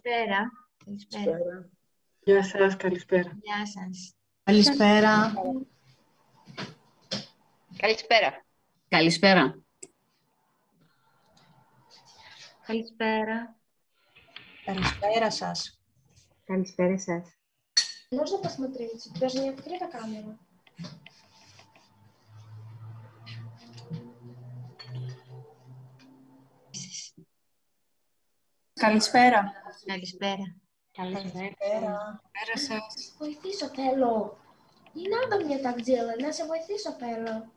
Καλησπέρα. Καλησπέρα. Γεια σας, καλησπέρα. Γεια σας. Καλησπέρα. Καλησπέρα. Καλησπέρα. Καλησπέρα. Καλησπέρα σας. Καλησπέρα σας. Можно посмотреть? Даже не открыта камера. Καλησπέρα. Καλησπέρα. Καλησπέρα σας. Βοηθήσω θέλω. Не надо мне так делать, να σε βοηθήσω θέλω.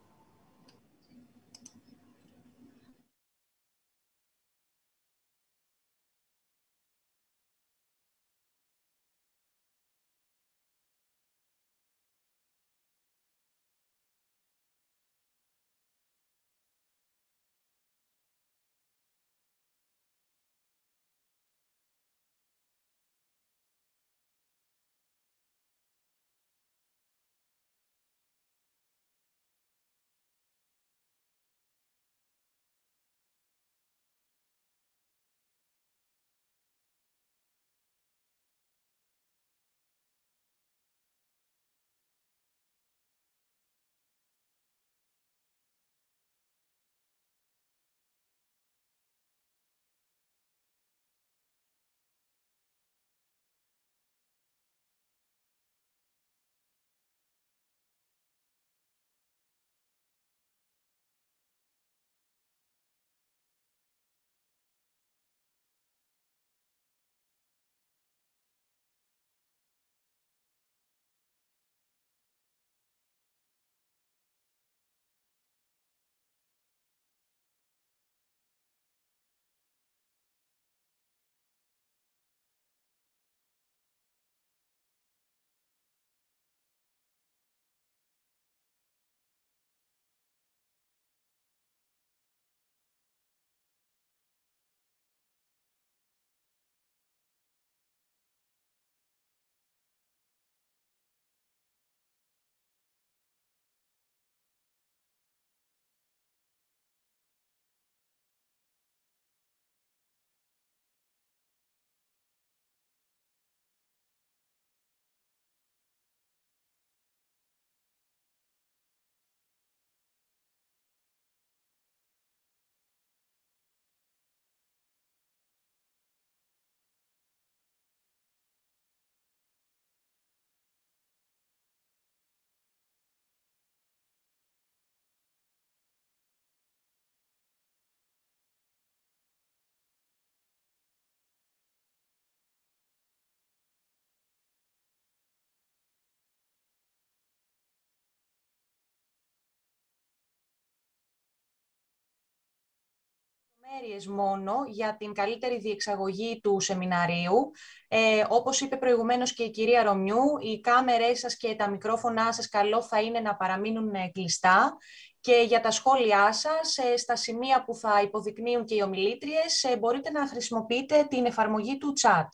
Μόνο για την καλύτερη διεξαγωγή του σεμιναρίου. Όπως είπε προηγουμένως και η κυρία Ρωμιού, οι κάμερές σας και τα μικρόφωνά σας καλό θα είναι να παραμείνουν κλειστά και για τα σχόλιά σας, στα σημεία που θα υποδεικνύουν και οι ομιλήτριες, μπορείτε να χρησιμοποιείτε την εφαρμογή του chat.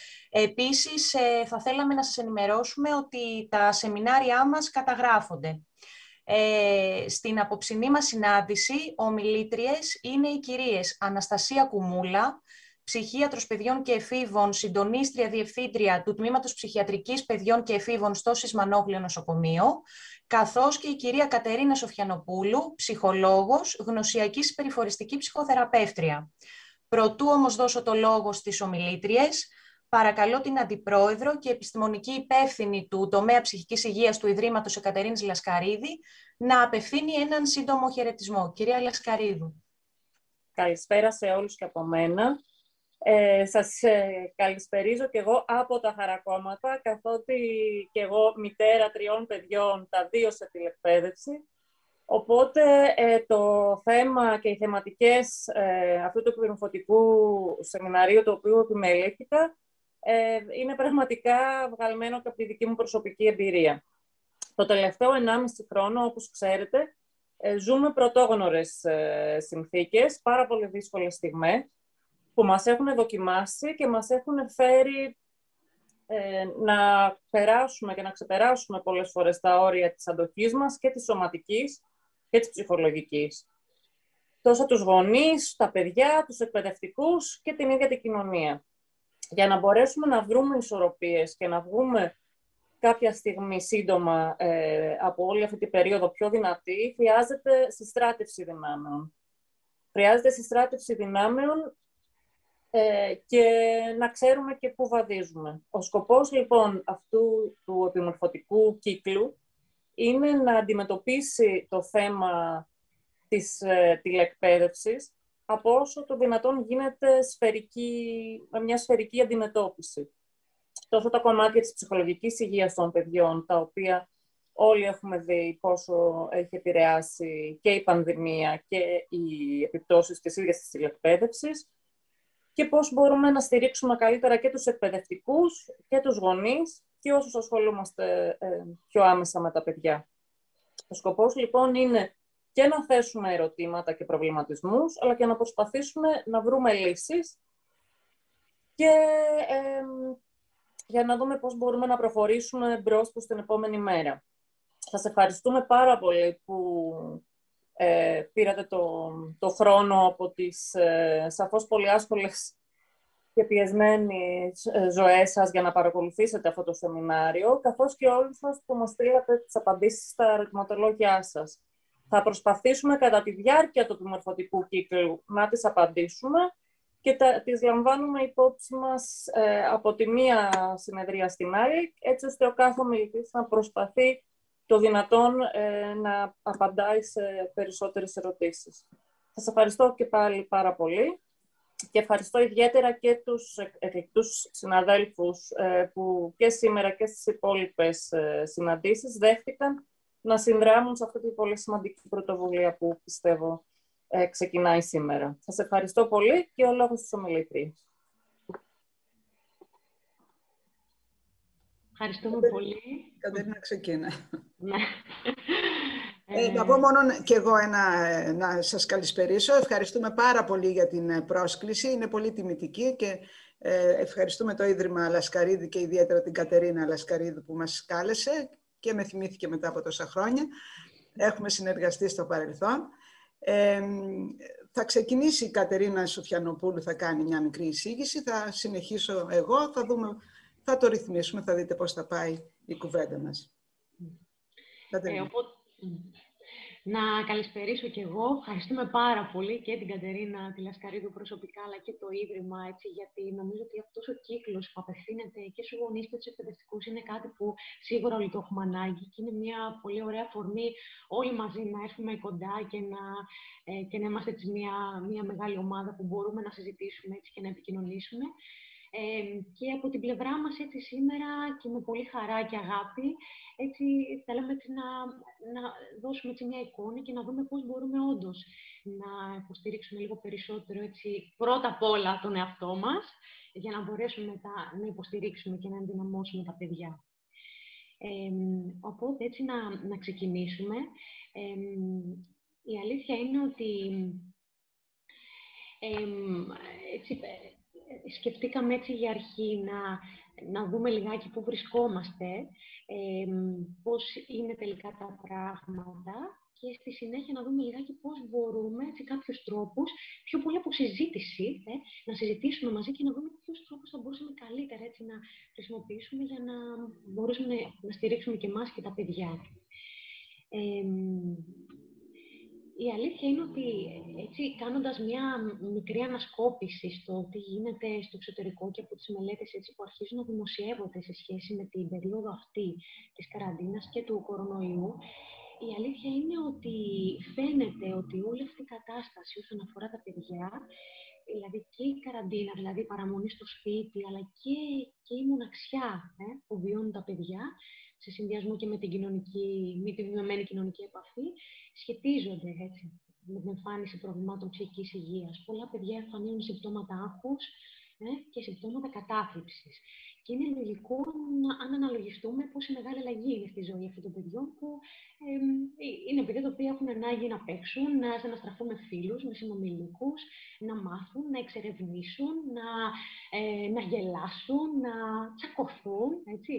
Επίσης, θα θέλαμε να σας ενημερώσουμε ότι τα σεμινάρια μας καταγράφονται. Στην απόψινή μας συνάντηση, ομιλήτριες είναι οι κυρίες Αναστασία Κουμούλα, ψυχίατρος παιδιών και εφήβων, συντονίστρια διευθύντρια του Τμήματος Ψυχιατρικής Παιδιών και Εφήβων στο Σισμανόγλιο Νοσοκομείο, καθώς και η κυρία Κατερίνα Σοφιανοπούλου, ψυχολόγος, γνωσιακή περιφοριστική ψυχοθεραπεύτρια. Προτού όμως δώσω το λόγο στις ομιλήτριες, παρακαλώ την Αντιπρόεδρο και επιστημονική υπεύθυνη του τομέα ψυχικής υγείας του Ιδρύματος Εκατερίνης Λασκαρίδη να απευθύνει έναν σύντομο χαιρετισμό. Κυρία Λασκαρίδου. Καλησπέρα σε όλους και από μένα. Σας καλησπερίζω και εγώ από τα Χαρακόμματα, καθότι και εγώ μητέρα 3 παιδιών, τα 2 σε τηλεκπαίδευση. Οπότε το θέμα και οι θεματικές αυτού του πληροφορικού σεμιναρίου, το οποίο επιμελήθηκα, είναι πραγματικά βγαλμένο και από τη δική μου προσωπική εμπειρία. Το τελευταίο 1,5 χρόνο, όπως ξέρετε, ζούμε πρωτόγνωρες συνθήκες, πάρα πολύ δύσκολες στιγμές, που μας έχουν δοκιμάσει και μας έχουν φέρει να περάσουμε και να ξεπεράσουμε πολλές φορές τα όρια της αντοχής μας και της σωματικής και της ψυχολογικής. Τόσο τους γονείς, τα παιδιά, τους εκπαιδευτικούς και την ίδια την κοινωνία. Για να μπορέσουμε να βρούμε ισορροπίες και να βγούμε κάποια στιγμή σύντομα από όλη αυτή την περίοδο πιο δυνατή, χρειάζεται συστράτευση δυνάμεων. Χρειάζεται συστράτευση δυνάμεων και να ξέρουμε και πού βαδίζουμε. Ο σκοπός λοιπόν αυτού του επιμορφωτικού κύκλου είναι να αντιμετωπίσει το θέμα της τηλεκπαίδευσης από όσο το δυνατόν γίνεται με μια σφαιρική αντιμετώπιση. Τόσο τα κομμάτια της ψυχολογικής υγείας των παιδιών, τα οποία όλοι έχουμε δει πόσο έχει επηρεάσει και η πανδημία και οι επιπτώσεις της ίδιας της τηλεκπαίδευσης, και πώς μπορούμε να στηρίξουμε καλύτερα και τους εκπαιδευτικούς και τους γονείς και όσους ασχολούμαστε πιο άμεσα με τα παιδιά. Ο σκοπός λοιπόν είναι και να θέσουμε ερωτήματα και προβληματισμούς, αλλά και να προσπαθήσουμε να βρούμε λύσεις και για να δούμε πώς μπορούμε να προχωρήσουμε μπρος προς την επόμενη μέρα. Σας ευχαριστούμε πάρα πολύ που πήρατε το χρόνο από τις σαφώς πολύ άσχολες και πιεσμένες ζωές σας για να παρακολουθήσετε αυτό το σεμινάριο, καθώς και όλους σας που μας στείλατε τις απαντήσεις στα ερωτηματολόγια σας. Θα προσπαθήσουμε κατά τη διάρκεια του επιμορφωτικού κύκλου να τις απαντήσουμε και τις λαμβάνουμε υπόψη μας από τη μία συνεδρία στην άλλη, έτσι ώστε ο κάθε ομιλητής να προσπαθεί το δυνατόν να απαντάει σε περισσότερες ερωτήσεις. Σας ευχαριστώ και πάλι πάρα πολύ και ευχαριστώ ιδιαίτερα και τους εκλεκτούς συναδέλφους που και σήμερα και στις υπόλοιπες συναντήσεις δέχτηκαν να συνδράμουν σε αυτή τη πολύ σημαντική πρωτοβουλία που πιστεύω ξεκινάει σήμερα. Σας ευχαριστώ πολύ και ο λόγος της ομιλήτριας. Ευχαριστούμε πολύ. Κατερίνα, ξεκίνα. Ναι. Να πω μόνο και εγώ να σας καλησπερίσω. Ευχαριστούμε πάρα πολύ για την πρόσκληση. Είναι πολύ τιμητική και ευχαριστούμε το Ίδρυμα Λασκαρίδη και ιδιαίτερα την Κατερίνα Λασκαρίδη που μας κάλεσε και με θυμήθηκε μετά από τόσα χρόνια. Έχουμε συνεργαστεί στο παρελθόν. Θα ξεκινήσει η Κατερίνα Σοφιανοπούλου, θα κάνει μια μικρή εισήγηση. Θα συνεχίσω εγώ, θα το ρυθμίσουμε, θα δείτε πώς θα πάει η κουβέντα μας. Να καλησπερίσω κι εγώ. Ευχαριστούμε πάρα πολύ και την Κατερίνα τη Λασκαρίδου προσωπικά, αλλά και το Ίδρυμα, έτσι, γιατί νομίζω ότι αυτός ο κύκλος που απευθύνεται και στους γονείς και τους εκπαιδευτικούς είναι κάτι που σίγουρα όλοι το έχουμε ανάγκη και είναι μια πολύ ωραία αφορμή όλοι μαζί να έρθουμε κοντά και να είμαστε έτσι, μια μεγάλη ομάδα που μπορούμε να συζητήσουμε έτσι, και να επικοινωνήσουμε. Και από την πλευρά μας έτσι σήμερα και με πολύ χαρά και αγάπη έτσι, θέλαμε έτσι, να δώσουμε έτσι, μια εικόνα και να δούμε πώς μπορούμε όντως να υποστηρίξουμε λίγο περισσότερο έτσι, πρώτα απ' όλα τον εαυτό μας για να μπορέσουμε μετά να υποστηρίξουμε και να ενδυναμώσουμε τα παιδιά. Οπότε έτσι να ξεκινήσουμε. Η αλήθεια είναι ότι έτσι, σκεφτήκαμε έτσι για αρχή να δούμε λιγάκι πού βρισκόμαστε, πώς είναι τελικά τα πράγματα και στη συνέχεια να δούμε λιγάκι πώς μπορούμε, έτσι, κάποιους τρόπους, πιο πολύ από συζήτηση, να συζητήσουμε μαζί και να δούμε ποιους τρόπους θα μπορούσαμε καλύτερα έτσι, να χρησιμοποιήσουμε για να μπορούσαμε να στηρίξουμε και εμάς και τα παιδιά. Η αλήθεια είναι ότι έτσι, κάνοντας μια μικρή ανασκόπηση στο τι γίνεται στο εξωτερικό και από τις μελέτες έτσι, που αρχίζουν να δημοσιεύονται σε σχέση με την περίοδο αυτή της καραντίνας και του κορονοϊού, η αλήθεια είναι ότι φαίνεται ότι όλη αυτή η κατάσταση όσον αφορά τα παιδιά, δηλαδή και η καραντίνα, δηλαδή η παραμονή στο σπίτι, αλλά και η μοναξιά που βιώνουν τα παιδιά, σε συνδυασμό και με την μειωμένη κοινωνική επαφή, σχετίζονται έτσι, με την εμφάνιση προβλημάτων ψυχικής υγείας. Πολλά παιδιά εμφανίζουν συμπτώματα άγχους και συμπτώματα κατάθλιψης. Και είναι λογικό αν αναλογιστούμε πόση μεγάλη αλλαγή είναι στη ζωή αυτών των παιδιών, που είναι παιδιά τα οποία έχουν ανάγκη να παίξουν, να αναστραφούν με φίλους, με συνομιλίκους, να μάθουν, να εξερευνήσουν, να γελάσουν, να τσακωθούν, έτσι.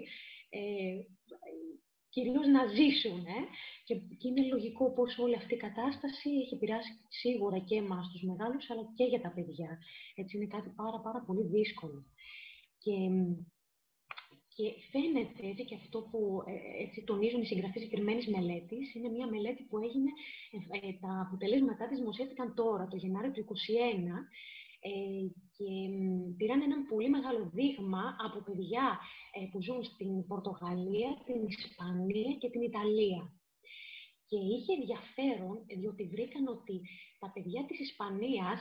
Κυρίως να ζήσουν. Και είναι λογικό πως όλη αυτή η κατάσταση έχει επηρεάσει σίγουρα και εμάς τους μεγάλους, αλλά και για τα παιδιά. Έτσι είναι κάτι πάρα πολύ δύσκολο. Και φαίνεται έτσι, και αυτό που έτσι, τονίζουν οι συγγραφείς συγκεκριμένης μελέτης, είναι μια μελέτη που έγινε, τα αποτελέσματά της δημοσιεύτηκαν τώρα, το Γενάριο του 2021, και πήραν έναν πολύ μεγάλο δείγμα από παιδιά που ζουν στην Πορτογαλία, την Ισπανία και την Ιταλία. Και είχε ενδιαφέρον, διότι βρήκαν ότι τα παιδιά της Ισπανίας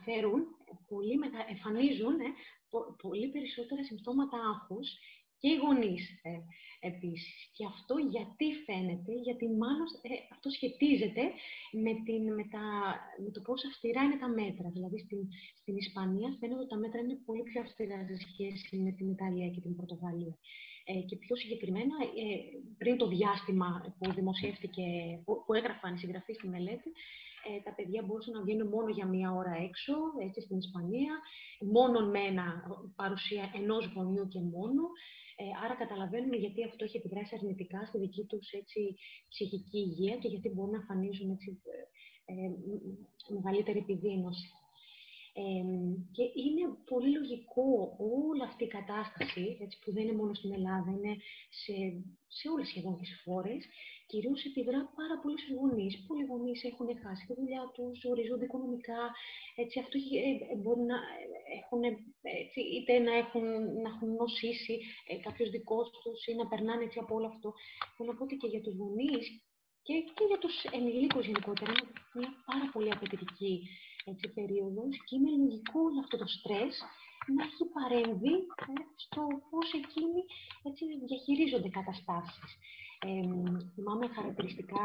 εμφανίζουν πολύ περισσότερα συμπτώματα άγχους και οι γονείς επίσης. Και αυτό γιατί φαίνεται, γιατί μάλλον αυτό σχετίζεται με το πόσο αυστηρά είναι τα μέτρα. Δηλαδή στην Ισπανία φαίνεται ότι τα μέτρα είναι πολύ πιο αυστηρά σε σχέση με την Ιταλία και την Πορτογαλία. Και πιο συγκεκριμένα, πριν το διάστημα που δημοσιεύτηκε, που έγραφαν οι συγγραφείς στη μελέτη, τα παιδιά μπορούσαν να βγαίνουν μόνο για 1 ώρα έξω, έτσι στην Ισπανία, μόνο με παρουσία ενός γονιού και μόνο. Άρα καταλαβαίνουμε γιατί αυτό έχει επιδράσει αρνητικά στη δική τους έτσι, ψυχική υγεία και γιατί μπορούν να εμφανίζουν μεγαλύτερη επιδείνωση. Και είναι πολύ λογικό όλη αυτή η κατάσταση, έτσι, που δεν είναι μόνο στην Ελλάδα, είναι σε όλες σχεδόν τις χώρες, κυρίως επιδρά πάρα πολύ στους γονείς. Πολλοί γονείς έχουν χάσει τη δουλειά τους, ορίζονται οικονομικά, έτσι, αυτό μπορεί να έχουν, έτσι, είτε να έχουν νοσήσει κάποιος δικός τους ή να περνάνε έτσι, από όλο αυτό. Θέλω να πω ότι και για τους γονείς και για τους ενηλίκους γενικότερα είναι μια πάρα πολύ απαιτητική περίοδος και είναι λογικό όλο αυτό το στρες να έχει παρέμβει στο πώς εκείνοι έτσι, διαχειρίζονται καταστάσεις. Θυμάμαι χαρακτηριστικά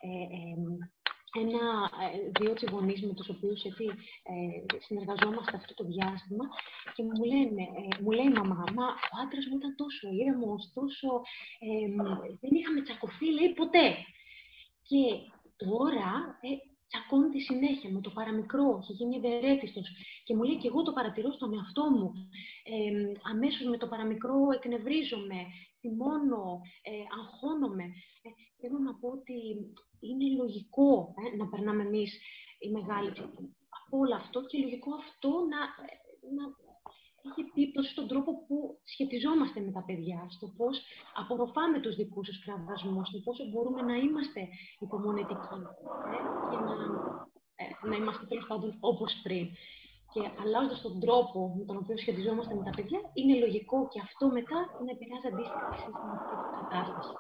δύο γονείς με τους οποίους συνεργαζόμαστε αυτό το διάστημα και μου λέει η μαμά, ο άντρας μου ήταν τόσο ήρεμος, δεν είχαμε τσακωθεί, λέει, ποτέ. Και τώρα τσακώνεται συνέχεια με το παραμικρό, έχει γίνει ευερέτιστος. Και μου λέει και εγώ το παρατηρώ στον εαυτό μου. Αμέσως με το παραμικρό εκνευρίζομαι, θυμώνω, αγχώνομαι. Θέλω να πω ότι είναι λογικό να περνάμε εμείς οι μεγάλοι από όλο αυτό και λογικό αυτό να έχει επίπτωση στον τρόπο που σχετιζόμαστε με τα παιδιά, στο πώς απορροφάμε τους δικούς τους κραδασμούς, στο πόσο μπορούμε να είμαστε υπομονετικοί και να είμαστε τέλος πάντων όπως πριν. Και αλλάζοντας τον τρόπο με τον οποίο σχετιζόμαστε με τα παιδιά, είναι λογικό και αυτό μετά να επηρεάζει αντίστοιχα τη συναισθηματική κατάσταση.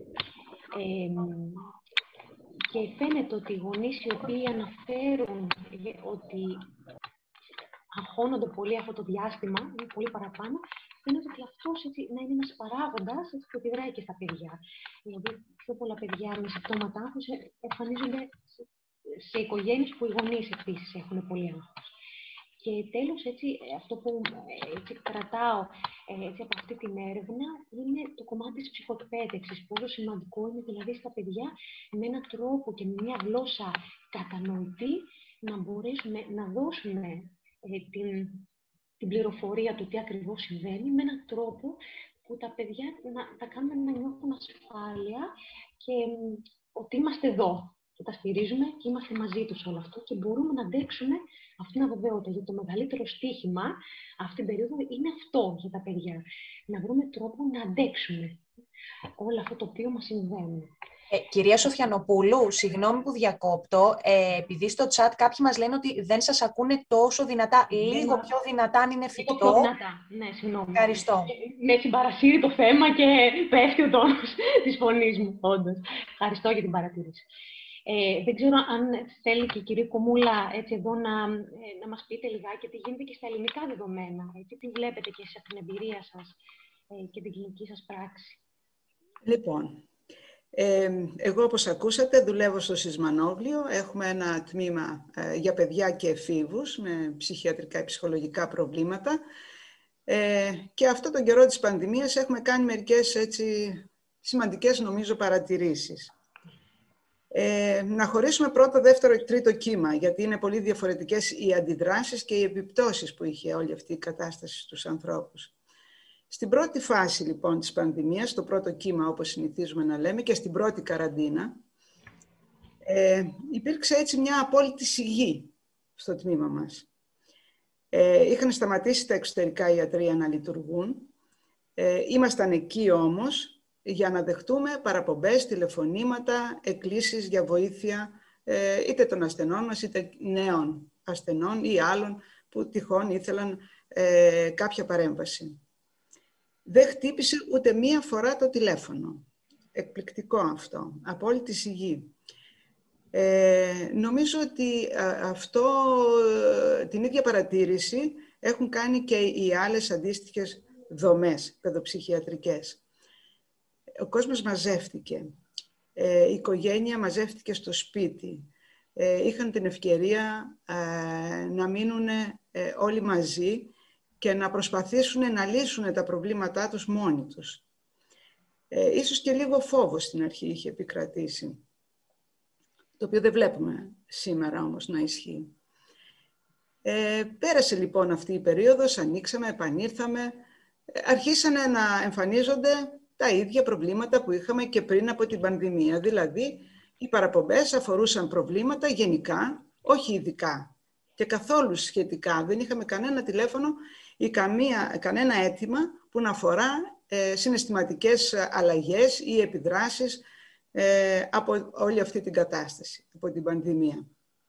Και φαίνεται ότι οι γονείς οι οποίοι αναφέρουν ότι αγχώνονται πολύ αυτό το διάστημα, είναι πολύ παραπάνω, φαίνεται ότι αυτός να είναι ένας παράγοντας που επιδράει και στα παιδιά. Δηλαδή, πιο πολλά παιδιά με συμπτώματα άγχους εμφανίζονται σε οικογένειες που οι γονείς επίσης έχουν πολύ άγχος. Και τέλος, αυτό που κρατάω από αυτή την έρευνα είναι το κομμάτι της ψυχοεκπαίδευσης. Πόσο σημαντικό είναι δηλαδή στα παιδιά με έναν τρόπο και με μια γλώσσα κατανοητή να μπορέσουμε να δώσουμε την πληροφορία του τι ακριβώς συμβαίνει με έναν τρόπο που τα παιδιά τα κάνουμε να νιώθουν ασφάλεια και ότι είμαστε εδώ και τα στηρίζουμε και είμαστε μαζί τους όλο αυτό και μπορούμε να αντέξουμε αυτήν την αβεβαιότητα. Γιατί το μεγαλύτερο στοίχημα αυτή την περίοδο είναι αυτό για τα παιδιά. Να βρούμε τρόπο να αντέξουμε όλο αυτό το οποίο μας συμβαίνει. Κυρία Σοφιανοπούλου, συγγνώμη που διακόπτω, επειδή στο chat κάποιοι μας λένε ότι δεν σας ακούνε τόσο δυνατά. Λίγο πιο δυνατά αν είναι εφικτό. Λίγο πιο δυνατά, ναι, συγγνώμη. Ευχαριστώ. Με συμπαρασύρει το θέμα και πέφτει ο τόνος της φωνής μου, όντως. Ευχαριστώ για την παρατήρηση. Δεν ξέρω αν θέλει και η κυρία Κομούλα εδώ να μας πείτε λιγάκι τι γίνεται και στα ελληνικά δεδομένα. Τι βλέπετε και εσείς από την εμπειρία σας και την κλινική σας πράξη. Λοιπόν, εγώ όπως ακούσατε δουλεύω στο Σισμανόβλιο. Έχουμε ένα τμήμα για παιδιά και εφήβους με ψυχιατρικά και ψυχολογικά προβλήματα. Και αυτό τον καιρό της πανδημίας έχουμε κάνει μερικές σημαντικές νομίζω παρατηρήσεις. Να χωρίσουμε πρώτο, δεύτερο και τρίτο κύμα, γιατί είναι πολύ διαφορετικές οι αντιδράσεις και οι επιπτώσεις που είχε όλη αυτή η κατάσταση στους ανθρώπους. Στην πρώτη φάση λοιπόν της πανδημίας, στο πρώτο κύμα όπως συνηθίζουμε να λέμε και στην πρώτη καραντίνα, υπήρξε έτσι μια απόλυτη σιγή στο τμήμα μας. Είχαν σταματήσει τα εξωτερικά ιατρεία να λειτουργούν. Ήμασταν εκεί όμως για να δεχτούμε παραπομπές, τηλεφωνήματα, εκκλήσεις για βοήθεια, είτε των ασθενών μας, είτε νέων ασθενών ή άλλων που τυχόν ήθελαν κάποια παρέμβαση. Δεν χτύπησε ούτε μία φορά το τηλέφωνο. Εκπληκτικό αυτό, απόλυτη σιγή. Νομίζω ότι την ίδια παρατήρηση έχουν κάνει και οι άλλες αντίστοιχες δομές παιδοψυχιατρικές. Ο κόσμος μαζεύτηκε. Η οικογένεια μαζεύτηκε στο σπίτι. Είχαν την ευκαιρία να μείνουν όλοι μαζί και να προσπαθήσουν να λύσουν τα προβλήματά τους μόνοι τους. Ίσως και λίγο φόβος στην αρχή είχε επικρατήσει, το οποίο δεν βλέπουμε σήμερα όμως να ισχύει. Πέρασε λοιπόν αυτή η περίοδος, ανοίξαμε, επανήρθαμε, αρχίσανε να εμφανίζονται τα ίδια προβλήματα που είχαμε και πριν από την πανδημία. Δηλαδή, οι παραπομπές αφορούσαν προβλήματα γενικά, όχι ειδικά και καθόλου σχετικά. Δεν είχαμε κανένα τηλέφωνο ή κανένα αίτημα που να αφορά συναισθηματικές αλλαγές ή επιδράσεις από όλη αυτή την κατάσταση, από την πανδημία.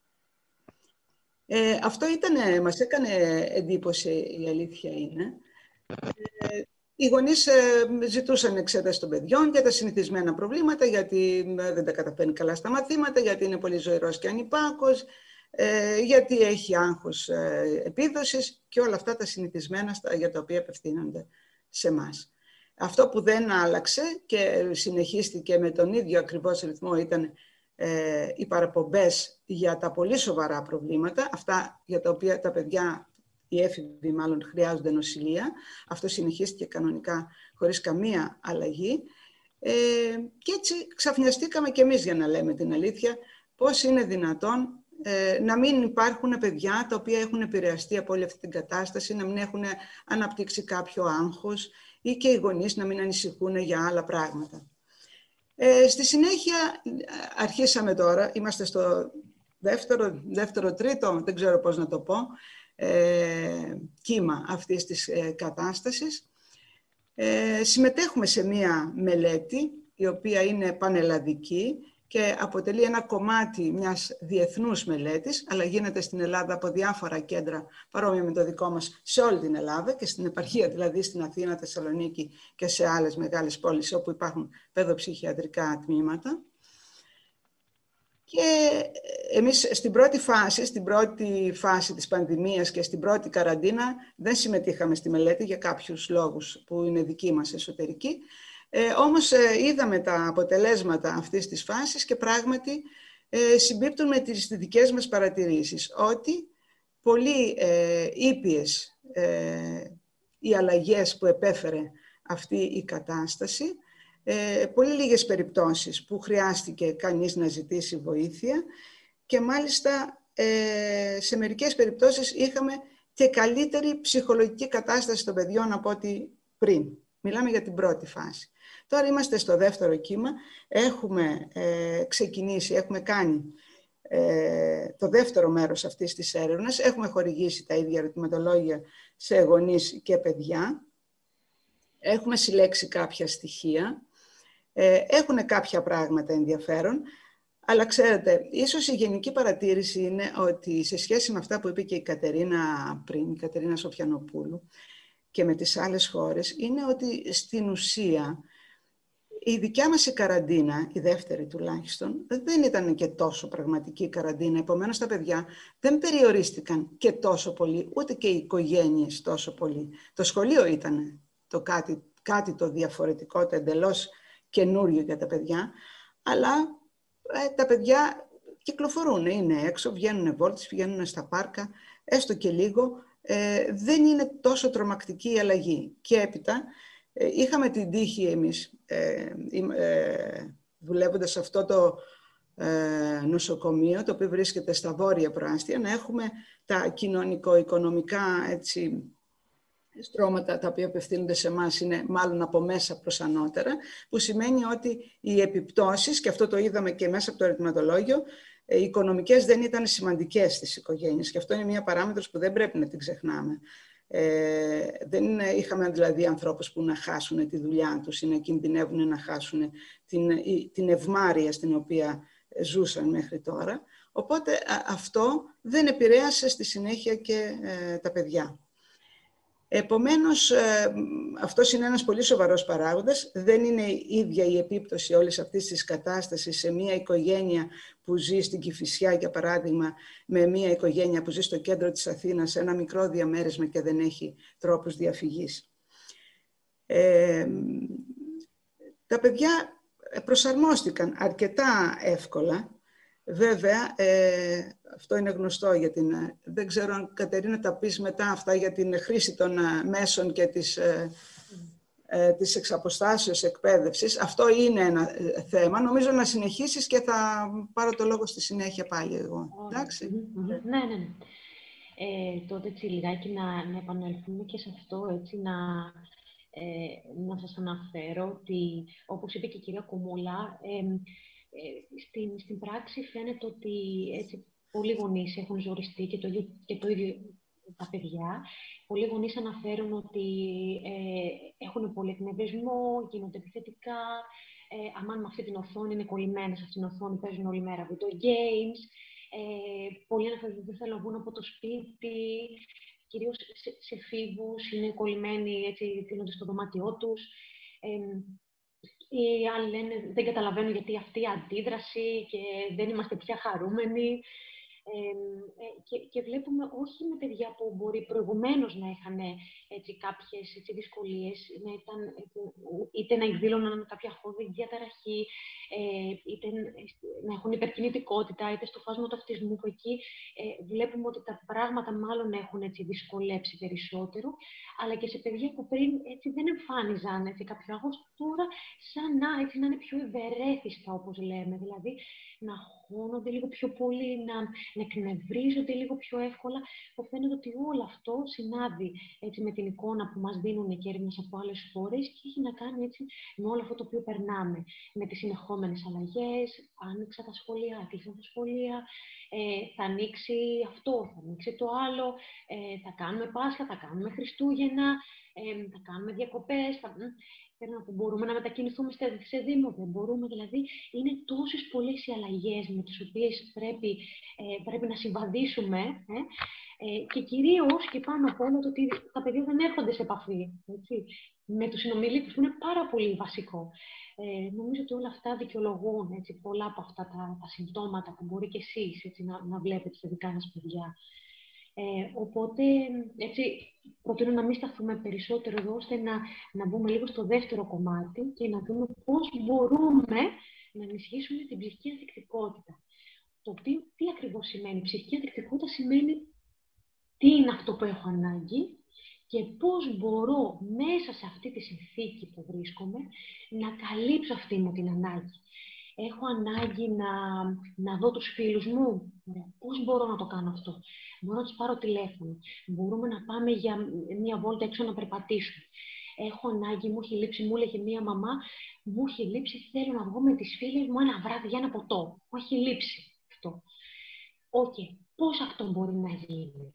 Αυτό μας έκανε εντύπωση, η αλήθεια είναι. Οι γονείς ζητούσαν εξέταση των παιδιών για τα συνηθισμένα προβλήματα, γιατί δεν τα καταφέρνει καλά στα μαθήματα, γιατί είναι πολύ ζωηρός και ανυπάκος, γιατί έχει άγχος επίδοσης και όλα αυτά τα συνηθισμένα για τα οποία απευθύνονται σε εμάς. Αυτό που δεν άλλαξε και συνεχίστηκε με τον ίδιο ακριβώς ρυθμό ήταν οι παραπομπές για τα πολύ σοβαρά προβλήματα, αυτά για τα οποία τα παιδιά, οι έφηβοι μάλλον, χρειάζονται νοσηλεία. Αυτό συνεχίστηκε κανονικά χωρίς καμία αλλαγή. Και έτσι ξαφνιαστήκαμε κι εμείς, για να λέμε την αλήθεια, πώς είναι δυνατόν να μην υπάρχουν παιδιά τα οποία έχουν επηρεαστεί από όλη αυτή την κατάσταση, να μην έχουν αναπτύξει κάποιο άγχος ή και οι γονείς να μην ανησυχούν για άλλα πράγματα. Στη συνέχεια αρχίσαμε τώρα, είμαστε στο δεύτερο, τρίτο, δεν ξέρω πώς να το πω, κύμα αυτής της κατάστασης. Συμμετέχουμε σε μία μελέτη, η οποία είναι πανελλαδική και αποτελεί ένα κομμάτι μιας διεθνούς μελέτης, αλλά γίνεται στην Ελλάδα από διάφορα κέντρα παρόμοια με το δικό μας σε όλη την Ελλάδα και στην επαρχία, δηλαδή στην Αθήνα, Θεσσαλονίκη και σε άλλες μεγάλες πόλεις όπου υπάρχουν παιδοψυχιατρικά τμήματα. Και εμείς στην πρώτη φάση της πανδημίας και στην πρώτη καραντίνα δεν συμμετείχαμε στη μελέτη για κάποιους λόγους που είναι δικοί μας εσωτερικοί. Όμως είδαμε τα αποτελέσματα αυτής της φάσης και πράγματι συμπίπτουν με τις δικές μας παρατηρήσεις, ότι πολύ ήπιες οι αλλαγές που επέφερε αυτή η κατάσταση, πολύ λίγες περιπτώσεις που χρειάστηκε κανείς να ζητήσει βοήθεια και μάλιστα σε μερικές περιπτώσεις είχαμε και καλύτερη ψυχολογική κατάσταση των παιδιών από ό,τι πριν. Μιλάμε για την πρώτη φάση. Τώρα είμαστε στο δεύτερο κύμα, έχουμε ξεκινήσει, έχουμε κάνει το δεύτερο μέρος αυτής της έρευνας, έχουμε χορηγήσει τα ίδια ερωτηματολόγια σε γονείς και παιδιά, έχουμε συλλέξει κάποια στοιχεία, έχουν κάποια πράγματα ενδιαφέρον, αλλά ξέρετε, ίσως η γενική παρατήρηση είναι ότι σε σχέση με αυτά που είπε και η Κατερίνα πριν, η Κατερίνα Σοφιανοπούλου, και με τις άλλες χώρες, είναι ότι στην ουσία η δικιά μας η καραντίνα, η δεύτερη τουλάχιστον, δεν ήταν και τόσο πραγματική καραντίνα. Επομένως τα παιδιά δεν περιορίστηκαν και τόσο πολύ, ούτε και οι οικογένειες τόσο πολύ. Το σχολείο ήταν το κάτι το διαφορετικό, το εντελώς καινούριο για τα παιδιά, αλλά τα παιδιά κυκλοφορούν, είναι έξω, βγαίνουν βόλτες, βγαίνουν στα πάρκα, έστω και λίγο. Δεν είναι τόσο τρομακτική η αλλαγή. Και έπειτα είχαμε την τύχη εμείς, δουλεύοντας σε αυτό το νοσοκομείο, το οποίο βρίσκεται στα βόρεια προάστια, να έχουμε τα κοινωνικο-οικονομικά στρώματα τα οποία απευθύνονται σε εμάς είναι μάλλον από μέσα προς ανώτερα, που σημαίνει ότι οι επιπτώσεις, και αυτό το είδαμε και μέσα από το ερωτηματολόγιο, οι οικονομικές δεν ήταν σημαντικές στις οικογένειες. Και αυτό είναι μια παράμετρος που δεν πρέπει να την ξεχνάμε. Δεν είχαμε δηλαδή ανθρώπους που να χάσουν τη δουλειά τους ή να κινδυνεύουν να χάσουν την ευμάρεια στην οποία ζούσαν μέχρι τώρα. Οπότε αυτό δεν επηρέασε στη συνέχεια και τα παιδιά. Επομένως, αυτός είναι ένας πολύ σοβαρός παράγοντας. Δεν είναι η ίδια η επίπτωση όλης αυτής της κατάστασης σε μια οικογένεια που ζει στην Κηφισιά, για παράδειγμα, με μια οικογένεια που ζει στο κέντρο της Αθήνας, σε ένα μικρό διαμέρισμα και δεν έχει τρόπους διαφυγής. Τα παιδιά προσαρμόστηκαν αρκετά εύκολα. Βέβαια, αυτό είναι γνωστό για την... Δεν ξέρω αν, Κατερίνα, τα πεις μετά αυτά για την χρήση των μέσων και της εξαποστάσεως εκπαίδευσης. Αυτό είναι ένα θέμα. Νομίζω να συνεχίσεις και θα πάρω το λόγο στη συνέχεια πάλι εγώ. Εντάξει. Ναι. Τότε έτσι λιγάκι να επανέλθουμε και σε αυτό, έτσι να σας αναφέρω ότι, όπως είπε και η κυρία Κομούλα, στην πράξη φαίνεται ότι έτσι, πολλοί γονείς έχουν ζοριστεί και το ίδιο τα παιδιά. Πολλοί γονείς αναφέρουν ότι έχουν πολύ εκνευρισμό, γίνονται επιθετικά. Αν με αυτή την οθόνη είναι κολλημένες, σε αυτήν την οθόνη παίζουν όλη μέρα video games. Πολλοί αναφέρουν ότι δεν θέλουν να βγουν από το σπίτι. Κυρίως σε φίβους, είναι κολλημένοι, έτσι, τίνονται στο δωμάτιό τους. Οι άλλοι λένε δεν καταλαβαίνουν γιατί αυτή η αντίδραση και δεν είμαστε πια χαρούμενοι. Και βλέπουμε όχι με παιδιά που μπορεί προηγουμένως να είχαν κάποιες δυσκολίες, είτε να εκδήλωναν κάποια χώρια διαταραχή, είτε να έχουν υπερκινητικότητα, είτε στο φάσμα του αυτισμού, που εκεί βλέπουμε ότι τα πράγματα μάλλον έχουν δυσκολέψει περισσότερο, αλλά και σε παιδιά που πριν δεν εμφάνιζαν κάποιο άγχος, τώρα σαν να είναι πιο ευερέθιστα, όπως λέμε, δηλαδή να αγχώνονται λίγο πιο πολύ, να εκνευρίζονται λίγο πιο εύκολα, που φαίνεται ότι όλο αυτό συνάδει με την εικόνα που μας δίνουν και έρευνες από άλλες χώρες και έχει να κάνει με όλο αυτό το οποίο περνάμε, με τις συνεχόμενες αλλαγές, άνοιξα τα σχολεία, έκλεισαν τα σχολεία, θα ανοίξει αυτό, θα ανοίξει το άλλο, θα κάνουμε Πάσχα, θα κάνουμε Χριστούγεννα, θα κάνουμε διακοπές, μπορούμε να μετακινηθούμε σε Δήμο, δεν μπορούμε. Δηλαδή, είναι τόσες πολλές οι αλλαγές με τις οποίες πρέπει να συμβαδίσουμε και κυρίως και πάνω από όλο το ότι τα παιδιά δεν έρχονται σε επαφή με τους συνομιλίκους, που είναι πάρα πολύ βασικό. Νομίζω ότι όλα αυτά δικαιολογούν πολλά από αυτά τα συμπτώματα που μπορεί και εσείς να βλέπετε στα δικά σας παιδιά. Οπότε, προτείνω να μην σταθούμε περισσότερο εδώ, ώστε να μπούμε λίγο στο δεύτερο κομμάτι και να δούμε πώς μπορούμε να ενισχύσουμε την ψυχική ανθεκτικότητα. Το οποίο, τι ακριβώς σημαίνει? Ψυχική ανθεκτικότητα σημαίνει τι είναι αυτό που έχω ανάγκη και πώς μπορώ μέσα σε αυτή τη συνθήκη που βρίσκομαι να καλύψω αυτή μου την ανάγκη. Έχω ανάγκη να δω τους φίλους μου. Πώς μπορώ να το κάνω αυτό? Μπορώ να τους πάρω τηλέφωνο. Μπορούμε να πάμε για μία βόλτα έξω να περπατήσουμε. Έχω ανάγκη, μου έχει λείψει, μου έλεγε μία μαμά, μου έχει λείψει, θέλω να βγω με τις φίλες μου ένα βράδυ για ένα ποτό. Μου έχει λείψει αυτό. Πώς αυτό μπορεί να γίνει?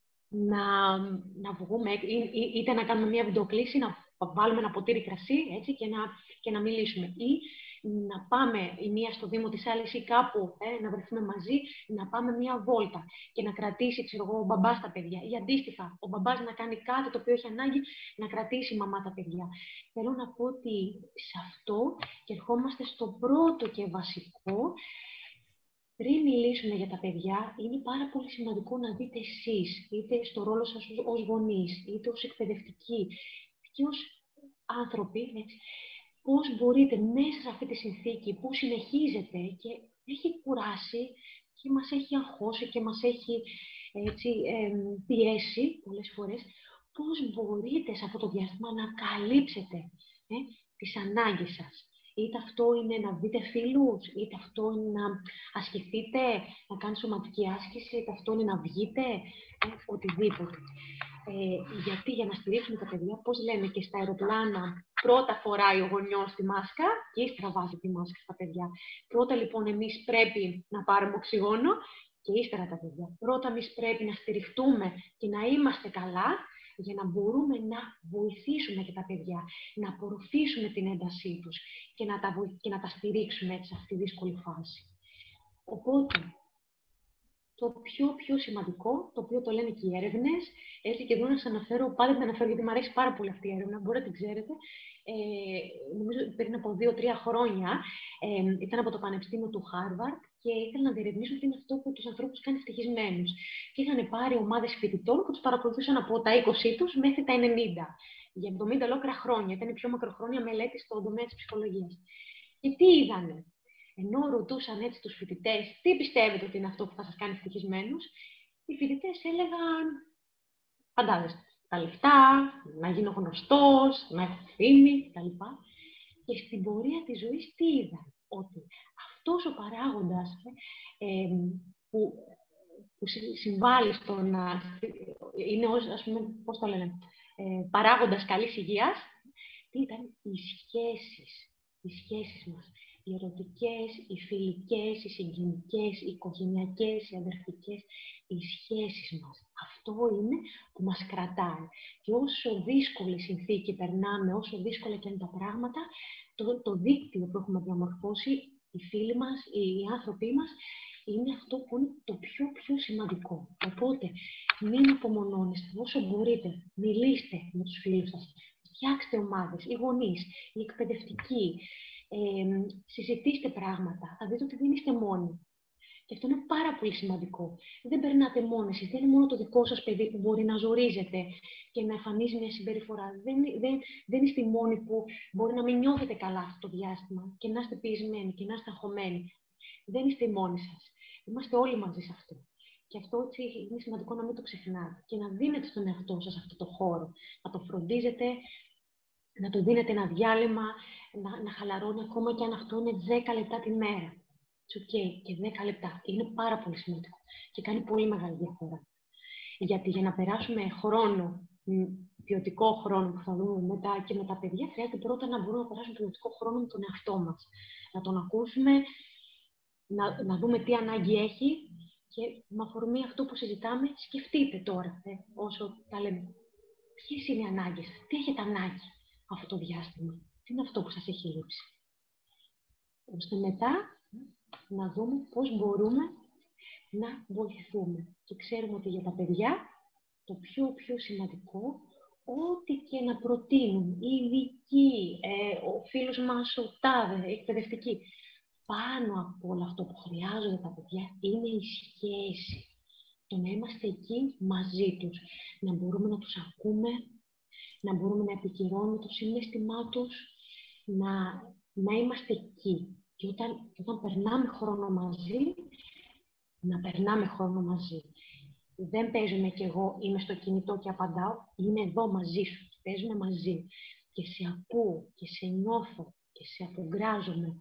Να βγούμε, είτε να κάνουμε μία βιντεοκλήση, να βάλουμε ένα ποτήρι κρασί και να μιλήσουμε. Ή να πάμε η μία στο Δήμο της άλλης ή κάπου να βρεθούμε μαζί, να πάμε μία βόλτα και να κρατήσει, ο μπαμπάς τα παιδιά. Ή αντίστοιχα, ο μπαμπάς να κάνει κάτι το οποίο έχει ανάγκη, να κρατήσει η μαμά τα παιδιά. Θέλω να πω ότι σε αυτό και ερχόμαστε στο πρώτο και βασικό. Πριν μιλήσουμε για τα παιδιά, είναι πάρα πολύ σημαντικό να δείτε εσείς, είτε στο ρόλο σας ως γονείς, είτε ως εκπαιδευτικοί και ως άνθρωποι, πώς μπορείτε μέσα σε αυτή τη συνθήκη που συνεχίζεται και έχει κουράσει και μας έχει αγχώσει και μας έχει πιέσει πολλές φορές, πώς μπορείτε σε αυτό το διάστημα να καλύψετε τις ανάγκες σας. Είτε αυτό είναι να δείτε φίλους, είτε αυτό είναι να ασκηθείτε, να κάνετε σωματική άσκηση, είτε αυτό είναι να βγείτε, οτιδήποτε. Γιατί για να στηρίξουμε τα παιδιά, πώς λένε και στα αεροπλάνα, πρώτα φοράει ο γονιός τη μάσκα και ύστερα βάζει τη μάσκα στα παιδιά. Πρώτα λοιπόν εμείς πρέπει να πάρουμε οξυγόνο και ύστερα τα παιδιά. Πρώτα εμείς πρέπει να στηριχτούμε και να είμαστε καλά για να μπορούμε να βοηθήσουμε και τα παιδιά, να απορροφήσουμε την έντασή τους και να τα στηρίξουμε έτσι σε αυτή τη δύσκολη φάση. Οπότε, το πιο σημαντικό, το οποίο το λένε και οι έρευνες, έτσι και εδώ να σας αναφέρω, πάντα την αναφέρω γιατί μου αρέσει πάρα πολύ αυτή η έρευνα, μπορείτε να την ξέρετε. Νομίζω πριν από 2-3 χρόνια ήταν από το Πανεπιστήμιο του Χάρβαρντ και ήθελαν να διερευνήσουν τι είναι αυτό που τους ανθρώπους κάνει ευτυχισμένους. Και είχαν πάρει ομάδες φοιτητών που τους παρακολουθούσαν από τα 20 τους μέχρι τα 90. Για 70 ολόκληρα χρόνια. Ήταν η πιο μακροχρόνια μελέτη στον τομέα της ψυχολογίας. Και τι είδανε? Ενώ ρωτούσαν έτσι τους φοιτητές, τι πιστεύετε ότι είναι αυτό που θα σας κάνει ευτυχισμένους, οι φοιτητές έλεγαν, φαντάζεστε, τα λεφτά, να γίνω γνωστός, να έχω φήμη κτλ. Και στην πορεία της ζωής τι είδαν? Ότι αυτός ο παράγοντας που συμβάλλει στο να είναι ως, ας πούμε, πώς το λένε, παράγοντας καλής υγείας, τι ήταν? Οι σχέσεις μας. Οι ερωτικές, οι φιλικές, οι συγγενικές, οι οικογενειακές, οι αδερφικές, οι σχέσεις μας. Αυτό είναι που μας κρατάει. Και όσο δύσκολη συνθήκη περνάμε, όσο δύσκολα και είναι τα πράγματα, το δίκτυο που έχουμε διαμορφώσει, οι φίλοι μας, οι άνθρωποι μας, είναι αυτό που είναι το πιο σημαντικό. Οπότε, μην απομονώνεστε όσο μπορείτε. Μιλήστε με τους φίλους σας. Φτιάξτε ομάδες, οι γονείς, οι εκπαιδευτικοί. Συζητήστε πράγματα. Θα δείτε ότι δεν είστε μόνοι. Και αυτό είναι πάρα πολύ σημαντικό. Δεν περνάτε μόνοι εσείς. Δεν είναι μόνο το δικό σας παιδί που μπορεί να ζορίζεται και να εμφανίζει μια συμπεριφορά. Δεν είστε οι μόνοι που μπορεί να μην νιώθετε καλά αυτό το διάστημα και να είστε πιεσμένοι και να είστε αγχωμένοι. Δεν είστε οι μόνοι σας. Είμαστε όλοι μαζί σε αυτό. Και αυτό έτσι είναι σημαντικό να μην το ξεχνάτε και να δίνετε στον εαυτό σας αυτό το χώρο. Να το φροντίζετε, να του δίνετε ένα διάλειμμα, να χαλαρώνει ακόμα και αν αυτό είναι 10 λεπτά τη μέρα. Και 10 λεπτά. Είναι πάρα πολύ σημαντικό και κάνει πολύ μεγάλη διαφορά. Γιατί για να περάσουμε χρόνο, ποιοτικό χρόνο που θα δούμε μετά και με τα παιδιά, χρειάζεται πρώτα να μπορούμε να περάσουμε ποιοτικό χρόνο με τον εαυτό μας. Να τον ακούσουμε, να δούμε τι ανάγκη έχει και με αφορμή αυτό που συζητάμε, σκεφτείτε τώρα, όσο τα λέμε. Ποιες είναι οι ανάγκες σας, τι έχετε ανάγκη αυτό το διάστημα, τι είναι αυτό που σας έχει λείψει. Ώστε μετά να δούμε πώς μπορούμε να βοηθούμε. Και ξέρουμε ότι για τα παιδιά το πιο σημαντικό, ό,τι και να προτείνουν οι ειδικοί, ο φίλος μας, ο τάδε, οι εκπαιδευτικοί, πάνω από όλο αυτό που χρειάζονται τα παιδιά είναι η σχέση. Το να είμαστε εκεί μαζί τους, να μπορούμε να τους ακούμε, να μπορούμε να επικυρώνουμε το συναίσθημά τους, να είμαστε εκεί. Και όταν περνάμε χρόνο μαζί, να περνάμε χρόνο μαζί. Δεν παίζουμε κι εγώ, είμαι στο κινητό και απαντάω, είμαι εδώ μαζί σου. Παίζουμε μαζί. Και σε ακούω και σε νιώθω και σε αφουγκράζομαι.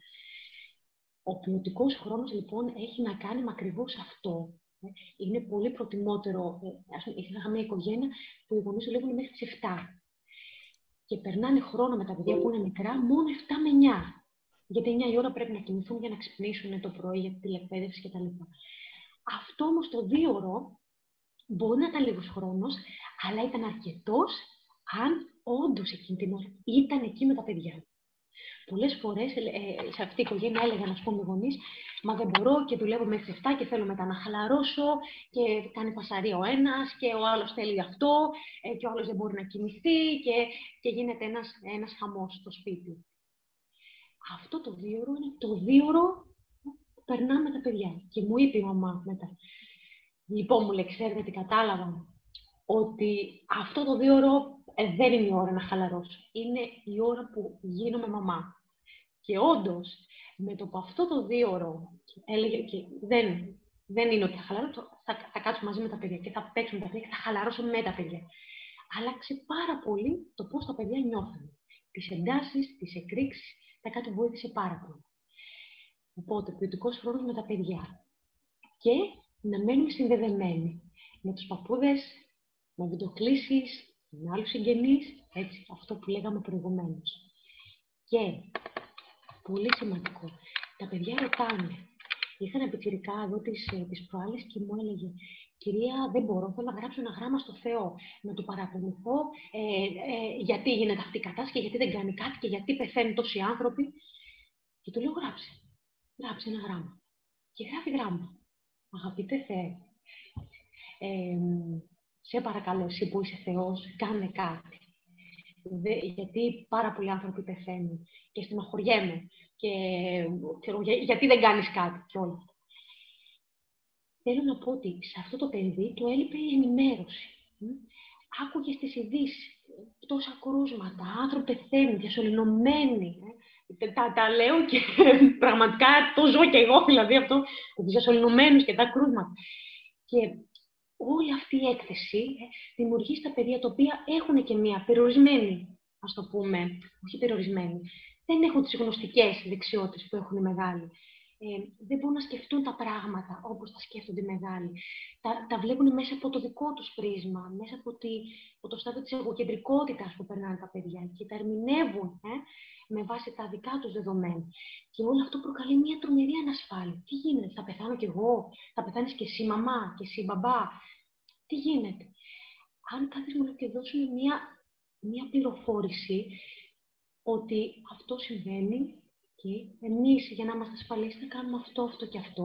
Ο ποιοτικός χρόνος λοιπόν έχει να κάνει με ακριβώς αυτό. Είναι πολύ προτιμότερο. Είχα μια οικογένεια που οι γονείς δουλεύουν μέχρι τις 7. Και περνάνε χρόνο με τα παιδιά που είναι μικρά μόνο 7 με 9. Γιατί 9 η ώρα πρέπει να κοιμηθούν για να ξυπνήσουν το πρωί για τη τηλεκπαίδευση κτλ. Αυτό όμως το 2ωρο μπορεί να ήταν λίγος χρόνος, αλλά ήταν αρκετός αν όντως εκείνη την ώρα ήταν εκεί με τα παιδιά. Πολλές φορές σε αυτή η οικογένεια έλεγαν, ας πούμε, οι γονείς, μα δεν μπορώ και δουλεύω μέχρι 7 και θέλω μετά να χαλαρώσω και κάνει φασαρία ο ένας και ο άλλος θέλει αυτό και ο άλλος δεν μπορεί να κοιμηθεί και γίνεται ένας χαμός στο σπίτι. Αυτό το 2ωρο είναι το 2ωρο που περνάμε τα παιδιά. Και μου είπε η μαμά μετά. Λοιπόν, μου λέει, ξέρετε τι κατάλαβα, ότι αυτό το 2ωρο δεν είναι η ώρα να χαλαρώσω. Είναι η ώρα που γίνομαι μαμά. Και όντως, με το που αυτό το 2ωρο έλεγε και δεν είναι ότι θα χαλαρώσω, θα κάτσω μαζί με τα παιδιά και θα παίξουμε τα παιδιά και θα χαλαρώσω με τα παιδιά. Άλλαξε πάρα πολύ το πώς τα παιδιά νιώθουν. Τις εντάσεις, τις εκρήξεις, Τα κάτι βοήθησε πάρα πολύ. Οπότε, ποιοτικός χρόνος με τα παιδιά. Και να μένουμε συνδεδεμένοι με τους παππούδες, με βιντεοκλήσεις, με άλλους συγγενείς, έτσι, αυτό που λέγαμε προηγουμένως. Και, πολύ σημαντικό, τα παιδιά ρωτάνε. Είχα ένα πιτσιρικά εδώ τις προάλλες και μου έλεγε «Κυρία, δεν μπορώ, θέλω να γράψω ένα γράμμα στο Θεό, να του παραπονηθώ γιατί γίνεται αυτή η κατάσταση και γιατί δεν κάνει κάτι και γιατί πεθαίνουν τόσοι άνθρωποι». Και του λέω «Γράψε ένα γράμμα». Και γράφει γράμμα. «Αγαπητέ Θεέ, σε παρακαλώ, εσύ που είσαι Θεός, κάνε κάτι. Γιατί πάρα πολλοί άνθρωποι πεθαίνουν και στενοχωριέμαι και γιατί δεν κάνεις κάτι και όλα». Θέλω να πω ότι σε αυτό το παιδί του έλειπε η ενημέρωση. Άκουγε στις ειδήσεις τόσα κρούσματα, άνθρωποι πεθαίνουν, διασωληνωμένοι. Τα λέω και πραγματικά το ζω και εγώ, δηλαδή αυτό, τους διασωληνωμένους και τα κρούσματα. Και όλη αυτή η έκθεση δημιουργεί στα παιδιά τα οποία έχουν και μία περιορισμένη, ας το πούμε, όχι περιορισμένη, δεν έχουν τις γνωστικές δεξιότητες που έχουν οι μεγάλοι. Δεν μπορούν να σκεφτούν τα πράγματα όπως τα σκέφτονται οι μεγάλοι. Τα βλέπουν μέσα από το δικό τους πρίσμα, μέσα από το στάδιο της εγωκεντρικότητας που περνάνε τα παιδιά και τα ερμηνεύουν με βάση τα δικά τους δεδομένα. Και όλο αυτό προκαλεί μια τρομερή ανασφάλεια. Τι γίνεται, θα πεθάνω κι εγώ, θα πεθάνεις κι εσύ μαμά, κι εσύ μπαμπά. Τι γίνεται. Αν καθίσουμε και δώσουμε μια πληροφόρηση ότι αυτό συμβαίνει, και εμείς για να είμαστε ασφαλείς θα κάνουμε αυτό, αυτό και αυτό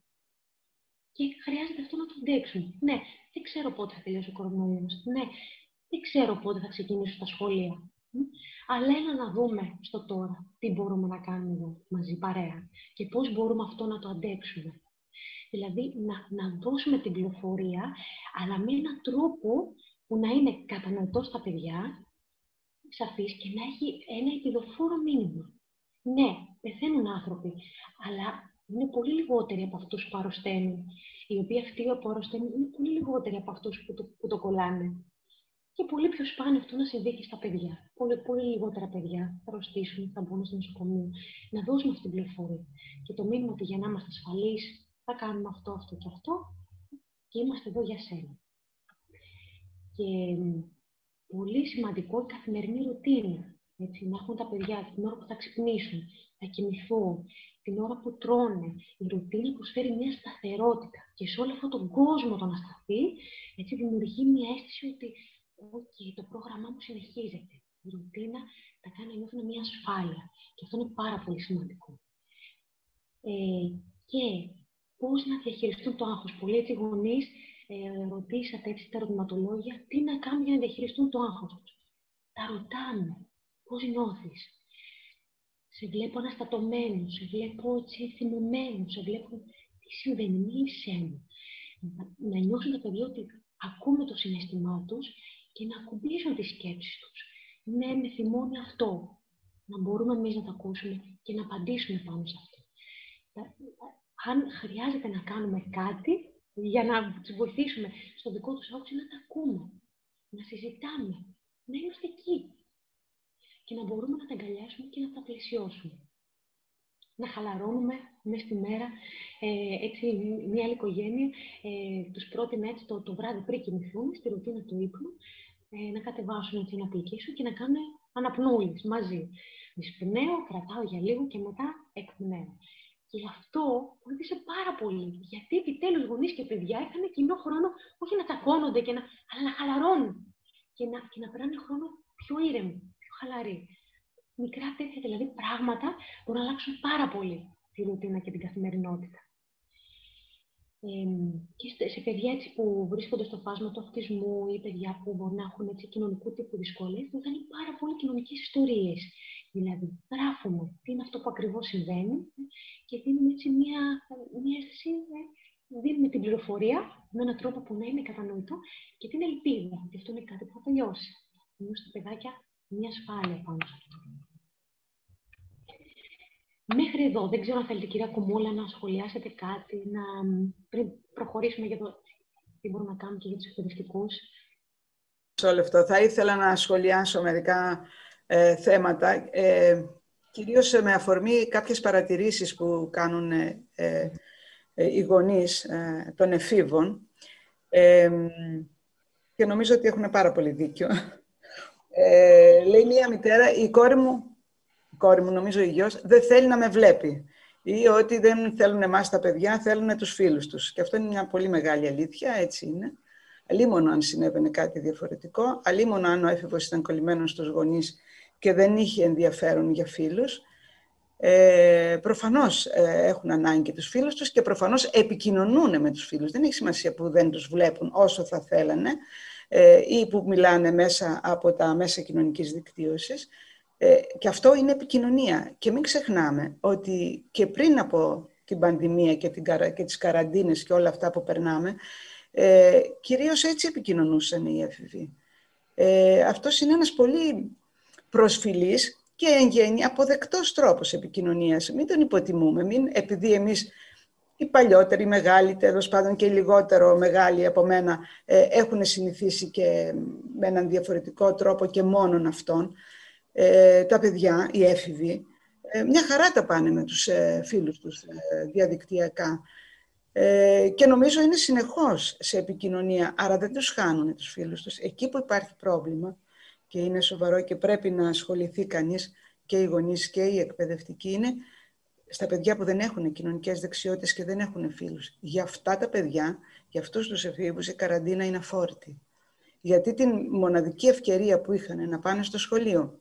και χρειάζεται αυτό να το αντέξουμε. Ναι, δεν ξέρω πότε θα τελειώσει ο κορονοϊός. Ναι, δεν ξέρω πότε θα ξεκινήσουν τα σχολεία. Αλλά έλα να δούμε στο τώρα τι μπορούμε να κάνουμε εδώ μαζί παρέα και πώς μπορούμε αυτό να το αντέξουμε. Δηλαδή να δώσουμε την πληροφορία, αλλά με έναν τρόπο που να είναι κατανοητό στα παιδιά, σαφής και να έχει ένα επιδοφόρο μήνυμα. Ναι, πεθαίνουν άνθρωποι, αλλά είναι πολύ λιγότεροι από αυτούς που αρρωσταίνουν. Οι οποίοι αυτοί που αρρωσταίνουν είναι πολύ λιγότεροι από αυτούς που το κολλάνε. Και πολύ πιο σπάνιο αυτό να συμβεί και στα παιδιά. Πολύ λιγότερα παιδιά θα αρρωστήσουν, θα μπουν στο νοσοκομείο. Να δώσουμε αυτή την πληροφορία. Και το μήνυμα ότι για να είμαστε ασφαλείς θα κάνουμε αυτό, αυτό και αυτό και είμαστε εδώ για σένα. Και πολύ σημαντικό η καθημερινή ρουτίνα. Έτσι, να έχουν τα παιδιά την ώρα που θα ξυπνήσουν, θα κοιμηθούν, την ώρα που τρώνε. Η ρουτίνα προσφέρει μια σταθερότητα. Και σε όλο αυτόν τον κόσμο το να σταθεί, έτσι δημιουργεί μια αίσθηση ότι το πρόγραμμά μου συνεχίζεται. Η ρουτίνα τα κάνει να νιώθουν μια ασφάλεια. Και αυτό είναι πάρα πολύ σημαντικό. Και πώς να διαχειριστούν το άγχος. Πολλοί έτσι γονείς ρωτήσατε έτσι τα ερωτηματολόγια τι να κάνουν για να διαχειριστούν το άγχος τους. Τα ρωτάμε. Πώς νιώθεις. Σε βλέπω αναστατωμένο, σε βλέπω έτσι θυμωμένο, σε βλέπω τι συμβαίνει, μίλησέ μου. Να νιώσουν τα παιδιά ότι ακούμε το συναίσθημά τους και να ακουμπήσουν τις σκέψεις τους. Ναι, με θυμώνει αυτό. Να μπορούμε εμείς να το ακούσουμε και να απαντήσουμε πάνω σε αυτό. Αν χρειάζεται να κάνουμε κάτι για να τους βοηθήσουμε στο δικό τους άγχος, να τα ακούμε, να συζητάμε, να είμαστε εκεί. Και να μπορούμε να τα αγκαλιάσουμε και να τα πλαισιώσουμε. Να χαλαρώνουμε μέσα στη μέρα, έτσι μια άλλη οικογένεια τους πρότεινε έτσι το βράδυ πριν κοιμηθούν, στη ρουτίνα του ύπνου, να κατεβάσουν έτσι ένα application και να κάνουν αναπνοούλες μαζί. Εισπνέω, κρατάω για λίγο και μετά εκπνέω. Και αυτό βοήθησε πάρα πολύ, γιατί επιτέλους γονείς και παιδιά είχαν κοινό χρόνο όχι να τσακώνονται, αλλά να χαλαρώνουν και να περνάνε χρόνο πιο ήρεμο. Χαλαρή. Μικρά τέτοια δηλαδή πράγματα μπορούν να αλλάξουν πάρα πολύ τη ρουτίνα και την καθημερινότητα. Και σε παιδιά έτσι που βρίσκονται στο φάσμα του αυτισμού ή παιδιά που μπορεί να έχουν έτσι κοινωνικού τύπου δυσκολίες, βοηθάνε πάρα πολύ κοινωνικές ιστορίες. Δηλαδή, γράφουμε τι είναι αυτό που ακριβώς συμβαίνει και δίνουμε έτσι μια αίσθηση, δίνουμε την πληροφορία με έναν τρόπο που να είναι κατανοητό και την ελπίδα ότι αυτό είναι κάτι που θα τελειώσει. Ενώ στα παιδάκια μια ασφάλεια πάνω σε αυτό. Μέχρι εδώ, δεν ξέρω αν θέλετε, κυρία Κομούλα, να σχολιάσετε κάτι, πριν προχωρήσουμε για το τι μπορούμε να κάνουμε και για τους εκπαιδευτικούς. Σε όλο αυτό θα ήθελα να σχολιάσω μερικά θέματα. κυρίως με αφορμή κάποιες παρατηρήσεις που κάνουν οι γονείς των εφήβων, και νομίζω ότι έχουν πάρα πολύ δίκιο. Λέει μία μητέρα, η κόρη μου, νομίζω η γιος, δεν θέλει να με βλέπει. Ή ότι δεν θέλουν εμάς τα παιδιά, θέλουν τους φίλους τους. Και αυτό είναι μια πολύ μεγάλη αλήθεια, έτσι είναι. Αλίμονο αν συνέβαινε κάτι διαφορετικό, αλίμονο αν ο έφηβος ήταν κολλημένος στους γονείς και δεν είχε ενδιαφέρον για φίλους. Προφανώς έχουν ανάγκη τους φίλους τους και προφανώς επικοινωνούν με τους φίλους. Δεν έχει σημασία που δεν τους βλέπουν όσο θα θέλανε ή που μιλάνε μέσα από τα μέσα κοινωνικής δικτύωσης. Και αυτό είναι επικοινωνία. Και μην ξεχνάμε ότι και πριν από την πανδημία και τις καραντίνες και όλα αυτά που περνάμε, κυρίως έτσι επικοινωνούσαν οι έφηβοι. Αυτός είναι ένας πολύ προσφυλής και εν γέννη αποδεκτός τρόπος επικοινωνίας. Μην τον υποτιμούμε. Επειδή εμείς οι παλιότεροι, οι μεγάλοι, τέλος πάντων και οι λιγότερο μεγάλοι από μένα, έχουν συνηθίσει και με έναν διαφορετικό τρόπο και μόνον αυτόν, τα παιδιά, οι έφηβοι, μια χαρά τα πάνε με τους φίλους τους διαδικτυακά. Και νομίζω είναι συνεχώς σε επικοινωνία, άρα δεν τους χάνουν τους φίλους τους. Εκεί που υπάρχει πρόβλημα και είναι σοβαρό και πρέπει να ασχοληθεί κανείς, και οι γονείς και οι εκπαιδευτικοί, είναι στα παιδιά που δεν έχουν κοινωνικές δεξιότητες και δεν έχουν φίλους. Για αυτά τα παιδιά, για αυτούς τους εφήβους, η καραντίνα είναι αφόρητη. Γιατί την μοναδική ευκαιρία που είχαν να πάνε στο σχολείο,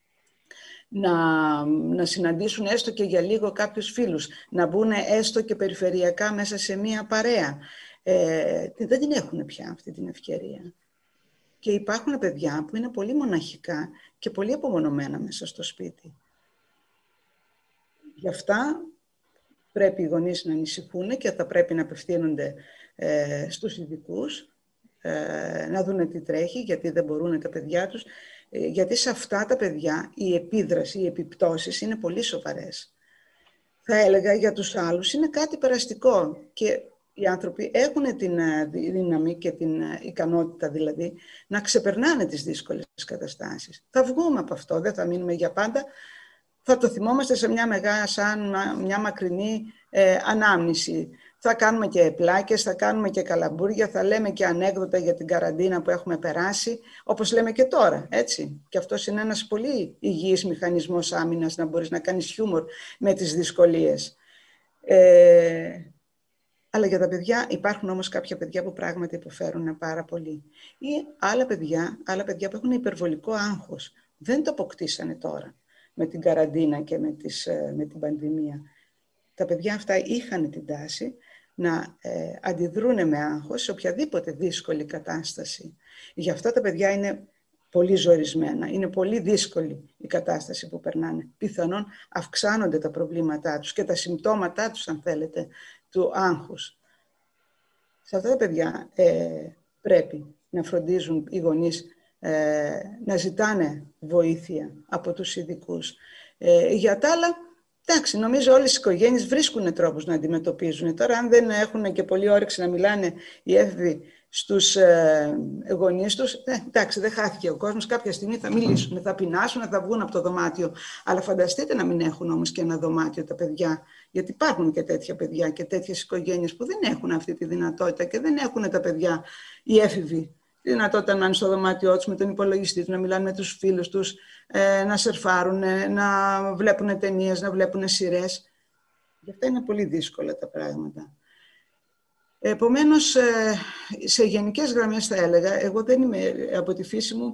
να συναντήσουν έστω και για λίγο κάποιους φίλους, να μπουν έστω και περιφερειακά μέσα σε μία παρέα, δεν την έχουν πια αυτή την ευκαιρία. Και υπάρχουν παιδιά που είναι πολύ μοναχικά και πολύ απομονωμένα μέσα στο σπίτι. Γι' αυτά πρέπει οι γονείς να ανησυχούν και θα πρέπει να απευθύνονται στους ειδικούς, να δούνε τι τρέχει, γιατί δεν μπορούν τα παιδιά τους, γιατί σε αυτά τα παιδιά η επίδραση, οι επιπτώσεις είναι πολύ σοβαρές. Θα έλεγα για τους άλλους είναι κάτι περαστικό και οι άνθρωποι έχουν την δύναμη και την ικανότητα δηλαδή να ξεπερνάνε τις δύσκολες καταστάσεις. Θα βγούμε από αυτό, δεν θα μείνουμε για πάντα. Θα το θυμόμαστε σε σαν μια μακρινή ανάμνηση. Θα κάνουμε και πλάκες, θα κάνουμε και καλαμπούρια, θα λέμε και ανέκδοτα για την καραντίνα που έχουμε περάσει, όπως λέμε και τώρα, έτσι. Και αυτός είναι ένας πολύ υγιής μηχανισμός άμυνας, να μπορείς να κάνεις χιούμορ με τις δυσκολίες. Αλλά για τα παιδιά, υπάρχουν όμως κάποια παιδιά που πράγματι υποφέρουν πάρα πολύ. Ή άλλα παιδιά που έχουν υπερβολικό άγχος. Δεν το αποκτήσανε τώρα με την καραντίνα και με την πανδημία. Τα παιδιά αυτά είχαν την τάση να αντιδρούν με άγχος σε οποιαδήποτε δύσκολη κατάσταση. Γι' αυτά τα παιδιά είναι πολύ ζορισμένα. Είναι πολύ δύσκολη η κατάσταση που περνάνε. Πιθανόν αυξάνονται τα προβλήματά τους και τα συμπτώματά τους, αν θέλετε, του άγχους. Σε αυτά τα παιδιά πρέπει να φροντίζουν οι γονείς να ζητάνε βοήθεια από τους ειδικούς. Για τα άλλα, εντάξει, νομίζω όλες οι οικογένειες βρίσκουν τρόπους να αντιμετωπίζουν. Τώρα, αν δεν έχουν και πολύ όρεξη να μιλάνε οι έφηβοι στους γονείς τους, εντάξει, δεν χάθηκε ο κόσμος. Κάποια στιγμή θα μιλήσουν, θα πεινάσουν, θα βγουν από το δωμάτιο. Αλλά φανταστείτε να μην έχουν όμως και ένα δωμάτιο τα παιδιά. Γιατί υπάρχουν και τέτοια παιδιά και τέτοιες οικογένειες που δεν έχουν αυτή τη δυνατότητα και δεν έχουν τα παιδιά, οι έφηβοι, τη δυνατότητα να είναι στο δωμάτιό τους με τον υπολογιστή τους, να μιλάνε με τους φίλους τους, να σερφάρουν, να βλέπουν ταινίες, να βλέπουν σειρές. Γι' αυτά είναι πολύ δύσκολα τα πράγματα. Επομένως, σε γενικές γραμμές θα έλεγα, εγώ δεν είμαι από τη φύση μου,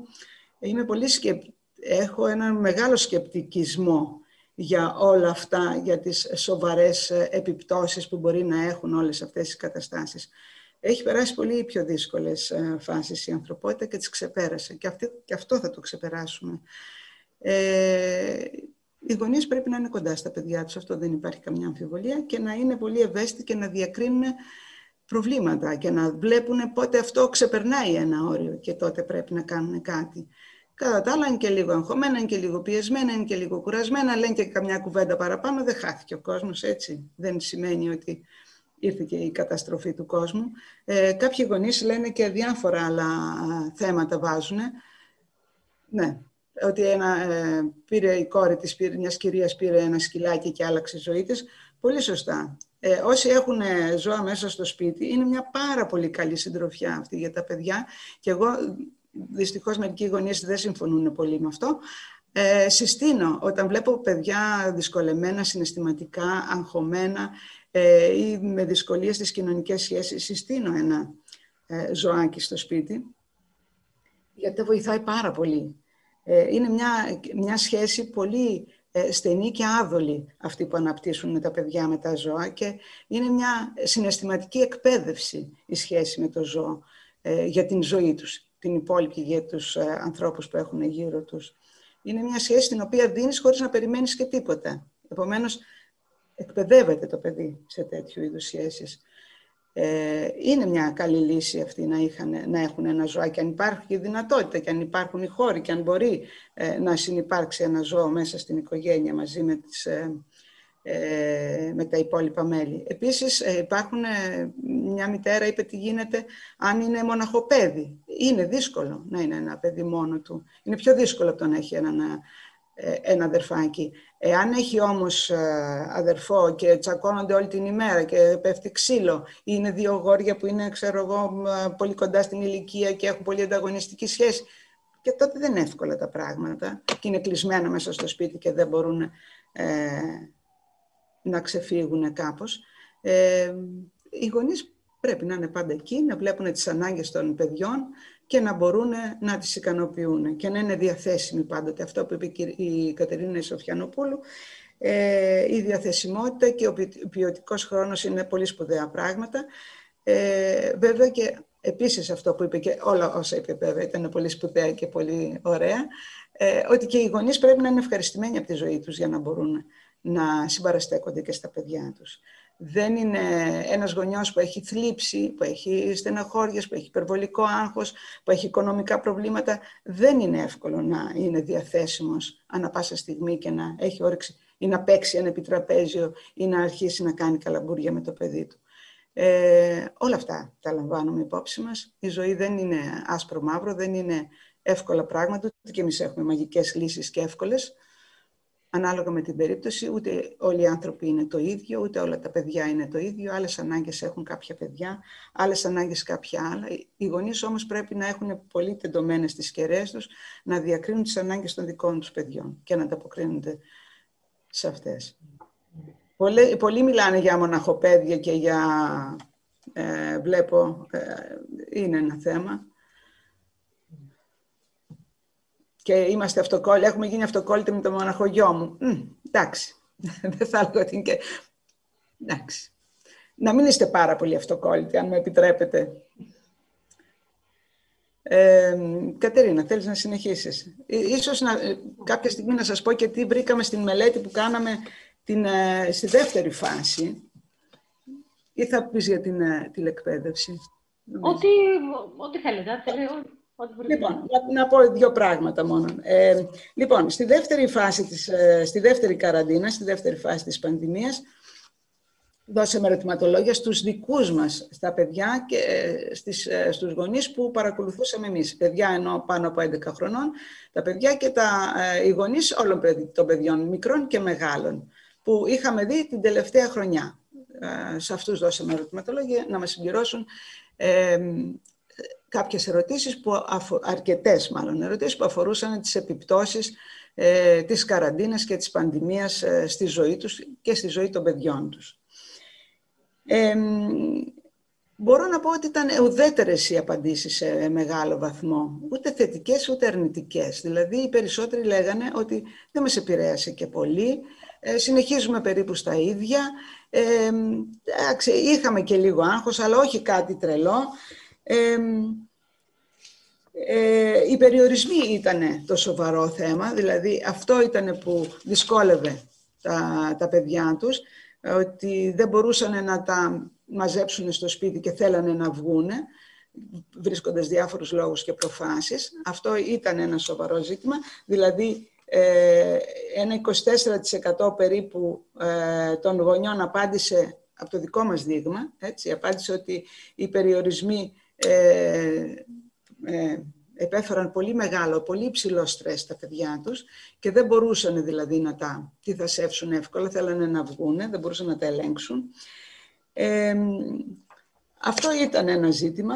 έχω ένα μεγάλο σκεπτικισμό για όλα αυτά, για τις σοβαρές επιπτώσεις που μπορεί να έχουν όλες αυτές οι καταστάσεις. Έχει περάσει πολύ πιο δύσκολες φάσεις η ανθρωπότητα και τις ξεπέρασε. Και αυτό θα το ξεπεράσουμε. Οι γονείς πρέπει να είναι κοντά στα παιδιά τους, αυτό δεν υπάρχει καμιά αμφιβολία, και να είναι πολύ ευαίσθητοι και να διακρίνουν προβλήματα και να βλέπουν πότε αυτό ξεπερνάει ένα όριο και τότε πρέπει να κάνουν κάτι. Κατά τα άλλα είναι και λίγο αγχωμένα, είναι και λίγο πιεσμένα, είναι και λίγο κουρασμένα, λένε και καμιά κουβέντα παραπάνω, δεν χάθηκε ο κόσμος, έτσι. Δεν σημαίνει ότι ήρθε και η καταστροφή του κόσμου. Κάποιοι γονείς λένε και διάφορα άλλα θέματα βάζουν. Ναι, ότι πήρε η κόρη της, μιας κυρίας πήρε ένα σκυλάκι και άλλαξε η ζωή της. Πολύ σωστά. Όσοι έχουν ζώα μέσα στο σπίτι, είναι μια πάρα πολύ καλή συντροφιά αυτή για τα παιδιά. Και εγώ, δυστυχώς, μερικοί γονείς δεν συμφωνούν πολύ με αυτό. Συστήνω, όταν βλέπω παιδιά δυσκολεμένα, συναισθηματικά, αγχωμένα ή με δυσκολίες στις κοινωνικές σχέσεις, συστήνω ένα ζωάκι στο σπίτι, γιατί βοηθάει πάρα πολύ. Είναι μια σχέση πολύ στενή και άδολη αυτή που αναπτύσσουν τα παιδιά με τα ζώα και είναι μια συναισθηματική εκπαίδευση η σχέση με το ζώο για την ζωή τους, την υπόλοιπη για τους ανθρώπους που έχουν γύρω τους. Είναι μια σχέση την οποία δίνεις χωρίς να περιμένεις και τίποτα. Επομένως, εκπαιδεύεται το παιδί σε τέτοιου είδους σχέσεις. Είναι μια καλή λύση αυτή να έχουν ένα ζωάκι, αν υπάρχει και δυνατότητα και αν υπάρχουν οι χώροι και αν μπορεί να συνυπάρξει ένα ζώο μέσα στην οικογένεια μαζί με τα υπόλοιπα μέλη. Επίσης, μια μητέρα είπε τι γίνεται αν είναι μοναχοπέδι. Είναι δύσκολο να είναι ένα παιδί μόνο του. Είναι πιο δύσκολο από το να έχει ένα αδερφάκι. Εάν έχει όμως αδερφό και τσακώνονται όλη την ημέρα και πέφτει ξύλο, ή είναι δύο αγόρια που είναι, ξέρω εγώ, πολύ κοντά στην ηλικία και έχουν πολύ ανταγωνιστική σχέση, και τότε δεν είναι εύκολα τα πράγματα και είναι κλεισμένα μέσα στο σπίτι και δεν μπορούν να ξεφύγουν κάπως. Οι γονείς πρέπει να είναι πάντα εκεί, να βλέπουν τις ανάγκες των παιδιών και να μπορούν να τις ικανοποιούν και να είναι διαθέσιμοι πάντοτε. Αυτό που είπε η Κατερίνα Σοφιανοπούλου, η διαθεσιμότητα και ο ποιοτικός χρόνος είναι πολύ σπουδαία πράγματα. Βέβαια και επίσης αυτό που είπε και όλα όσα είπε βέβαια ήταν πολύ σπουδαία και πολύ ωραία, ότι και οι γονείς πρέπει να είναι ευχαριστημένοι από τη ζωή τους για να μπορούν να συμπαραστέκονται και στα παιδιά τους. Δεν είναι ένας γονιός που έχει θλίψη, που έχει στεναχώριες, που έχει υπερβολικό άγχος, που έχει οικονομικά προβλήματα. Δεν είναι εύκολο να είναι διαθέσιμος ανά πάσα στιγμή και να έχει όρεξη ή να παίξει ένα επιτραπέζιο ή να αρχίσει να κάνει καλαμπούρια με το παιδί του. Όλα αυτά τα λαμβάνουμε υπόψη μας. Η ζωή δεν είναι άσπρο-μαύρο, δεν είναι εύκολα πράγματα, ούτε και εμείς έχουμε μαγικές λύσεις και εύκολες. Ανάλογα με την περίπτωση, ούτε όλοι οι άνθρωποι είναι το ίδιο, ούτε όλα τα παιδιά είναι το ίδιο. Άλλες ανάγκες έχουν κάποια παιδιά, άλλες ανάγκες κάποια άλλα. Οι γονείς όμως πρέπει να έχουν πολύ τεντωμένες τις κεραίες τους, να διακρίνουν τις ανάγκες των δικών τους παιδιών και να ανταποκρίνονται σε αυτές. Πολλοί μιλάνε για μοναχοπαίδια και για, βλέπω, είναι ένα θέμα. Και είμαστε αυτοκόλλητοι, έχουμε γίνει αυτοκόλλητοι με το μοναχογιό μου. Εντάξει, δεν θα έλεγα ότι είναι και... Εντάξει. Να μην είστε πάρα πολύ αυτοκόλλητοι, αν μου επιτρέπετε. Κατερίνα, θέλεις να συνεχίσεις? Ίσως κάποια στιγμή να σας πω και τι βρήκαμε στην μελέτη που κάναμε στη δεύτερη φάση. Ή θα πεις για την τηλεκπαίδευση? Ό,τι θέλετε. Λοιπόν, να πω δύο πράγματα μόνο. Λοιπόν, στη δεύτερη φάση στη δεύτερη καραντίνα, στη δεύτερη φάση της πανδημίας, δώσαμε ερωτηματολόγια στους δικούς μας, στα παιδιά και στους γονείς που παρακολουθούσαμε εμείς. Παιδιά ενώ πάνω από 11 χρονών, τα παιδιά και οι γονείς όλων των παιδιών, μικρών και μεγάλων, που είχαμε δει την τελευταία χρονιά. Σε αυτούς δώσαμε ερωτηματολόγια να μας συμπληρώσουν κάποιες ερωτήσεις, αρκετές μάλλον ερωτήσεις που αφορούσαν τις επιπτώσεις της καραντίνας και της πανδημίας στη ζωή τους και στη ζωή των παιδιών τους. Μπορώ να πω ότι ήταν ουδέτερες οι απαντήσεις σε μεγάλο βαθμό, ούτε θετικές ούτε αρνητικές. Δηλαδή οι περισσότεροι λέγανε ότι δεν μας επηρέασε και πολύ, συνεχίζουμε περίπου στα ίδια, είχαμε και λίγο άγχος, αλλά όχι κάτι τρελό. Οι περιορισμοί ήταν το σοβαρό θέμα, δηλαδή αυτό ήταν που δυσκόλευε τα παιδιά τους, ότι δεν μπορούσαν να τα μαζέψουν στο σπίτι και θέλανε να βγούνε, βρίσκοντας διάφορους λόγους και προφάσεις. Αυτό ήταν ένα σοβαρό ζήτημα, δηλαδή ένα 24% περίπου των γονιών απάντησε από το δικό μας δείγμα, έτσι, απάντησε ότι οι περιορισμοί επέφεραν πολύ μεγάλο, πολύ υψηλό στρες στα παιδιά τους και δεν μπορούσαν δηλαδή να τα τυθασεύσουν εύκολα, θέλανε να βγούνε, δεν μπορούσαν να τα ελέγξουν. Αυτό ήταν ένα ζήτημα.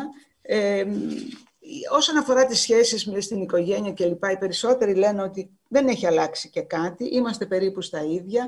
Όσον αφορά τις σχέσεις στην οικογένεια κλπ, οι περισσότεροι λένε ότι δεν έχει αλλάξει και κάτι, είμαστε περίπου στα ίδια.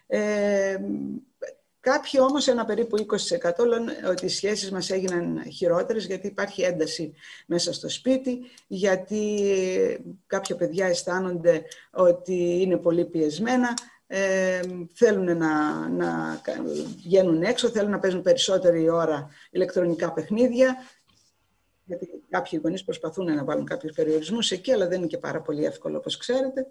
Κάποιοι όμως, ένα περίπου 20% λένε ότι οι σχέσεις μας έγιναν χειρότερες γιατί υπάρχει ένταση μέσα στο σπίτι, γιατί κάποια παιδιά αισθάνονται ότι είναι πολύ πιεσμένα, θέλουν να βγαίνουν έξω, θέλουν να παίζουν περισσότερη ώρα ηλεκτρονικά παιχνίδια, γιατί κάποιοι γονείς προσπαθούν να βάλουν κάποιους περιορισμούς εκεί, αλλά δεν είναι και πάρα πολύ εύκολο, όπως ξέρετε.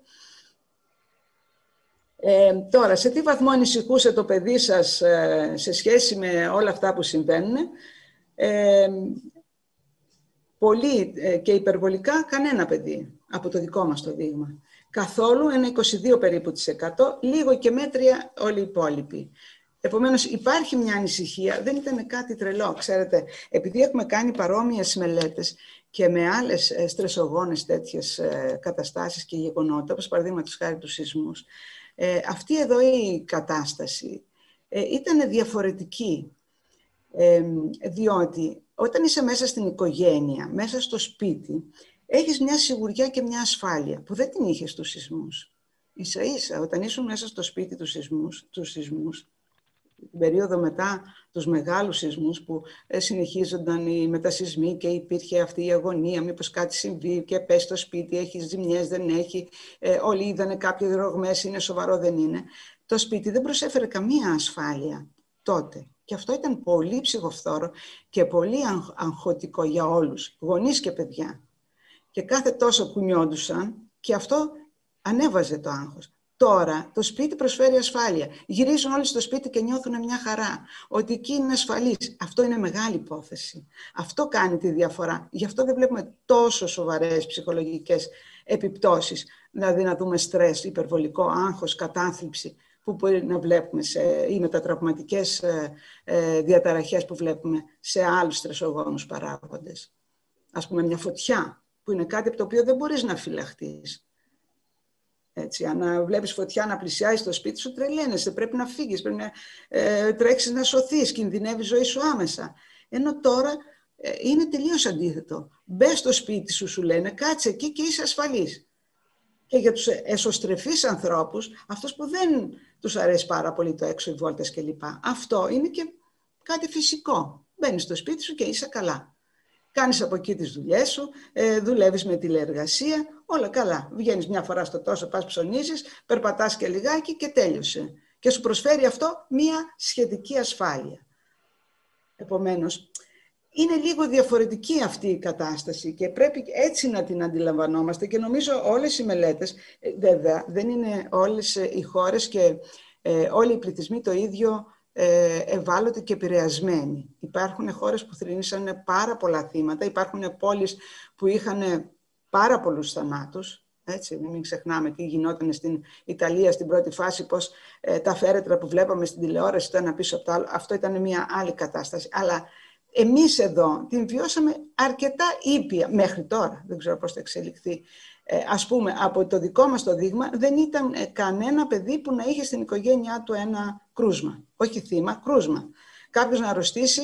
Τώρα, σε τι βαθμό ανησυχούσε το παιδί σας σε σχέση με όλα αυτά που συμβαίνουν? Πολύ και υπερβολικά κανένα παιδί από το δικό μας το δείγμα. Καθόλου, ένα 22 περίπου %, λίγο και μέτρια όλοι οι υπόλοιποι. Επομένως, υπάρχει μια ανησυχία, δεν ήταν κάτι τρελό, ξέρετε, επειδή έχουμε κάνει παρόμοιες μελέτες και με άλλες στρεσογόνες τέτοιες καταστάσεις και γεγονότα, όπως παραδείγματος χάρη τους σεισμούς, αυτή εδώ η κατάσταση ήταν διαφορετική, διότι όταν είσαι μέσα στην οικογένεια, μέσα στο σπίτι, έχεις μια σιγουριά και μια ασφάλεια που δεν την είχες στους σεισμούς. Ίσα-ίσα, όταν ήσουν μέσα στο σπίτι τους σεισμούς, την περίοδο μετά τους μεγάλους σεισμούς που συνεχίζονταν οι μετασεισμοί και υπήρχε αυτή η αγωνία, μήπως κάτι συμβεί και πες στο σπίτι, έχει ζημιές, δεν έχει, όλοι είδανε κάποιες ρογμές, είναι σοβαρό, δεν είναι. Το σπίτι δεν προσέφερε καμία ασφάλεια τότε. Και αυτό ήταν πολύ ψυχοφθόρο και πολύ αγχωτικό για όλους, γονείς και παιδιά. Και κάθε τόσο κουνιόντουσαν και αυτό ανέβαζε το άγχος. Τώρα το σπίτι προσφέρει ασφάλεια. Γυρίζουν όλοι στο σπίτι και νιώθουν μια χαρά. Ότι εκεί είναι ασφαλής. Αυτό είναι μεγάλη υπόθεση. Αυτό κάνει τη διαφορά. Γι' αυτό δεν βλέπουμε τόσο σοβαρές ψυχολογικές επιπτώσεις. Δηλαδή να δούμε στρες, υπερβολικό άγχος, κατάθλιψη που μπορεί να βλέπουμε ή μετατραυματικές διαταραχές που βλέπουμε σε άλλους στρεσογόνους παράγοντες. Ας πούμε μια φωτιά που είναι κάτι από το οποίο δεν μπορείς να φυλαχτείς. Έτσι, αν βλέπεις φωτιά να πλησιάζει στο σπίτι σου, τρελαίνεσαι, πρέπει να φύγεις, πρέπει να τρέξεις να σωθείς, κινδυνεύει η ζωή σου άμεσα. Ενώ τώρα είναι τελείως αντίθετο. Μπες στο σπίτι σου, σου λένε, κάτσε εκεί και είσαι ασφαλής. Και για τους εσωστρεφείς ανθρώπους, αυτούς που δεν τους αρέσει πάρα πολύ το έξω, οι βόλτες κλπ. Αυτό είναι και κάτι φυσικό. Μπαίνεις στο σπίτι σου και είσαι καλά. Κάνεις από εκεί τις δουλειές σου, δουλεύεις με τηλεεργασία, όλα καλά. Βγαίνεις μια φορά στο τόσο, πας ψωνίζεις, περπατάς και λιγάκι και τέλειωσε. Και σου προσφέρει αυτό μια σχετική ασφάλεια. Επομένως, είναι λίγο διαφορετική αυτή η κατάσταση και πρέπει έτσι να την αντιλαμβανόμαστε και νομίζω όλες οι μελέτες, βέβαια δεν είναι όλες οι χώρες και όλοι οι πληθυσμοί το ίδιο ευάλωτοι και επηρεασμένοι. Υπάρχουν χώρες που θρηνήσαν πάρα πολλά θύματα, υπάρχουν πόλεις που είχαν πάρα πολλούς θανάτους. Έτσι, μην ξεχνάμε τι γινόταν στην Ιταλία στην πρώτη φάση, πώς τα φέρετρα που βλέπαμε στην τηλεόραση το ένα πίσω από το άλλο, αυτό ήταν μια άλλη κατάσταση. Αλλά εμείς εδώ την βιώσαμε αρκετά ήπια μέχρι τώρα, δεν ξέρω πώς θα εξελιχθεί. Ας πούμε, από το δικό μας το δείγμα, δεν ήταν κανένα παιδί που να είχε στην οικογένειά του κρούσμα. Όχι θύμα, κρούσμα. Κάποιος να αρρωστήσει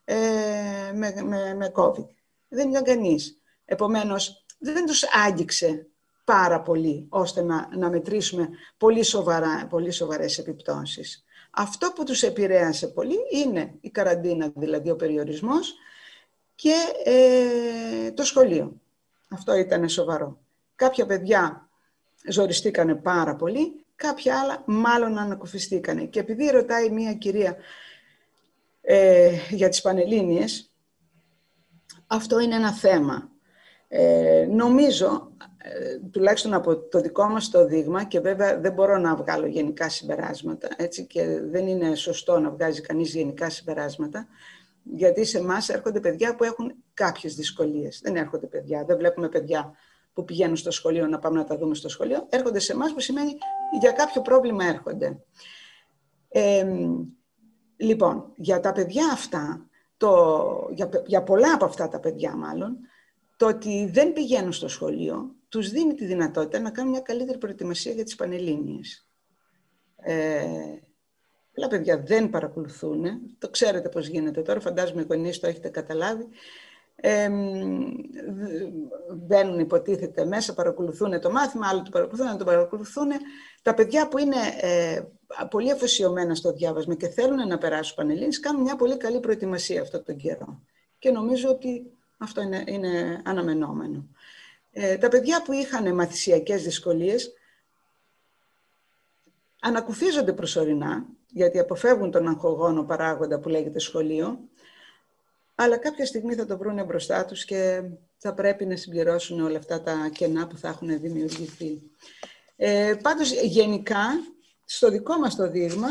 με COVID. Δεν ήταν κανείς. Επομένως, δεν τους άγγιξε πάρα πολύ, ώστε να μετρήσουμε πολύ σοβαρές επιπτώσεις. Αυτό που τους επηρέασε πολύ είναι η καραντίνα, δηλαδή ο περιορισμός και το σχολείο. Αυτό ήταν σοβαρό. Κάποια παιδιά ζοριστήκανε πάρα πολύ, κάποια άλλα μάλλον ανακουφιστήκανε. Και επειδή ρωτάει μία κυρία για τις Πανελλήνιες, αυτό είναι ένα θέμα. Νομίζω, τουλάχιστον από το δικό μας το δείγμα, και βέβαια δεν μπορώ να βγάλω γενικά συμπεράσματα, έτσι, και δεν είναι σωστό να βγάζει κανείς γενικά συμπεράσματα, γιατί σε εμάς έρχονται παιδιά που έχουν κάποιες δυσκολίες. Δεν έρχονται παιδιά, δεν βλέπουμε παιδιά που πηγαίνουν στο σχολείο να πάμε να τα δούμε στο σχολείο. Έρχονται σε εμάς που σημαίνει για κάποιο πρόβλημα έρχονται. Λοιπόν, για τα παιδιά αυτά, για πολλά από αυτά τα παιδιά μάλλον, το ότι δεν πηγαίνουν στο σχολείο τους δίνει τη δυνατότητα να κάνουν μια καλύτερη προετοιμασία για τις Πανελλήνιες. Πολλά παιδιά δεν παρακολουθούν, το ξέρετε πώς γίνεται τώρα, φαντάζομαι οι γονείς το έχετε καταλάβει. Μπαίνουν, υποτίθεται, μέσα, παρακολουθούν το μάθημα, άλλοι το παρακολουθούν, άλλοι το παρακολουθούν. Τα παιδιά που είναι πολύ αφοσιωμένα στο διάβασμα και θέλουν να περάσουν Πανελλήνιες, κάνουν μια πολύ καλή προετοιμασία αυτόν τον καιρό. Και νομίζω ότι αυτό είναι αναμενόμενο. Τα παιδιά που είχαν μαθησιακές δυσκολίες ανακουφίζονται προσωρινά, γιατί αποφεύγουν τον αγχογόνο παράγοντα που λέγεται σχολείο, αλλά κάποια στιγμή θα το βρούνε μπροστά τους και θα πρέπει να συμπληρώσουν όλα αυτά τα κενά που θα έχουν δημιουργηθεί. Πάντως, γενικά, στο δικό μας το δείγμα,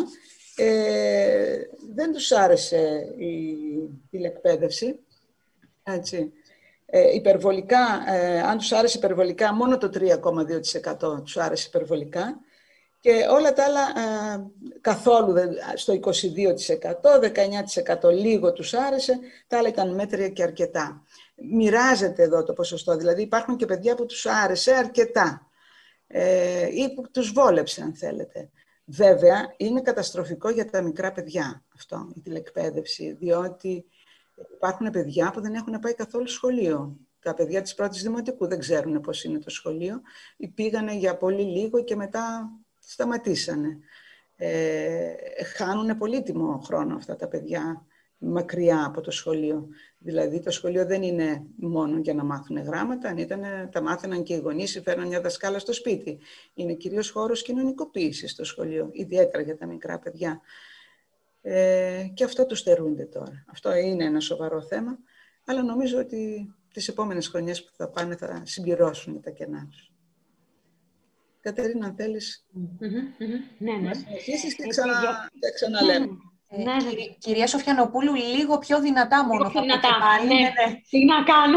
δεν τους άρεσε η τηλεκπαίδευση. Έτσι. Υπερβολικά, αν τους άρεσε υπερβολικά, μόνο το 3,2% τους άρεσε υπερβολικά. Και όλα τα άλλα καθόλου, στο 22%, 19% λίγο τους άρεσε, τα άλλα ήταν μέτρια και αρκετά. Μοιράζεται εδώ το ποσοστό, δηλαδή υπάρχουν και παιδιά που τους άρεσε αρκετά ή που τους βόλεψε, αν θέλετε. Βέβαια, είναι καταστροφικό για τα μικρά παιδιά αυτό, η τηλεκπαίδευση, διότι υπάρχουν παιδιά που δεν έχουν πάει καθόλου σχολείο. Τα παιδιά της πρώτης δημοτικού δεν ξέρουν πώς είναι το σχολείο, ή πήγανε για πολύ λίγο και μετά σταματήσανε. Χάνουν πολύτιμο χρόνο αυτά τα παιδιά μακριά από το σχολείο. Δηλαδή το σχολείο δεν είναι μόνο για να μάθουν γράμματα, αν τα μάθαιναν και οι γονείς ή φέρναν μια δασκάλα στο σπίτι. Είναι κυρίως χώρος κοινωνικοποίησης στο σχολείο, ιδιαίτερα για τα μικρά παιδιά. Και αυτό τους στερούνται τώρα. Αυτό είναι ένα σοβαρό θέμα, αλλά νομίζω ότι τις επόμενες χρονιές που θα πάνε θα συμπληρώσουν τα κενά τους. Κατερίνα, αν θέλεις να συνεχίσεις και ξαναλέμε. Κυρία Σοφιανοπούλου, λίγο πιο δυνατά μόνο θα πείτε πάλι. Τι να κάνω,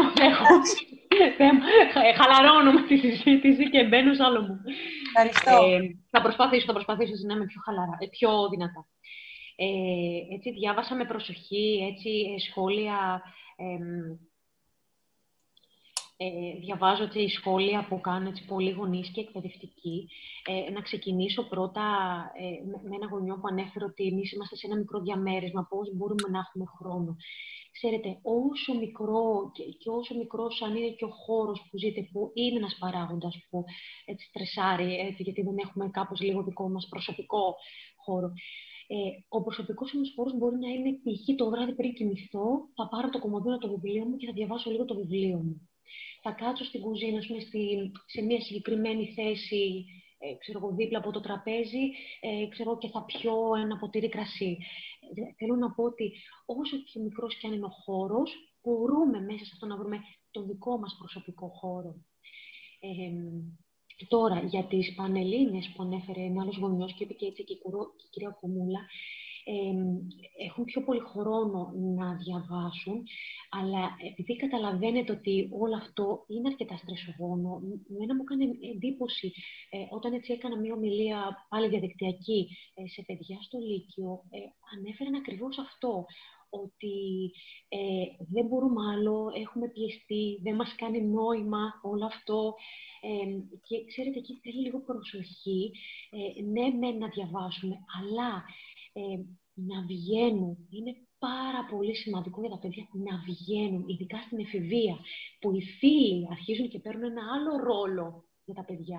χαλαρώνω με τη συζήτηση και μπαίνω σ' άλλο μου. Ευχαριστώ. Θα προσπαθήσω να είμαι πιο χαλαρά, πιο δυνατά. Έτσι, διάβασα με προσοχή σχόλια. Διαβάζω οι σχόλια που κάνουν πολλοί γονείς και εκπαιδευτικοί. Να ξεκινήσω πρώτα με ένα γονιό που ανέφερε ότι εμείς είμαστε σε ένα μικρό διαμέρισμα, πώς μπορούμε να έχουμε χρόνο. Ξέρετε, όσο μικρό και όσο μικρός αν είναι και ο χώρος που ζείτε, που είναι ένας παράγοντας που στρεσάρει, γιατί δεν έχουμε κάπως λίγο δικό μας προσωπικό χώρο. Ο προσωπικός μας χώρος μπορεί να είναι π.χ. το βράδυ πριν κοιμηθώ, θα πάρω το κομμωδίνο το βιβλίο μου και θα διαβάσω λίγο το βιβλίο μου. Θα κάτσω στην κουζίνα, σε μια συγκεκριμένη θέση, δίπλα από το τραπέζι, και θα πιω ένα ποτήρι κρασί. Θέλω να πω ότι όσο πιο μικρός κι αν είναι ο χώρος, μπορούμε μέσα σε αυτό να βρούμε τον δικό μας προσωπικό χώρο. Τώρα, για τις Πανελλήνιες που ανέφερε ένα άλλος γονιός και είπε και έτσι και η κυρία Κομούλα, έχουν πιο πολύ χρόνο να διαβάσουν, αλλά επειδή καταλαβαίνετε ότι όλο αυτό είναι αρκετά στρεσογόνο, εμένα μου έκανε εντύπωση όταν έτσι έκανα μια ομιλία πάλι διαδικτυακή σε παιδιά στο Λύκειο, ανέφεραν ακριβώς αυτό, ότι δεν μπορούμε άλλο, έχουμε πιεστεί, δεν μας κάνει νόημα όλο αυτό. Και ξέρετε, εκεί θέλει λίγο προσοχή, ναι, να διαβάσουμε, αλλά να βγαίνουν. Είναι πάρα πολύ σημαντικό για τα παιδιά να βγαίνουν, ειδικά στην εφηβεία, που οι φίλοι αρχίζουν και παίρνουν ένα άλλο ρόλο για τα παιδιά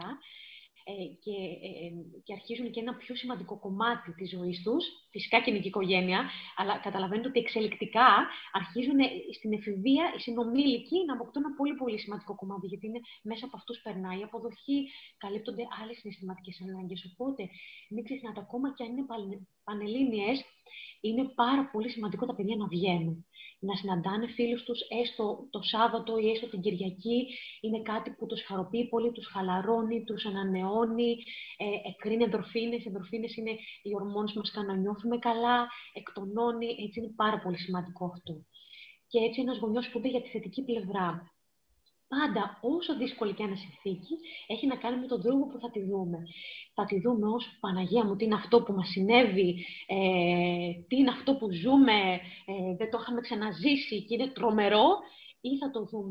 και αρχίζουν και ένα πιο σημαντικό κομμάτι της ζωής τους, φυσικά και είναι και η οικογένεια, αλλά καταλαβαίνετε ότι εξελικτικά αρχίζουν στην εφηβεία οι συνομήλικοι να αποκτούν ένα πολύ πολύ σημαντικό κομμάτι, γιατί είναι μέσα από αυτούς περνάει η αποδοχή, καλύπτονται άλλες συναισθηματικές ανάγκες. Οπότε μην ξεχνάτε, ακόμα και αν είναι Πανελλήνιες, είναι πάρα πολύ σημαντικό τα παιδιά να βγαίνουν. Να συναντάνε φίλους τους έστω το Σάββατο ή έστω την Κυριακή. Είναι κάτι που τους χαροποιεί πολύ, τους χαλαρώνει, τους ανανεώνει, εκρίνει ενδορφίνες. Οι ενδορφίνες είναι οι ορμόνες που μας κάνουν να νιώθουμε καλά, εκτονώνει, έτσι είναι πάρα πολύ σημαντικό αυτό. Και έτσι ένας γονιός που είπε για τη θετική πλευρά. Πάντα, όσο δύσκολη και αν είναι συνθήκη, έχει να κάνει με τον τρόπο που θα τη δούμε. Θα τη δούμε ως Παναγία μου, τι είναι αυτό που μας συνέβη, τι είναι αυτό που ζούμε, δεν το είχαμε ξαναζήσει και είναι τρομερό, ή θα το δούμε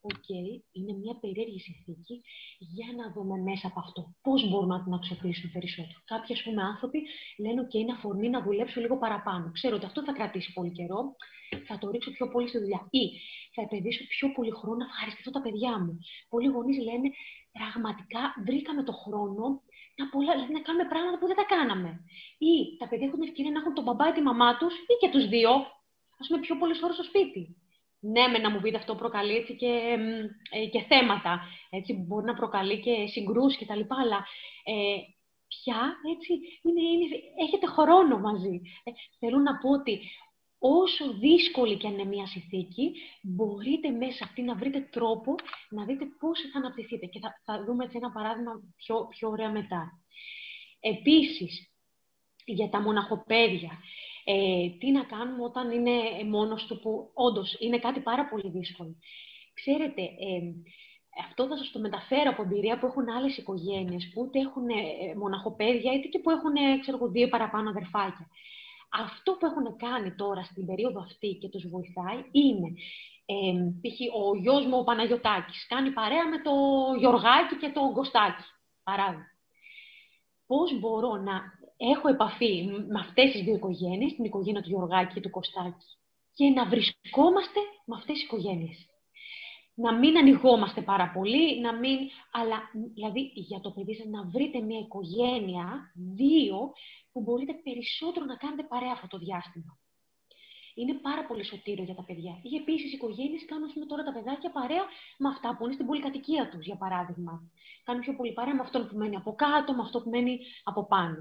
είναι μια περίεργη συνθήκη για να δούμε μέσα από αυτό πώς μπορούμε να την αξιοποιήσουμε περισσότερο. Κάποιοι, ας πούμε, άνθρωποι λένε ότι είναι αφορμή να δουλέψω λίγο παραπάνω. Ξέρω ότι αυτό θα κρατήσει πολύ καιρό, θα το ρίξω πιο πολύ στη δουλειά. Ή θα επενδύσω πιο πολύ χρόνο να ευχαριστήσω τα παιδιά μου. Πολλοί γονείς λένε πραγματικά βρήκαμε το χρόνο να κάνουμε πράγματα που δεν τα κάναμε. Ή τα παιδιά έχουν ευκαιρία να έχουν τον μπαμπά ή τη μαμά τους ή και τους δύο, ας πούμε, πιο πολλές ώρες στο σπίτι. Ναι, να μου πείτε, αυτό προκαλεί έτσι και θέματα. Έτσι, μπορεί να προκαλεί και συγκρούσεις κτλ. Αλλά πια έτσι, έχετε χρόνο μαζί. Θέλω να πω ότι όσο δύσκολη και αν είναι μια συνθήκη, μπορείτε μέσα αυτή να βρείτε τρόπο να δείτε πώς θα αναπτυχθείτε. Και θα δούμε έτσι ένα παράδειγμα πιο ωραία μετά. Επίσης, για τα μοναχοπαίδια. Τι να κάνουμε όταν είναι μόνος του, που όντως είναι κάτι πάρα πολύ δύσκολο. Ξέρετε, αυτό θα σας το μεταφέρω από εμπειρία που έχουν άλλες οικογένειες, που ούτε έχουν μοναχοπαίδια, είτε και που έχουν, ξέρω, 2 παραπάνω αδερφάκια. Αυτό που έχουν κάνει τώρα στην περίοδο αυτή και τους βοηθάει είναι, π.χ. ο γιος μου ο Παναγιωτάκης κάνει παρέα με το Γιωργάκη και το Κωστάκη, παράδειγμα. Πώς μπορώ να έχω επαφή με αυτές τις 2 οικογένειες, την οικογένεια του Γιωργάκη και του Κωστάκη, και να βρισκόμαστε με αυτές τις οικογένειες. Να μην ανοιγόμαστε πάρα πολύ, αλλά δηλαδή για το παιδί σας να βρείτε μια οικογένεια, 2, που μπορείτε περισσότερο να κάνετε παρέα αυτό το διάστημα. Είναι πάρα πολύ σωτήριο για τα παιδιά. Ή επίσης οι οικογένειες κάνουν τώρα τα παιδάκια παρέα με αυτά που είναι στην πολυκατοικία τους, για παράδειγμα. Κάνουν πιο πολύ παρέα με αυτόν που μένει από κάτω, με αυτό που μένει από πάνω.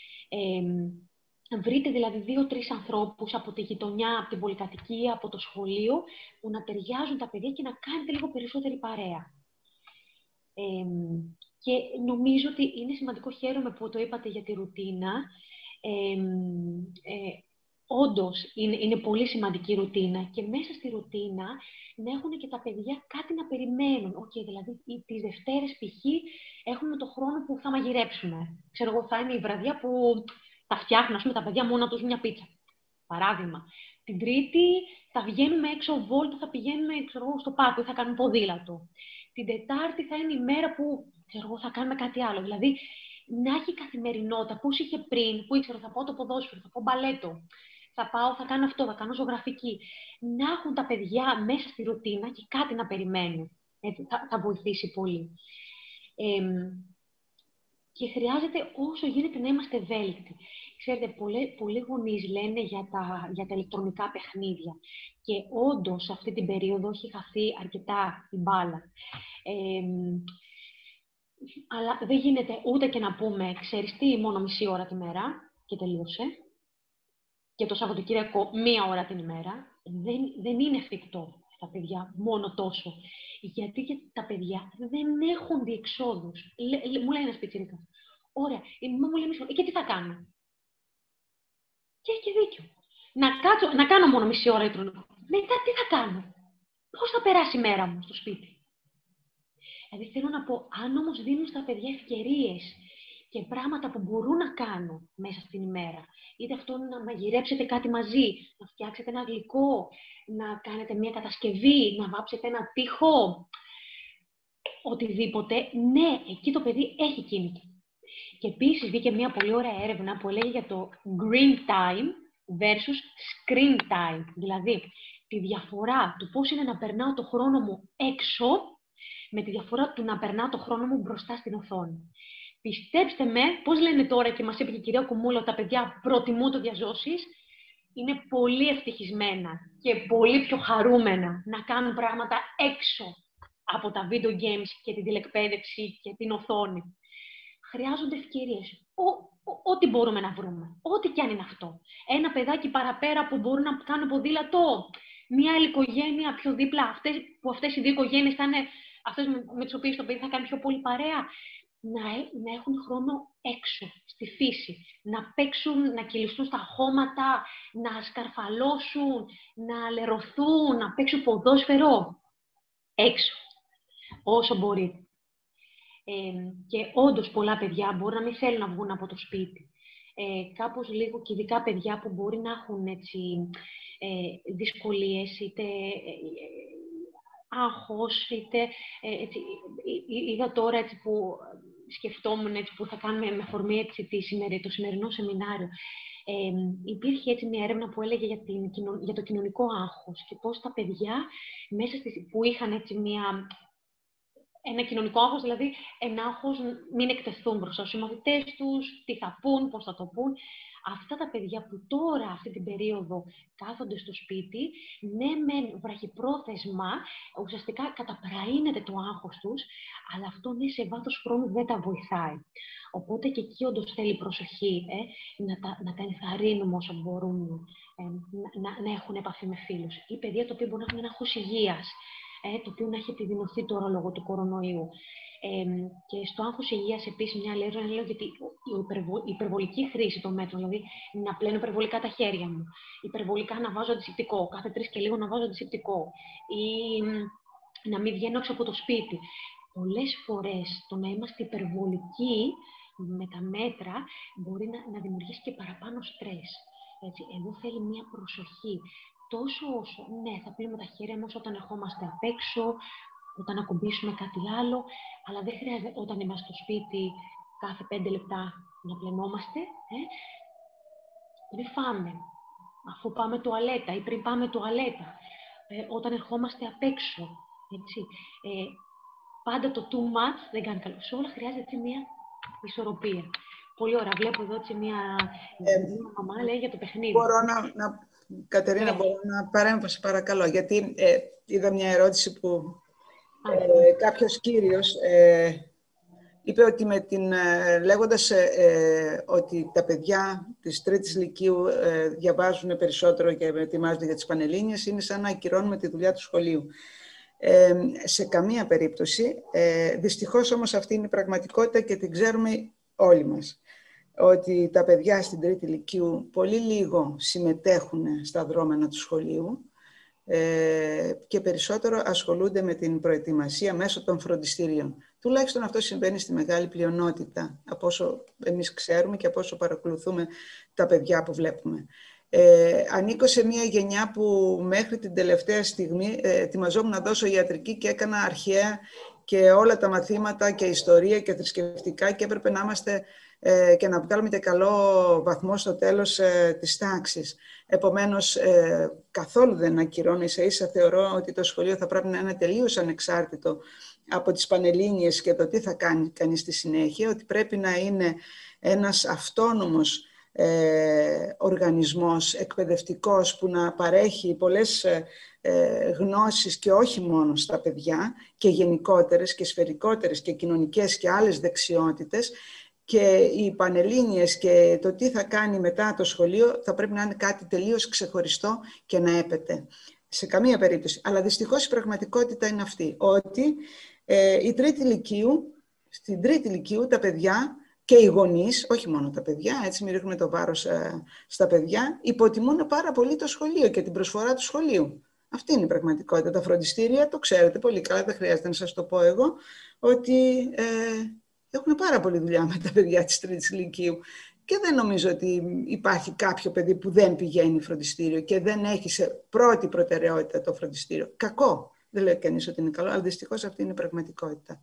Βρείτε δηλαδή 2-3 ανθρώπους από τη γειτονιά, από την πολυκατοικία, από το σχολείο, που να ταιριάζουν τα παιδιά και να κάνετε λίγο περισσότερη παρέα. Και νομίζω ότι είναι σημαντικό, χαίρομαι που το είπατε για τη ρουτίνα. Όντως, είναι πολύ σημαντική ρουτίνα και μέσα στη ρουτίνα να έχουν και τα παιδιά κάτι να περιμένουν. Δηλαδή, τις Δευτέρες π.χ. έχουμε το χρόνο που θα μαγειρέψουμε. Ξέρω εγώ, θα είναι η βραδιά που θα φτιάχνουν, ας πούμε, τα παιδιά μόνα τους μια πίτσα. Παράδειγμα. Την Τρίτη θα βγαίνουμε έξω βόλτα, θα πηγαίνουμε, ξέρω εγώ, στο πάρκο ή θα κάνουμε ποδήλατο. Την Τετάρτη θα είναι η μέρα που, ξέρω εγώ, θα κάνουμε κάτι άλλο. Δηλαδή, να έχει καθημερινότητα, πώς είχε πριν, που ήξερα θα πάω το ποδόσφαιρο, θα πάω μπαλέτο. Θα κάνω αυτό, θα κάνω ζωγραφική. Να έχουν τα παιδιά μέσα στη ρουτίνα και κάτι να περιμένουν. Έτσι, θα βοηθήσει πολύ. Και χρειάζεται όσο γίνεται να είμαστε ευέλικτοι. Ξέρετε, πολλοί γονείς λένε για τα ηλεκτρονικά παιχνίδια. Και όντως, σε αυτή την περίοδο έχει χαθεί αρκετά η μπάλα. Αλλά δεν γίνεται ούτε και να πούμε, ξέρεις τι, μόνο μισή ώρα τη μέρα και τελείωσε. Και το Σαββατοκύριακο 1 ώρα την ημέρα, δεν είναι εφικτό τα παιδιά μόνο τόσο. Γιατί και τα παιδιά δεν έχουν διεξόδους. Μου λέει ένας πιτσιρίκας. Ωραία, η μαμά μου λέει μισό, και τι θα κάνω. Και έχει δίκιο. Να κάνω μόνο μισή ώρα ηλεκτρονικό. Μετά τι θα κάνω. Πώς θα περάσει η μέρα μου στο σπίτι. Δηλαδή θέλω να πω, αν όμως δίνουν στα παιδιά ευκαιρίες και πράγματα που μπορούν να κάνουν μέσα στην ημέρα. Είτε αυτό να μαγειρέψετε κάτι μαζί, να φτιάξετε ένα γλυκό, να κάνετε μια κατασκευή, να βάψετε ένα τοίχο, οτιδήποτε. Ναι, εκεί το παιδί έχει κίνητρο. Και επίσης βγήκε μια πολύ ωραία έρευνα που έλεγε για το green time versus screen time. Δηλαδή, τη διαφορά του πώς είναι να περνάω το χρόνο μου έξω, με τη διαφορά του να περνάω το χρόνο μου μπροστά στην οθόνη. Πιστέψτε με, πώς λένε τώρα και μας είπε και η κυρία Κουμούλα, τα παιδιά προτιμούν το διαζώσεις, είναι πολύ ευτυχισμένα και πολύ πιο χαρούμενα να κάνουν πράγματα έξω από τα video games και την τηλεκπαίδευση και την οθόνη. Χρειάζονται ευκαιρίες. Ό,τι μπορούμε να βρούμε. Ό,τι κι αν είναι αυτό. Ένα παιδάκι παραπέρα που μπορούν να κάνουν ποδήλατο. Μια άλλη οικογένεια πιο δίπλα. Αυτές οι 2 οικογένειες θα είναι αυτές με τις οποίες το παιδί θα κάνει πιο πολύ παρέα. Να έχουν χρόνο έξω, στη φύση. Να παίξουν, να κυλιστούν στα χώματα, να σκαρφαλώσουν, να λερωθούν, να παίξουν ποδόσφαιρο. Έξω. Όσο μπορείτε. Και όντως πολλά παιδιά μπορεί να μην θέλουν να βγουν από το σπίτι. Κάπως λίγο και ειδικά παιδιά που μπορεί να έχουν έτσι, δυσκολίες, είτε άγχος, είτε έτσι, είδα τώρα έτσι, που σκεφτόμουν έτσι, που θα κάνουμε με αφορμή το σημερινό σεμινάριο. Υπήρχε έτσι μια έρευνα που έλεγε για το κοινωνικό άγχος και πώς τα παιδιά μέσα που είχαν έτσι ένα κοινωνικό άγχος, δηλαδή ένα άγχος μην εκτεθούν μπροστά στους συμμαθητές τους, τι θα πούν, πώς θα το πούν. Αυτά τα παιδιά που τώρα, αυτή την περίοδο, κάθονται στο σπίτι, ναι, μεν βραχυπρόθεσμα, ουσιαστικά καταπραίνεται το άγχος τους, αλλά αυτό ναι, σε βάθος χρόνου δεν τα βοηθάει. Οπότε και εκεί όντως θέλει προσοχή, να τα ενθαρρύνουμε όσο μπορούν, να έχουν επαφή με φίλους. Ή παιδιά τα οποία μπορεί να έχουν ένα άγχος υγείας, το οποίο να έχει επιδεινωθεί τώρα λόγω του κορονοϊού. Και στο άγχος υγείας, επίσης, μια άλλη έρευνα λέει ότι η υπερβολική χρήση των μέτρων, δηλαδή να πλένω υπερβολικά τα χέρια μου, υπερβολικά να βάζω αντισηπτικό, κάθε 3 και λίγο να βάζω αντισηπτικό, ή να μην βγαίνω έξω από το σπίτι. Πολλές φορές το να είμαστε υπερβολικοί με τα μέτρα μπορεί να δημιουργήσει και παραπάνω στρες. Έτσι, εδώ θέλει μια προσοχή. Τόσο όσο, ναι, θα πλύνουμε τα χέρια μας όταν ερχόμαστε απ' έξω, όταν ακουμπήσουμε κάτι άλλο, αλλά δεν χρειάζεται όταν είμαστε στο σπίτι κάθε 5 λεπτά να πλενόμαστε. Πριν φάμε, αφού πάμε τουαλέτα ή πριν πάμε τουαλέτα, όταν ερχόμαστε απ' έξω. Έτσι. Πάντα το too much δεν κάνει καλό. Σε όλα χρειάζεται μια ισορροπία. Πολύ ωραία. Βλέπω εδώ μια μαμά λέει για το παιχνίδι. Μπορώ Κατερίνα, μπορώ να παρέμβω, σε παρακαλώ, γιατί είδα μια ερώτηση που κάποιος κύριος είπε ότι λέγοντας ότι τα παιδιά της 3ης Λυκείου διαβάζουν περισσότερο και ετοιμάζονται για τις Πανελλήνιες, είναι σαν να ακυρώνουμε τη δουλειά του σχολείου. Σε καμία περίπτωση. Δυστυχώς όμως αυτή είναι η πραγματικότητα και την ξέρουμε όλοι μας. Ότι τα παιδιά στην 3η Λυκείου πολύ λίγο συμμετέχουν στα δρόμενα του σχολείου και περισσότερο ασχολούνται με την προετοιμασία μέσω των φροντιστήριων. Τουλάχιστον αυτό συμβαίνει στη μεγάλη πλειονότητα, από όσο εμείς ξέρουμε και από όσο παρακολουθούμε τα παιδιά που βλέπουμε. Ανήκω σε μια γενιά που μέχρι την τελευταία στιγμή ετοιμαζόμουν να δώσω ιατρική και έκανα αρχαία και όλα τα μαθήματα και ιστορία και θρησκευτικά και έπρεπε να είμαστε και να βγάλουμε και καλό βαθμό στο τέλος της τάξης. Επομένως, καθόλου δεν ακυρώνω, ίσα-ίσα θεωρώ ότι το σχολείο θα πρέπει να είναι τελείως ανεξάρτητο από τις Πανελλήνιες και το τι θα κάνει κανείς στη συνέχεια, ότι πρέπει να είναι ένας αυτόνομος οργανισμός εκπαιδευτικός που να παρέχει πολλές γνώσεις και όχι μόνο στα παιδιά και γενικότερες και σφαιρικότερες και κοινωνικές και άλλες δεξιότητες. Και οι Πανελλήνιες και το τι θα κάνει μετά το σχολείο θα πρέπει να είναι κάτι τελείως ξεχωριστό και να έπεται. Σε καμία περίπτωση. Αλλά δυστυχώς η πραγματικότητα είναι αυτή, ότι η 3η Λυκείου, στην 3η Λυκείου τα παιδιά και οι γονείς, όχι μόνο τα παιδιά, έτσι μην ρίχνουμε το βάρος στα παιδιά, υποτιμούν πάρα πολύ το σχολείο και την προσφορά του σχολείου. Αυτή είναι η πραγματικότητα. Τα φροντιστήρια, το ξέρετε πολύ καλά, δεν χρειάζεται να σας το πω εγώ, ότι έχουν πάρα πολλή δουλειά με τα παιδιά της 3ης Λυκείου. Και δεν νομίζω ότι υπάρχει κάποιο παιδί που δεν πηγαίνει φροντιστήριο και δεν έχει σε πρώτη προτεραιότητα το φροντιστήριο. Κακό. Δεν λέει κανείς ότι είναι καλό, αλλά δυστυχώς αυτή είναι η πραγματικότητα.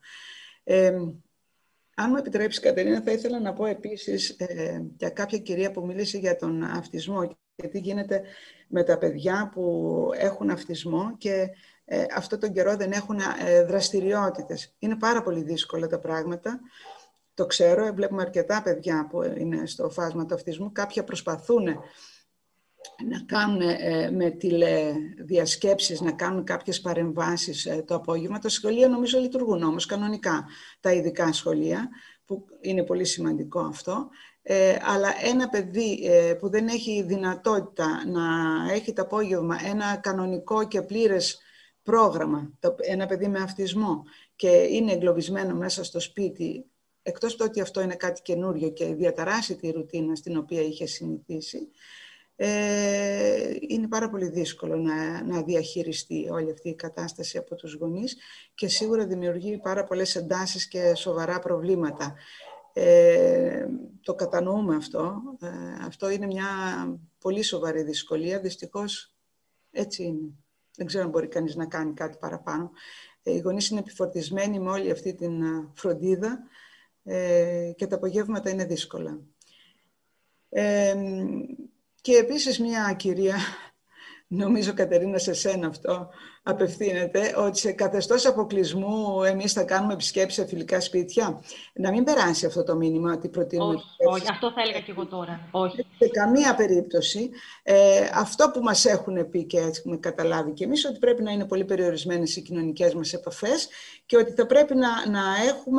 Αν μου επιτρέψεις, Κατερίνα, θα ήθελα να πω επίσης για κάποια κυρία που μίλησε για τον αυτισμό και τι γίνεται με τα παιδιά που έχουν αυτισμό και αυτό τον καιρό δεν έχουν δραστηριότητες. Είναι πάρα πολύ δύσκολα τα πράγματα. Το ξέρω, βλέπουμε αρκετά παιδιά που είναι στο φάσμα του αυτισμού. Κάποια προσπαθούν να κάνουν με τηλεδιασκέψεις, να κάνουν κάποιες παρεμβάσεις το απόγευμα. Τα σχολεία νομίζω λειτουργούν όμως κανονικά, τα ειδικά σχολεία, που είναι πολύ σημαντικό αυτό. Αλλά ένα παιδί που δεν έχει δυνατότητα να έχει το απόγευμα ένα κανονικό και πλήρες πρόγραμμα, ένα παιδί με αυτισμό και είναι εγκλωβισμένο μέσα στο σπίτι, εκτός το ότι αυτό είναι κάτι καινούριο και διαταράσσει τη ρουτίνα στην οποία είχε συνηθίσει, είναι πάρα πολύ δύσκολο να διαχειριστεί όλη αυτή η κατάσταση από τους γονείς και σίγουρα δημιουργεί πάρα πολλές εντάσεις και σοβαρά προβλήματα. Το κατανοούμε αυτό. Αυτό είναι μια πολύ σοβαρή δυσκολία. Δυστυχώς έτσι είναι. Δεν ξέρω αν μπορεί κανείς να κάνει κάτι παραπάνω. Οι γονείς είναι επιφορτισμένοι με όλη αυτή την φροντίδα και τα απογεύματα είναι δύσκολα. Και επίσης μια κυρία, νομίζω Κατερίνα σε σένα αυτό απευθύνεται, ότι σε καθεστώς αποκλεισμού εμείς θα κάνουμε επισκέψεις σε φιλικά σπίτια. Να μην περάσει αυτό το μήνυμα ότι προτείνουμε. Όχι, αυτό θα έλεγα και εγώ τώρα. Όχι. Σε καμία περίπτωση. Αυτό που μας έχουν πει και έχουμε καταλάβει και εμείς, ότι πρέπει να είναι πολύ περιορισμένες οι κοινωνικές μας επαφές και ότι θα πρέπει να έχουμε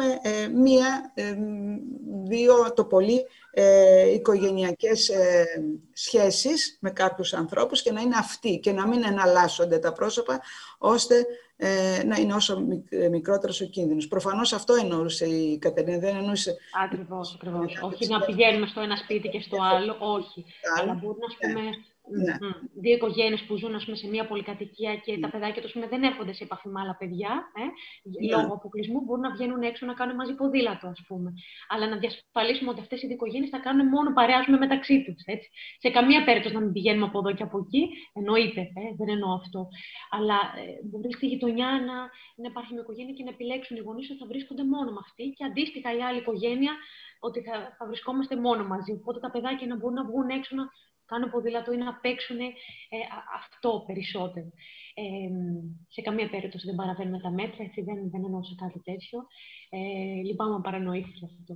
δύο το πολύ οικογενειακές σχέσεις με κάποιους ανθρώπους και να είναι αυτοί και να μην εναλλάσσονται τα πρόσωπα, ώστε να είναι όσο μικρότερος ο κίνδυνος. Προφανώς αυτό εννοούσε η Κατερίνα, δεν εννοούσε... Ακριβώς. Όχι να πηγαίνουμε στο ένα σπίτι και στο άλλο, όχι. Αλλά μπορεί να πούμε δύο οικογένειες που ζουν σε μια πολυκατοικία και τα παιδάκια τους δεν έρχονται σε επαφή με άλλα παιδιά, λόγω αποκλεισμού μπορούν να βγαίνουν έξω να κάνουν μαζί ποδήλατο, ας πούμε. Αλλά να διασφαλίσουμε ότι αυτές οι δύο οικογένειες θα κάνουν μόνο παρεάζουμε μεταξύ τους. Έτσι. Σε καμία περίπτωση να μην πηγαίνουμε από εδώ και από εκεί. Εννοείται, δεν εννοώ αυτό. Αλλά μπορεί στη γειτονιά να υπάρχει μια οικογένεια και να επιλέξουν οι γονείς ότι θα βρίσκονται μόνο με αυτή και αντίστοιχα η άλλη οικογένεια ότι θα βρισκόμαστε μόνο μαζί. Οπότε τα παιδάκια να μπορούν να βγουν έξω να κάνουν ποδήλατο ή να παίξουν αυτό περισσότερο. Σε καμία περίπτωση δεν παραβαίνουμε τα μέτρα, έτσι δεν εννοούσα κάτι τέτοιο. Λυπάμαι αν παρανοήθηκε αυτό.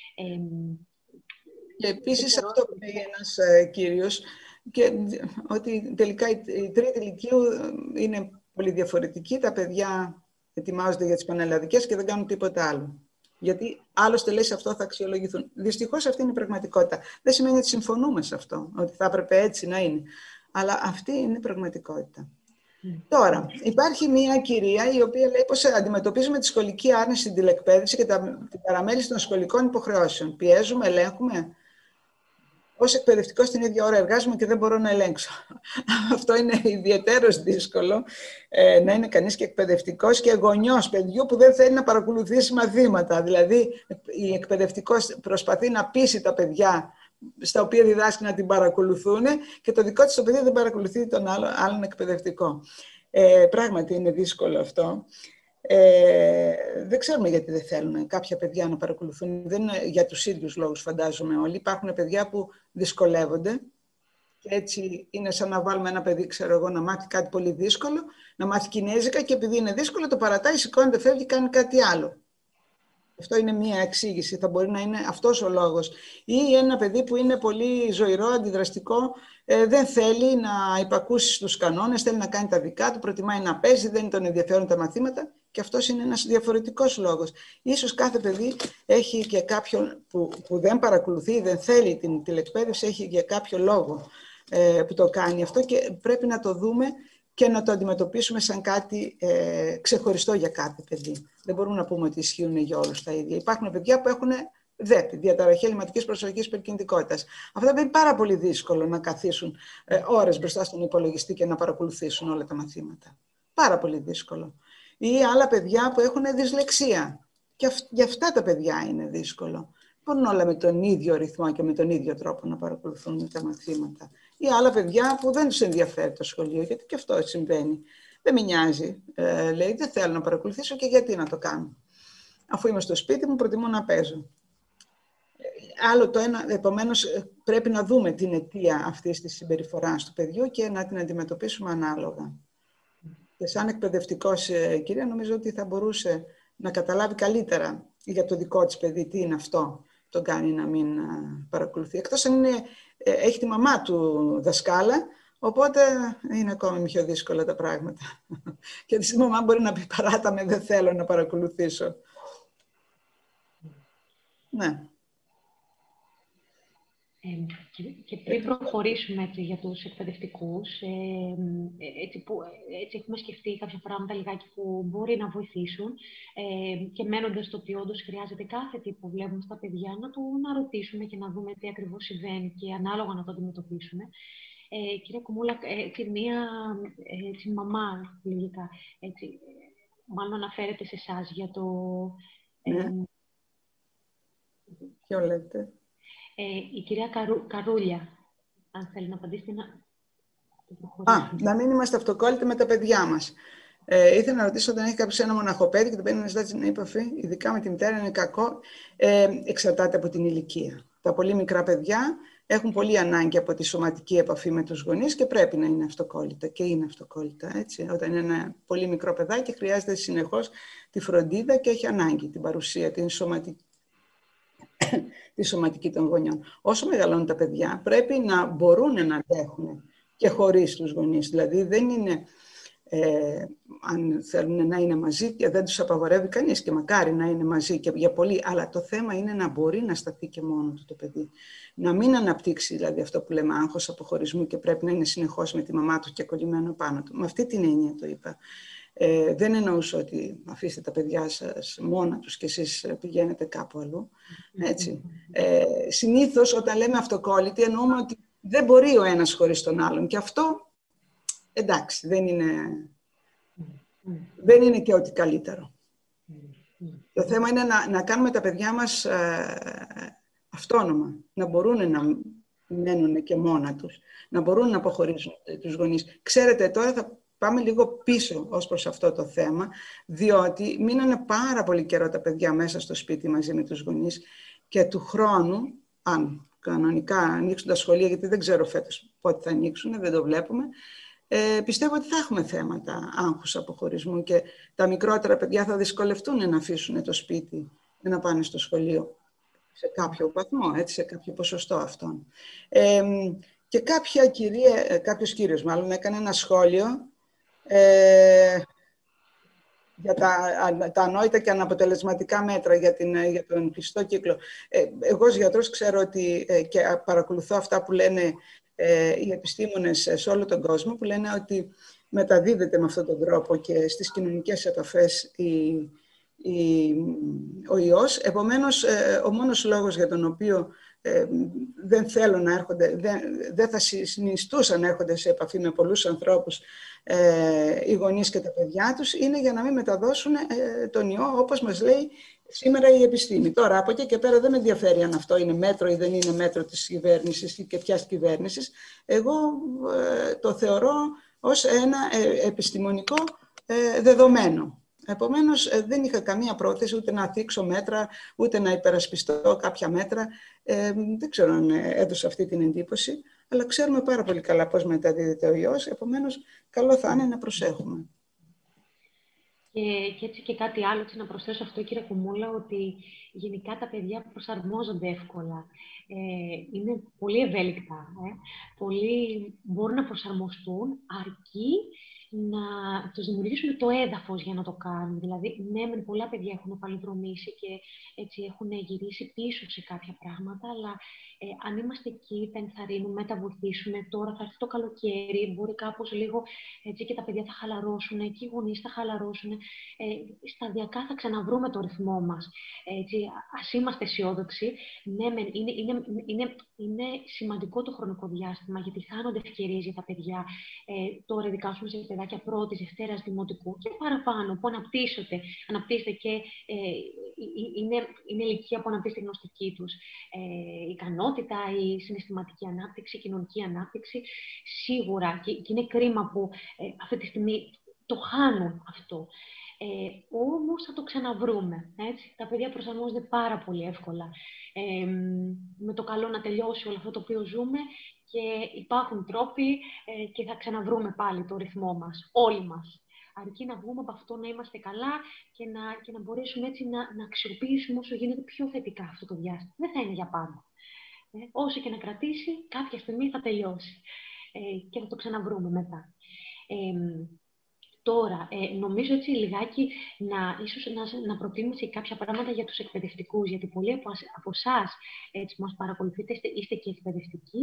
Και επίσης αυτό που λέει ένας κύριος, και ότι τελικά η τρίτη λυκείου είναι πολύ διαφορετική. Τα παιδιά ετοιμάζονται για τις πανελλαδικές και δεν κάνουν τίποτα άλλο. Γιατί άλλωστε λέει σε αυτό θα αξιολογηθούν. Δυστυχώς αυτή είναι η πραγματικότητα. Δεν σημαίνει ότι συμφωνούμε σε αυτό, ότι θα έπρεπε έτσι να είναι. Αλλά αυτή είναι η πραγματικότητα. Τώρα, υπάρχει μια κυρία η οποία λέει πώς αντιμετωπίζουμε τη σχολική άρνηση στην τηλεκπαίδευση και την παραμέληση των σχολικών υποχρεώσεων. Πιέζουμε, ελέγχουμε. Ως εκπαιδευτικός την ίδια ώρα εργάζομαι και δεν μπορώ να ελέγξω. Αυτό είναι ιδιαιτέρως δύσκολο, να είναι κανείς και εκπαιδευτικός και γονιός παιδιού που δεν θέλει να παρακολουθήσει μαθήματα. Δηλαδή, η εκπαιδευτικός προσπαθεί να πείσει τα παιδιά στα οποία διδάσκει να την παρακολουθούν και το δικό της το παιδί δεν παρακολουθεί τον άλλον εκπαιδευτικό. Πράγματι είναι δύσκολο αυτό. Δεν ξέρουμε γιατί δεν θέλουν κάποια παιδιά να παρακολουθούν. Δεν είναι για τους ίδιους λόγους, φαντάζομαι όλοι. Υπάρχουν παιδιά που δυσκολεύονται και έτσι είναι σαν να βάλουμε ένα παιδί, ξέρω εγώ, να μάθει κάτι πολύ δύσκολο, να μάθει κινέζικα και επειδή είναι δύσκολο το παρατάει, σηκώνεται, φεύγει, κάνει κάτι άλλο. Αυτό είναι μία εξήγηση, θα μπορεί να είναι αυτός ο λόγος. Ή ένα παιδί που είναι πολύ ζωηρό, αντιδραστικό, δεν θέλει να υπακούσει στους κανόνες, θέλει να κάνει τα δικά του, προτιμάει να παίζει, δεν τον ενδιαφέρουν τα μαθήματα και αυτός είναι ένας διαφορετικός λόγος. Ίσως κάθε παιδί έχει και κάποιον που δεν παρακολουθεί, δεν θέλει την τηλεκπαίδευση, έχει και κάποιο λόγο που το κάνει αυτό και πρέπει να το δούμε και να το αντιμετωπίσουμε σαν κάτι ξεχωριστό για κάθε παιδί. Δεν μπορούμε να πούμε ότι ισχύουν για όλους τα ίδια. Υπάρχουν παιδιά που έχουν ΔΕΠ, διαταραχή ελλειμματικής προσοχής υπερκινητικότητας. Αυτά είναι πάρα πολύ δύσκολο να καθίσουν ώρες μπροστά στον υπολογιστή και να παρακολουθήσουν όλα τα μαθήματα. Πάρα πολύ δύσκολο. Ή άλλα παιδιά που έχουν δυσλεξία. Και για αυτά τα παιδιά είναι δύσκολο. Μπορούν όλα με τον ίδιο ρυθμό και με τον ίδιο τρόπο να παρακολουθούν τα μαθήματα. Ή άλλα παιδιά που δεν τους ενδιαφέρει το σχολείο, γιατί και αυτό συμβαίνει. Δεν με νοιάζει, λέει, δεν θέλω να παρακολουθήσω και γιατί να το κάνω. Αφού είμαι στο σπίτι μου, προτιμώ να παίζω. Άλλο το ένα, επομένως, πρέπει να δούμε την αιτία αυτής της συμπεριφοράς του παιδιού και να την αντιμετωπίσουμε ανάλογα. Και σαν εκπαιδευτικός, κυρία, νομίζω ότι θα μπορούσε να καταλάβει καλύτερα για το δικό της παιδί τι είναι αυτό τον κάνει να μην παρακολουθεί. Εκτός αν έχει τη μαμά του δασκάλα, οπότε είναι ακόμη πιο δύσκολα τα πράγματα. Και τη μαμά μπορεί να πει παράτα με, δεν θέλω να παρακολουθήσω. Ναι. Και πριν προχωρήσουμε έτσι, για τους εκπαιδευτικούς, έτσι έχουμε σκεφτεί κάποια πράγματα λιγάκι που μπορεί να βοηθήσουν και μένοντας στο ότι όντως χρειάζεται κάθε τι που βλέπουμε στα παιδιά να ρωτήσουμε και να δούμε τι ακριβώς συμβαίνει και ανάλογα να το αντιμετωπίσουμε. Κυρία Κουμούλα, μία μαμά λογικά, μάλλον αναφέρεται σε εσάς για το... Ποιο λέτε? Η κυρία Καρούλια, αν θέλει να απαντήσει. Να μην είμαστε αυτοκόλλητοι με τα παιδιά μας. Ήθελα να ρωτήσω, όταν έχει κάποιος ένα μοναχοπέδι και το παίρνει να ζητάει την επαφή, ειδικά με τη μητέρα, είναι κακό. Εξαρτάται από την ηλικία. Τα πολύ μικρά παιδιά έχουν πολύ ανάγκη από τη σωματική επαφή με τους γονείς και πρέπει να είναι αυτοκόλλητα και είναι αυτοκόλλητα. Έτσι. Όταν είναι ένα πολύ μικρό παιδάκι, χρειάζεται συνεχώς τη φροντίδα και έχει ανάγκη την παρουσία, τη σωματική των γονιών. Όσο μεγαλώνουν τα παιδιά, πρέπει να μπορούν να αντέχουν και χωρίς τους γονείς. Δηλαδή, δεν είναι, αν θέλουν να είναι μαζί, και δεν τους απαγορεύει κανείς και μακάρι να είναι μαζί και για πολύ, αλλά το θέμα είναι να μπορεί να σταθεί και μόνο του το παιδί. Να μην αναπτύξει, δηλαδή, αυτό που λέμε άγχος αποχωρισμού και πρέπει να είναι συνεχώς με τη μαμά του και κολλημένο πάνω του. Με αυτή την έννοια το είπα. Δεν εννοούσα ότι αφήστε τα παιδιά σας μόνα τους και εσείς πηγαίνετε κάπου αλλού. Έτσι. Συνήθως όταν λέμε αυτοκόλλητη εννοούμε ότι δεν μπορεί ο ένας χωρίς τον άλλον. Και αυτό, εντάξει, δεν είναι και ό,τι καλύτερο. Το θέμα είναι να κάνουμε τα παιδιά μας αυτόνομα, να μπορούν να μένουν και μόνα τους, να μπορούν να αποχωρήσουν τους γονείς. Ξέρετε, τώρα θα πάμε λίγο πίσω ως προς αυτό το θέμα, διότι μείνανε πάρα πολύ καιρό τα παιδιά μέσα στο σπίτι μαζί με τους γονείς και του χρόνου, αν κανονικά ανοίξουν τα σχολεία, γιατί δεν ξέρω φέτος πότε θα ανοίξουν, δεν το βλέπουμε, πιστεύω ότι θα έχουμε θέματα άγχους αποχωρισμού και τα μικρότερα παιδιά θα δυσκολευτούν να αφήσουν το σπίτι και να πάνε στο σχολείο σε κάποιο βαθμό, έτσι, σε κάποιο ποσοστό αυτών. Και κάποιος κύριος μάλλον έκανε ένα σχόλιο για τα ανόητα και αναποτελεσματικά μέτρα για τον κλειστό κύκλο. Εγώ ως γιατρός ξέρω ότι και παρακολουθώ αυτά που λένε οι επιστήμονες σε όλο τον κόσμο, που λένε ότι μεταδίδεται με αυτόν τον τρόπο και στις κοινωνικές επαφές ο ιός. Επομένως, ο μόνος λόγος για τον οποίο δεν θέλουν να έρχονται, δεν θα συνιστούσαν να έρχονται σε επαφή με πολλούς ανθρώπους οι γονείς και τα παιδιά τους, είναι για να μην μεταδώσουν τον ιό, όπως μας λέει σήμερα η επιστήμη. Τώρα, από εκεί και πέρα δεν με ενδιαφέρει αν αυτό είναι μέτρο ή δεν είναι μέτρο της κυβέρνησης και ποιας κυβέρνησης. Εγώ το θεωρώ ως ένα επιστημονικό δεδομένο. Επομένως, δεν είχα καμία πρόθεση ούτε να θίξω μέτρα, ούτε να υπερασπιστώ κάποια μέτρα. Δεν ξέρω αν έδωσα αυτή την εντύπωση, αλλά ξέρουμε πάρα πολύ καλά πώς μεταδίδεται ο ιός. Επομένως, καλό θα είναι να προσέχουμε. Και έτσι και κάτι άλλο, έτσι να προσθέσω αυτό, κύριε Κουμούλα, ότι γενικά τα παιδιά προσαρμόζονται εύκολα. Είναι πολύ ευέλικτα. Πολλοί μπορούν να προσαρμοστούν, αρκεί να τους δημιουργήσουν το έδαφος για να το κάνουν. Δηλαδή, ναι, πολλά παιδιά έχουν παλιδρομήσει και έτσι έχουν γυρίσει πίσω σε κάποια πράγματα, αλλά αν είμαστε εκεί, θα ενθαρρύνουμε, θα βοηθήσουμε. Τώρα θα έρθει το καλοκαίρι, μπορεί κάπως λίγο έτσι, και τα παιδιά θα χαλαρώσουν, και οι γονείς θα χαλαρώσουν. Σταδιακά θα ξαναβρούμε το ρυθμό μας. Έτσι, ας είμαστε αισιόδοξοι. Ναι, είναι σημαντικό το χρονικό διάστημα, γιατί χάνονται ευκαιρίες για τα παιδιά. Τώρα, ειδικά σε παιδάκια πρώτης, δευτέρας, δημοτικού και παραπάνω, που αναπτύσσεται και είναι ηλικία που αναπτύσσεται η γνωστική τους ικανότητα, η συναισθηματική ανάπτυξη, η κοινωνική ανάπτυξη, σίγουρα. Και είναι κρίμα που αυτή τη στιγμή το χάνουν αυτό. Όμως θα το ξαναβρούμε. Έτσι. Τα παιδιά προσαρμόζονται πάρα πολύ εύκολα. Με το καλό να τελειώσει όλο αυτό το οποίο ζούμε και υπάρχουν τρόποι και θα ξαναβρούμε πάλι το ρυθμό μας, όλοι μας. Αρκεί να βγούμε από αυτό, να είμαστε καλά και να μπορέσουμε έτσι να αξιοποιήσουμε όσο γίνεται πιο θετικά αυτό το διάστημα. Δεν θα είναι για πάντα. Όσο και να κρατήσει, κάποια στιγμή θα τελειώσει και θα το ξαναβρούμε μετά. Τώρα, νομίζω έτσι λιγάκι ίσως να προτείνουμε σε κάποια πράγματα για τους εκπαιδευτικούς, γιατί πολλοί από εσάς που μας παρακολουθείτε είστε και εκπαιδευτικοί.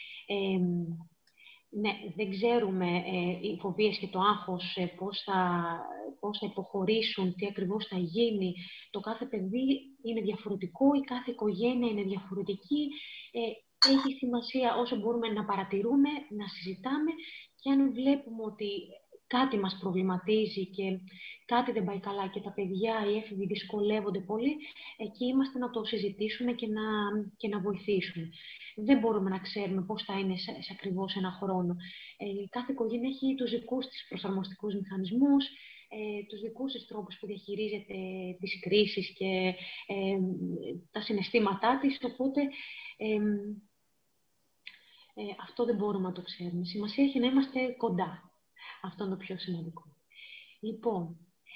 Ναι, δεν ξέρουμε οι φοβίες και το άγχος πώς θα υποχωρήσουν, τι ακριβώς θα γίνει. Το κάθε παιδί είναι διαφορετικό, η κάθε οικογένεια είναι διαφορετική. Έχει σημασία όσο μπορούμε να παρατηρούμε, να συζητάμε και αν βλέπουμε ότι κάτι μας προβληματίζει και κάτι δεν πάει καλά και τα παιδιά, οι έφηβοι δυσκολεύονται πολύ, εκεί είμαστε να το συζητήσουμε και να βοηθήσουμε. Δεν μπορούμε να ξέρουμε πώς θα είναι σε ακριβώς ένα χρόνο. Κάθε οικογένεια έχει τους δικούς της προσαρμοστικούς μηχανισμούς, τους δικούς της τρόπους που διαχειρίζεται τις κρίσεις και τα συναισθήματά της, οπότε αυτό δεν μπορούμε να το ξέρουμε. Σημασία έχει να είμαστε κοντά. Αυτό είναι το πιο σημαντικό. Λοιπόν...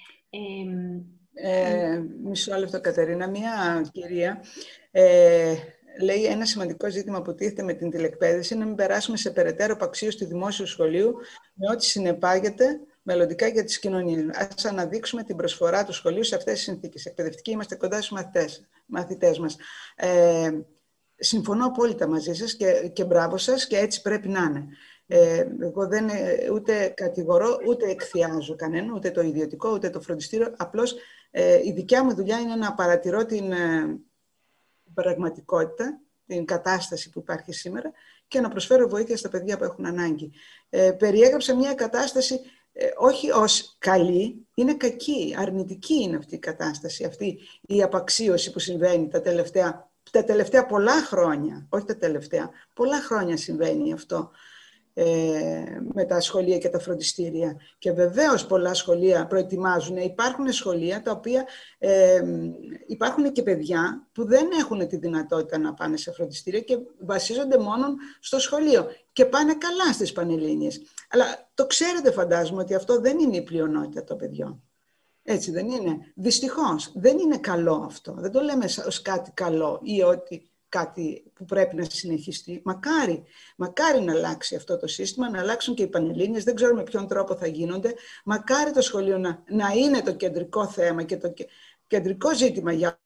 Μισό λεπτό, Κατερίνα. Μία κυρία λέει ένα σημαντικό ζήτημα που τίθεται με την τηλεκπαίδευση είναι να μην περάσουμε σε περαιτέρω απαξίωση του δημόσιου σχολείου με ό,τι συνεπάγεται μελλοντικά για τις κοινωνίες. Ας αναδείξουμε την προσφορά του σχολείου σε αυτές τις συνθήκες. Εκπαιδευτικοί είμαστε κοντά στους μαθητές μας. Συμφωνώ απόλυτα μαζί σας και μπράβο σας και έτσι πρέπει να είναι. Εγώ δεν ούτε κατηγορώ, ούτε εκθιάζω κανένα, ούτε το ιδιωτικό, ούτε το φροντιστήριο. Απλώς η δικιά μου δουλειά είναι να παρατηρώ την πραγματικότητα, την κατάσταση που υπάρχει σήμερα και να προσφέρω βοήθεια στα παιδιά που έχουν ανάγκη. Περιέγραψα μια κατάσταση όχι ως καλή, είναι κακή, αρνητική είναι αυτή η κατάσταση, αυτή η απαξίωση που συμβαίνει τα τελευταία πολλά χρόνια, όχι τα τελευταία, πολλά χρόνια συμβαίνει αυτό με τα σχολεία και τα φροντιστήρια. Και βεβαίως πολλά σχολεία προετοιμάζουν. Υπάρχουν σχολεία τα οποία υπάρχουν και παιδιά που δεν έχουν τη δυνατότητα να πάνε σε φροντιστήρια και βασίζονται μόνο στο σχολείο και πάνε καλά στις Πανελλήνιες. Αλλά το ξέρετε, φαντάζομαι, ότι αυτό δεν είναι η πλειονότητα των παιδιών. Έτσι δεν είναι? Δυστυχώς δεν είναι καλό αυτό. Δεν το λέμε ως κάτι καλό ή ότι κάτι που πρέπει να συνεχιστεί. Μακάρι να αλλάξει αυτό το σύστημα, να αλλάξουν και οι Πανελλήνιες. Δεν ξέρω με ποιον τρόπο θα γίνονται. Μακάρι το σχολείο να είναι το κεντρικό θέμα και το κεντρικό ζήτημα για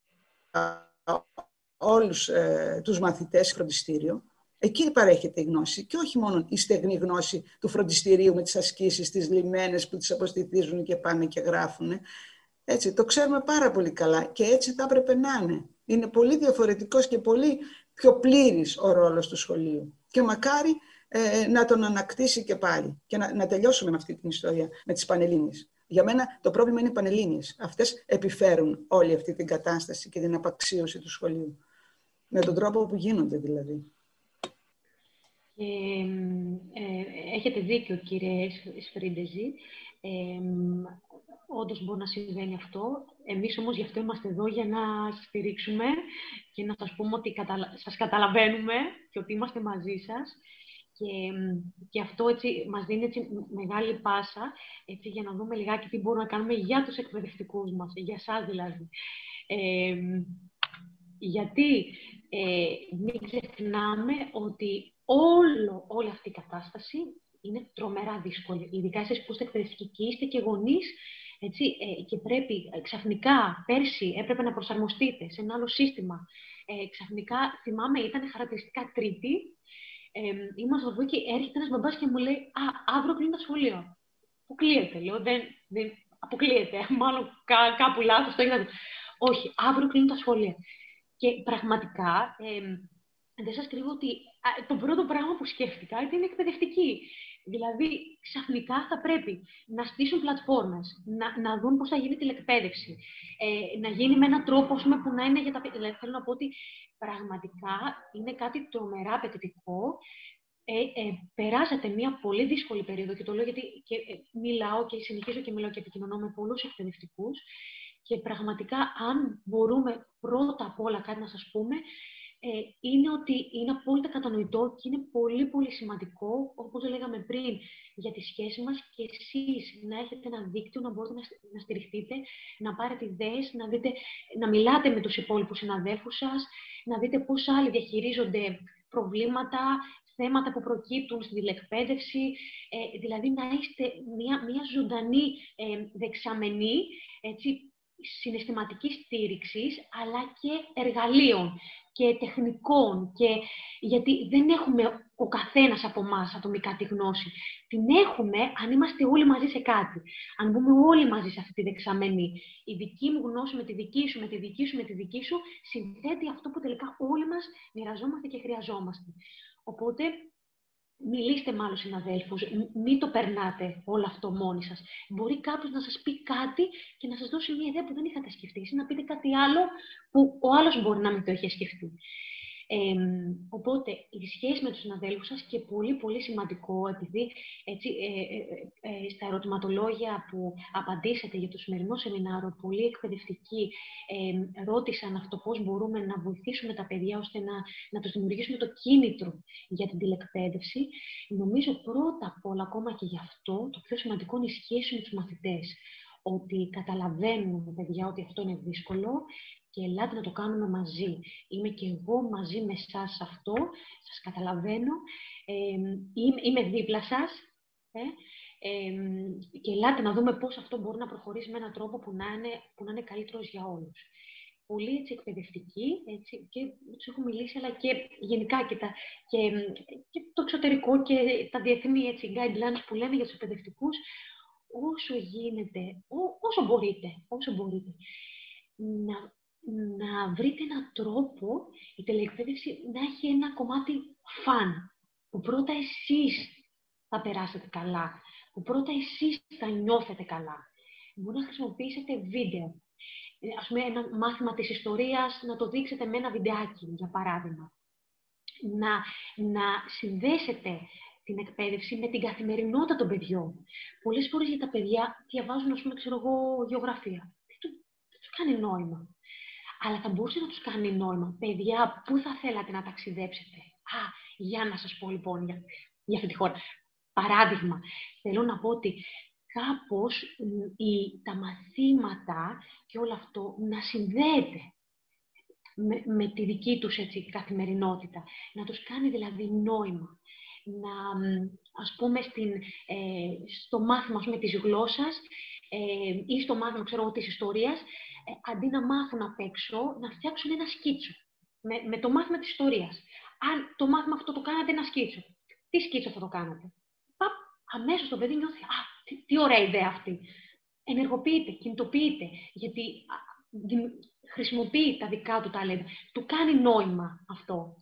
όλους τους μαθητές φροντιστήριο. Εκεί παρέχεται η γνώση και όχι μόνο η στεγνή γνώση του φροντιστηρίου με τις ασκήσεις, τις λιμένες που τις αποστηθίζουν και πάνε και γράφουν. Έτσι, το ξέρουμε πάρα πολύ καλά και έτσι θα έπρεπε να είναι. Είναι πολύ διαφορετικός και πολύ πιο πλήρης ο ρόλος του σχολείου. Και μακάρι να τον ανακτήσει και πάλι και να τελειώσουμε με αυτή την ιστορία, με τις Πανελλήνιες. Για μένα το πρόβλημα είναι οι Πανελλήνιες. Αυτές επιφέρουν όλη αυτή την κατάσταση και την απαξίωση του σχολείου. Με τον τρόπο που γίνονται δηλαδή. Έχετε δίκιο, κύριε Σφρίντεζη. Όντως μπορεί να συμβαίνει αυτό. Εμείς όμως γι' αυτό είμαστε εδώ, για να σας στηρίξουμε και να σας πούμε ότι σας καταλαβαίνουμε και ότι είμαστε μαζί σας. Και αυτό έτσι, μας δίνει έτσι μεγάλη πάσα έτσι, για να δούμε λιγάκι τι μπορούμε να κάνουμε για τους εκπαιδευτικούς μας, για εσάς δηλαδή. Γιατί μην ξεχνάμε ότι όλη αυτή η κατάσταση είναι τρομερά δύσκολη. Ειδικά εσείς που είστε εκπαιδευτικοί, είστε και γονείς, έτσι, και πρέπει ξαφνικά, πέρσι έπρεπε να προσαρμοστείτε σε ένα άλλο σύστημα. Ξαφνικά, θυμάμαι, ήταν χαρακτηριστικά Τρίτη, ήμασταν εδώ και έρχεται ένας μπαμπάς και μου λέει αύριο κλείνει το σχολείο. Αποκλείεται, λέω, δεν αποκλείεται, μάλλον κάπου λάθος το έγινα. Όχι, αύριο κλείνουν τα σχολεία. Και πραγματικά, δεν σας κρύβω ότι το πρώτο πράγμα που σκέφτηκα ήταν εκπαιδευτική. Δηλαδή, ξαφνικά θα πρέπει να στήσουν πλατφόρμες, να δουν πώς θα γίνει τηλεκπαίδευση, να γίνει με έναν τρόπο που να είναι για τα παιδιά. Δηλαδή, θέλω να πω ότι πραγματικά είναι κάτι τρομερά απαιτητικό. Περάσατε μια πολύ δύσκολη περίοδο και το λέω γιατί μιλάω και συνεχίζω και μιλάω και επικοινωνώ με πολλούς εκπαιδευτικούς και πραγματικά αν μπορούμε πρώτα απ' όλα κάτι να σας πούμε είναι ότι είναι απόλυτα κατανοητό και είναι πολύ πολύ σημαντικό, όπως λέγαμε πριν, για τη σχέση μας και εσείς να έχετε ένα δίκτυο, να μπορείτε να στηριχτείτε, να πάρετε ιδέες, να μιλάτε με τους υπόλοιπους συναδέλφους σας, να δείτε πώς άλλοι διαχειρίζονται προβλήματα, θέματα που προκύπτουν στην τηλεκπαίδευση, δηλαδή να είστε μια ζωντανή δεξαμενή, έτσι, συναισθηματικής στήριξης, αλλά και εργαλείων και τεχνικών, γιατί δεν έχουμε ο καθένας από εμάς ατομικά τη γνώση. Την έχουμε αν είμαστε όλοι μαζί σε κάτι. Αν μπούμε όλοι μαζί σε αυτή τη δεξαμενή. Η δική μου γνώση με τη δική σου, με τη δική σου, με τη δική σου, συνθέτει αυτό που τελικά όλοι μας μοιραζόμαστε και χρειαζόμαστε. Οπότε, μιλήστε με άλλους συναδέλφους, μην το περνάτε όλο αυτό μόνοι σας. Μπορεί κάποιος να σας πει κάτι και να σας δώσει μια ιδέα που δεν είχατε σκεφτεί, ή να πείτε κάτι άλλο που ο άλλος μπορεί να μην το είχε σκεφτεί. Οπότε, η σχέση με τους συναδέλφους σας, και πολύ πολύ σημαντικό, επειδή έτσι, στα ερωτηματολόγια που απαντήσατε για το σημερινό σεμινάριο, πολλοί εκπαιδευτικοί ρώτησαν αυτό, πώς μπορούμε να βοηθήσουμε τα παιδιά ώστε να τους δημιουργήσουμε το κίνητρο για την τηλεκπαίδευση. Νομίζω πρώτα απ' όλα, ακόμα και γι' αυτό, το πιο σημαντικό είναι η σχέση με τους μαθητές. Ότι καταλαβαίνουν, παιδιά, ότι αυτό είναι δύσκολο και ελάτε να το κάνουμε μαζί. Είμαι και εγώ μαζί με εσάς σε αυτό, σας καταλαβαίνω, είμαι δίπλα σας και ελάτε να δούμε πώς αυτό μπορεί να προχωρήσει με έναν τρόπο που να είναι καλύτερος για όλους. Πολλοί έτσι, εκπαιδευτικοί, έτσι, και τους έχω μιλήσει, αλλά και γενικά και το εξωτερικό και τα διεθνή έτσι, guidelines που λένε για τους εκπαιδευτικούς, όσο γίνεται, όσο μπορείτε, να βρείτε έναν τρόπο η τηλεκπαίδευση να έχει ένα κομμάτι φαν, που πρώτα εσείς θα περάσετε καλά, που πρώτα εσείς θα νιώθετε καλά. Μπορεί να χρησιμοποιήσετε βίντεο. Ας πούμε, ένα μάθημα της ιστορίας, να το δείξετε με ένα βιντεάκι, για παράδειγμα. Να συνδέσετε την εκπαίδευση με την καθημερινότητα των παιδιών. Πολλές φορές για τα παιδιά διαβάζουν, ας πούμε, γεωγραφία. Δεν τους κάνει νόημα. Αλλά θα μπορούσε να τους κάνει νόημα. Παιδιά, πού θα θέλατε να ταξιδέψετε? Για να σας πω λοιπόν για αυτή τη χώρα. Παράδειγμα, θέλω να πω ότι κάπως τα μαθήματα και όλο αυτό να συνδέεται με τη δική τους έτσι, καθημερινότητα. Να τους κάνει δηλαδή νόημα. Ας πούμε, στο μάθημα ας πούμε, της γλώσσας ή στο μάθημα της ιστορίας, αντί να μάθουν απ' έξω, να φτιάξουν ένα σκίτσο με το μάθημα της ιστορίας. Αν το μάθημα αυτό το κάνατε ένα σκίτσο, τι σκίτσο θα το κάνατε? Αμέσως το παιδί νιώθει, τι ωραία ιδέα αυτή. Ενεργοποιείται, κινητοποιείται, γιατί χρησιμοποιεί τα δικά του ταλέντα. Του κάνει νόημα αυτό.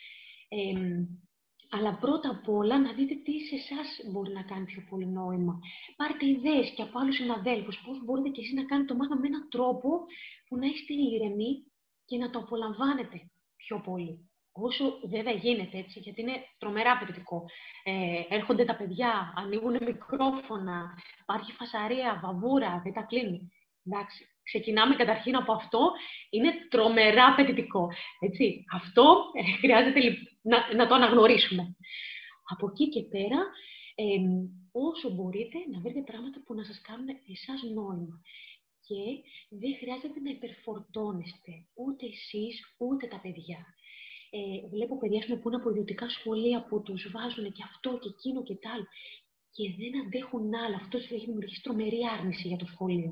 Αλλά πρώτα απ' όλα να δείτε τι σε εσάς μπορεί να κάνει πιο πολύ νόημα. Πάρτε ιδέες και από άλλους συναδέλφους, πώς μπορείτε και εσείς να κάνετε το μάθημα με έναν τρόπο που να είστε ήρεμοι και να το απολαμβάνετε πιο πολύ. Όσο βέβαια γίνεται έτσι, γιατί είναι τρομερά απαιτητικό. Έρχονται τα παιδιά, ανοίγουν μικρόφωνα, υπάρχει φασαρία, βαβούρα, δεν τα κλείνει. Εντάξει, ξεκινάμε καταρχήν από αυτό, είναι τρομερά απαιτητικό. Έτσι. Αυτό χρειάζεται να το αναγνωρίσουμε. Από εκεί και πέρα, όσο μπορείτε να βρείτε πράγματα που να σας κάνουν εσάς νόημα. Και δεν χρειάζεται να υπερφορτώνεστε ούτε εσείς, ούτε τα παιδιά. Βλέπω παιδιά που είναι από ιδιωτικά σχολεία που τους βάζουν και αυτό και εκείνο και τ' άλλο και δεν αντέχουν άλλα. Αυτό τους έχει δημιουργήσει τρομερή άρνηση για το σχολείο.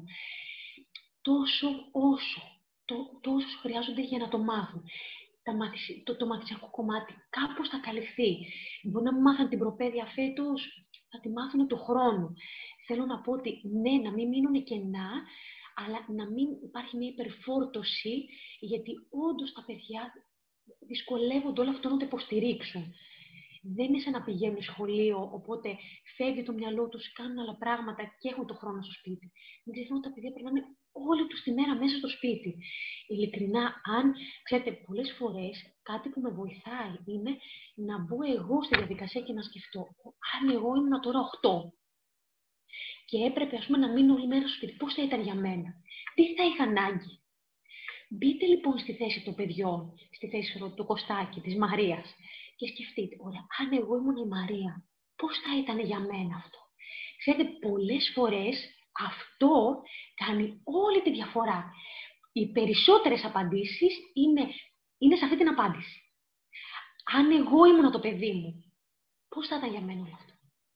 Τόσο χρειάζονται για να το μάθουν. Το μαθησιακό κομμάτι κάπως θα καλυφθεί. Μπορεί να μην μάθαν την προπαίδεια φέτος, θα τη μάθουν του χρόνου. Θέλω να πω ότι ναι, να μην μείνουν κενά, αλλά να μην υπάρχει μια υπερφόρτωση, γιατί όντως τα παιδιά δυσκολεύονται όλο αυτό να το υποστηρίξουν. Δεν είναι σαν να πηγαίνουν σχολείο, οπότε φεύγει το μυαλό τους, κάνουν άλλα πράγματα και έχουν το χρόνο στο σπίτι. Μην ξεχνάτε ότι τα παιδιά περνάνε όλη τους τη μέρα μέσα στο σπίτι. Ειλικρινά, ξέρετε, πολλές φορές κάτι που με βοηθάει είναι να μπω εγώ στη διαδικασία και να σκεφτώ, αν εγώ ήμουν τώρα 8 και έπρεπε ας πούμε, να μείνω όλη μέρα στο σπίτι, πώς θα ήταν για μένα, τι θα είχα ανάγκη. Μπείτε λοιπόν στη θέση των παιδιών, στη θέση του Κωστάκη, της Μαρίας και σκεφτείτε, ωραία, αν εγώ ήμουν η Μαρία, πώς θα ήταν για μένα αυτό. Ξέρετε, πολλές φορές αυτό κάνει όλη τη διαφορά. Οι περισσότερες απαντήσεις είναι σε αυτή την απάντηση. Αν εγώ ήμουν το παιδί μου, πώς θα ήταν για μένα όλο αυτό.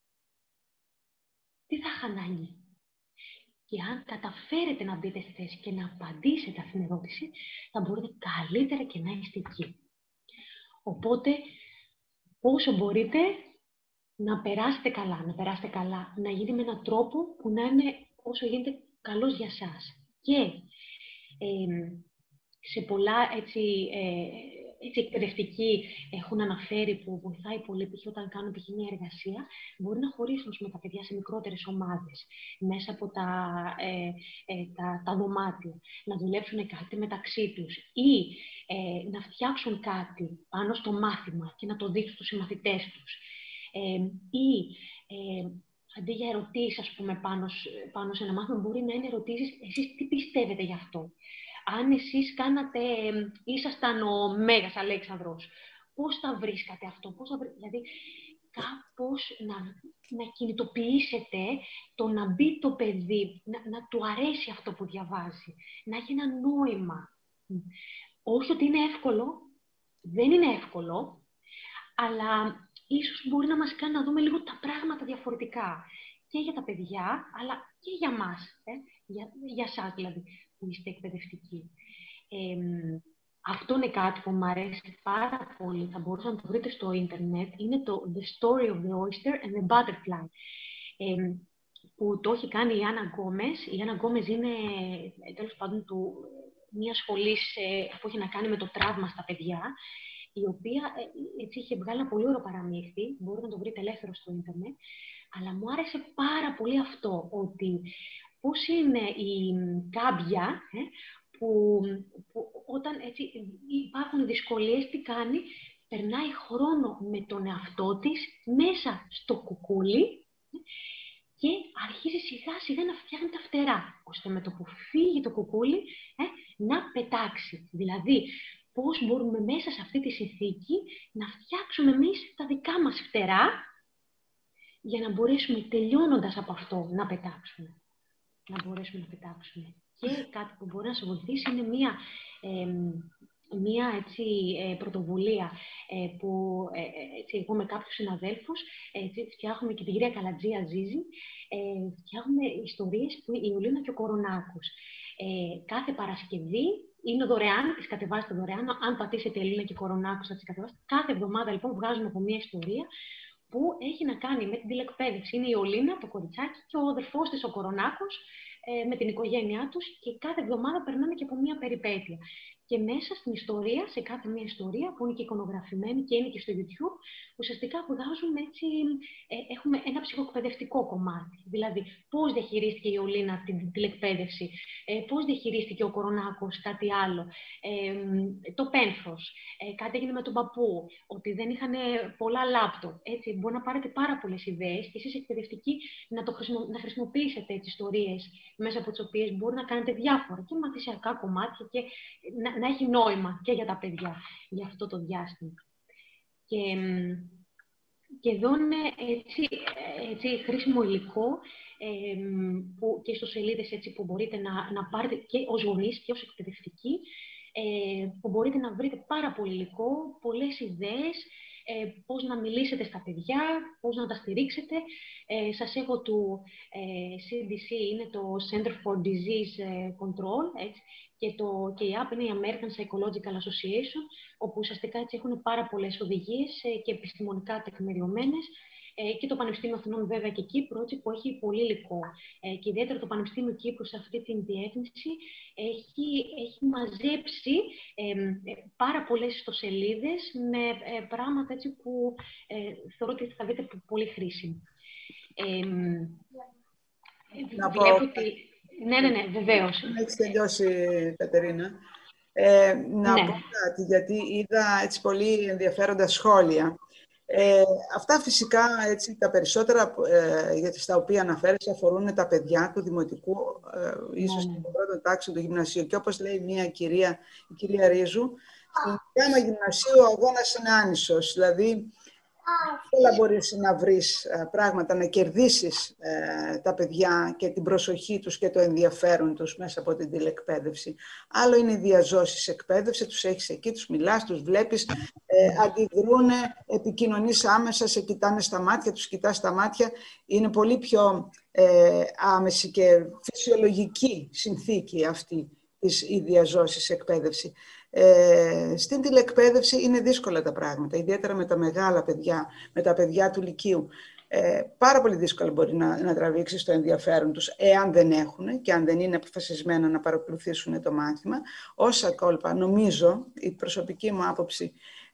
Τι θα είχα ανάγκη. Και αν καταφέρετε να μπείτε στη θέση και να απαντήσετε αυτήν την ερώτηση, θα μπορείτε καλύτερα και να είστε εκεί. Οπότε, όσο μπορείτε, να περάσετε καλά, να γίνει με έναν τρόπο που να είναι όσο γίνεται καλός για σας. Και σε πολλά έτσι, έτσι, εκπαιδευτικοί έχουν αναφέρει που βοηθάει πολύ, π.χ. όταν κάνουν μια εργασία, μπορεί να χωρίσουν με τα παιδιά σε μικρότερες ομάδες μέσα από τα δωμάτια, να δουλέψουν κάτι μεταξύ τους ή να φτιάξουν κάτι πάνω στο μάθημα και να το δείξουν στους συμμαθητές τους. Ή αντί για ερωτήσεις, ας πούμε, πάνω σε ένα μάθημα, μπορεί να είναι ερωτήσεις, εσείς τι πιστεύετε γι' αυτό. Αν εσείς ήσασταν ο Μέγας Αλέξανδρος, πώς θα βρίσκατε αυτό, δηλαδή κάπως να κινητοποιήσετε το να μπει το παιδί, να του αρέσει αυτό που διαβάζει, να έχει ένα νόημα. Όχι ότι είναι εύκολο, δεν είναι εύκολο, αλλά ίσως μπορεί να μας κάνει να δούμε λίγο τα πράγματα διαφορετικά. Και για τα παιδιά, αλλά και για μας, για εσάς δηλαδή, που είστε εκπαιδευτικοί. Αυτό είναι κάτι που μου αρέσει πάρα πολύ. Θα μπορούσατε να το βρείτε στο ίντερνετ. Είναι το The Story of the Oyster and the Butterfly. Που το έχει κάνει η Άννα Γκόμες. Η Άννα Γκόμες είναι, τέλος πάντων, μια σχολή που έχει να κάνει με το τραύμα στα παιδιά, η οποία έτσι είχε βγάλει ένα πολύ ωραίο παραμύθι. Μπορείτε να το βρείτε ελεύθερο στο ίντερνετ. Αλλά μου άρεσε πάρα πολύ αυτό, ότι πώς είναι η κάμπια, που όταν έτσι υπάρχουν δυσκολίες, τι κάνει, περνάει χρόνο με τον εαυτό της μέσα στο κουκούλι και αρχίζει σιγά σιγά να φτιάχνει τα φτερά, ώστε με το που φύγει το κουκούλι να πετάξει. Δηλαδή, πώς μπορούμε μέσα σε αυτή τη συνθήκη να φτιάξουμε εμείς τα δικά μας φτερά για να μπορέσουμε, τελειώνοντας από αυτό, να πετάξουμε. Να μπορέσουμε να πετάξουμε. Και κάτι που μπορεί να σε βοηθήσει είναι μία έτσι, πρωτοβουλία που εγώ με κάποιους συναδέλφους φτιάχνουμε, και την κυρία Καλατζία Ζίζη, φτιάχνουμε ιστορίες που η Ιωλίνα και ο Κορονάκος. Κάθε Παρασκευή είναι δωρεάν, τις κατεβάζετε δωρεάν. Αν πατήσετε Ιωλίνα και Κορονάκος θα τις κατεβάσετε. Κάθε εβδομάδα λοιπόν βγάζουμε από μία ιστορία που έχει να κάνει με την τηλεκπαίδευση. Είναι η Ιωλίνα, το κοριτσάκι, και ο αδερφός της ο Κορονάκος, με την οικογένειά τους, και κάθε εβδομάδα περνάνε και από μία περιπέτεια. Και μέσα στην ιστορία, σε κάθε μία ιστορία που είναι και εικονογραφημένη και είναι και στο YouTube, ουσιαστικά βγάζουμε έτσι, έχουμε ένα ψυχοεκπαιδευτικό κομμάτι. Δηλαδή, πώς διαχειρίστηκε η Ιωλίνα την τηλεκπαίδευση, πώς διαχειρίστηκε ο Κορονάκος κάτι άλλο, το πένθος, κάτι έγινε με τον παππού, ότι δεν είχαν πολλά λάπτοπ. Έτσι, μπορεί να πάρετε πάρα πολλές ιδέες και εσείς εκπαιδευτικοί να χρησιμοποιήσετε τις ιστορίες μέσα από τις οποίες μπορεί να κάνετε διάφορα και μαθησιακά κομμάτια και να έχει νόημα και για τα παιδιά για αυτό το διάστημα. Και εδώ είναι έτσι χρήσιμο υλικό και στους σελίδες έτσι, που μπορείτε να πάρετε και ως γονείς και ως εκπαιδευτικοί, που μπορείτε να βρείτε πάρα πολύ υλικό, πολλές ιδέες, πώς να μιλήσετε στα παιδιά, πώς να τα στηρίξετε. Σας έχω του CDC, είναι το Center for Disease Control, έτσι, και η app είναι η American Psychological Association, όπου ουσιαστικά έτσι έχουν πάρα πολλές οδηγίες και επιστημονικά τεκμηριωμένες, και το Πανεπιστήμιο Αθηνών βέβαια και Κύπρου, έτσι, που έχει πολύ υλικό. Και ιδιαίτερα το Πανεπιστήμιο Κύπρου σε αυτή την διεύθυνση έχει μαζέψει πάρα πολλές ιστοσελίδες με πράγματα έτσι, που θεωρώ ότι θα δείτε πολύ χρήσιμο. Βλέπω ότι... Ναι, βεβαίως. Έχεις τελειώσει, Κατερίνα. Να πω κάτι, γιατί είδα έτσι πολύ ενδιαφέροντα σχόλια. Αυτά φυσικά, έτσι, τα περισσότερα στα οποία αναφέρεσαι αφορούν τα παιδιά του δημοτικού, ίσως και των πρώτων τάξεων του γυμνασίου. Και όπως λέει μια κυρία, η κυρία Ρίζου, στην γάμα γυμνασίου ο αγώνας είναι άνισος. Δηλαδή, όλα μπορείς να βρεις πράγματα, να κερδίσεις τα παιδιά και την προσοχή τους και το ενδιαφέρον τους μέσα από την τηλεκπαίδευση. Άλλο είναι οι διαζώσεις εκπαίδευση, τους έχεις εκεί, τους μιλάς, τους βλέπεις, αντιδρούνε, επικοινωνείς άμεσα, σε κοιτάνε στα μάτια, τους κοιτάς στα μάτια. Είναι πολύ πιο άμεση και φυσιολογική συνθήκη αυτή η διαζώσεις εκπαίδευση. Στην τηλεκπαίδευση είναι δύσκολα τα πράγματα, ιδιαίτερα με τα μεγάλα παιδιά, με τα παιδιά του Λυκείου. Πάρα πολύ δύσκολα μπορεί να τραβήξει το ενδιαφέρον τους, εάν δεν έχουν και αν δεν είναι αποφασισμένα να παρακολουθήσουν το μάθημα. Όσα κόλπα, νομίζω, η προσωπική μου άποψη,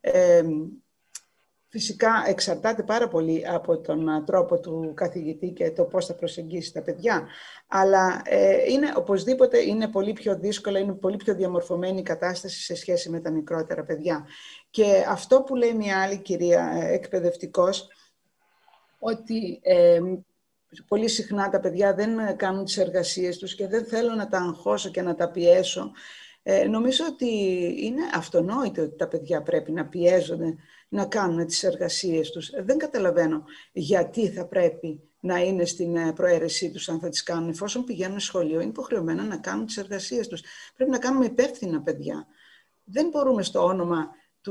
φυσικά εξαρτάται πάρα πολύ από τον τρόπο του καθηγητή και το πώς θα προσεγγίσει τα παιδιά. Αλλά οπωσδήποτε είναι πολύ πιο δύσκολα, είναι πολύ πιο διαμορφωμένη η κατάσταση σε σχέση με τα μικρότερα παιδιά. Και αυτό που λέει μια άλλη κυρία εκπαιδευτικός, ότι πολύ συχνά τα παιδιά δεν κάνουν τις εργασίες τους και δεν θέλω να τα αγχώσω και να τα πιέσω. Νομίζω ότι είναι αυτονόητο ότι τα παιδιά πρέπει να πιέζονται να κάνουν τις εργασίες τους. Δεν καταλαβαίνω γιατί θα πρέπει να είναι στην προαίρεσή τους αν θα τις κάνουν. Εφόσον πηγαίνουν σχολείο, είναι υποχρεωμένα να κάνουν τις εργασίες τους. Πρέπει να κάνουμε υπεύθυνα παιδιά. Δεν μπορούμε στο όνομα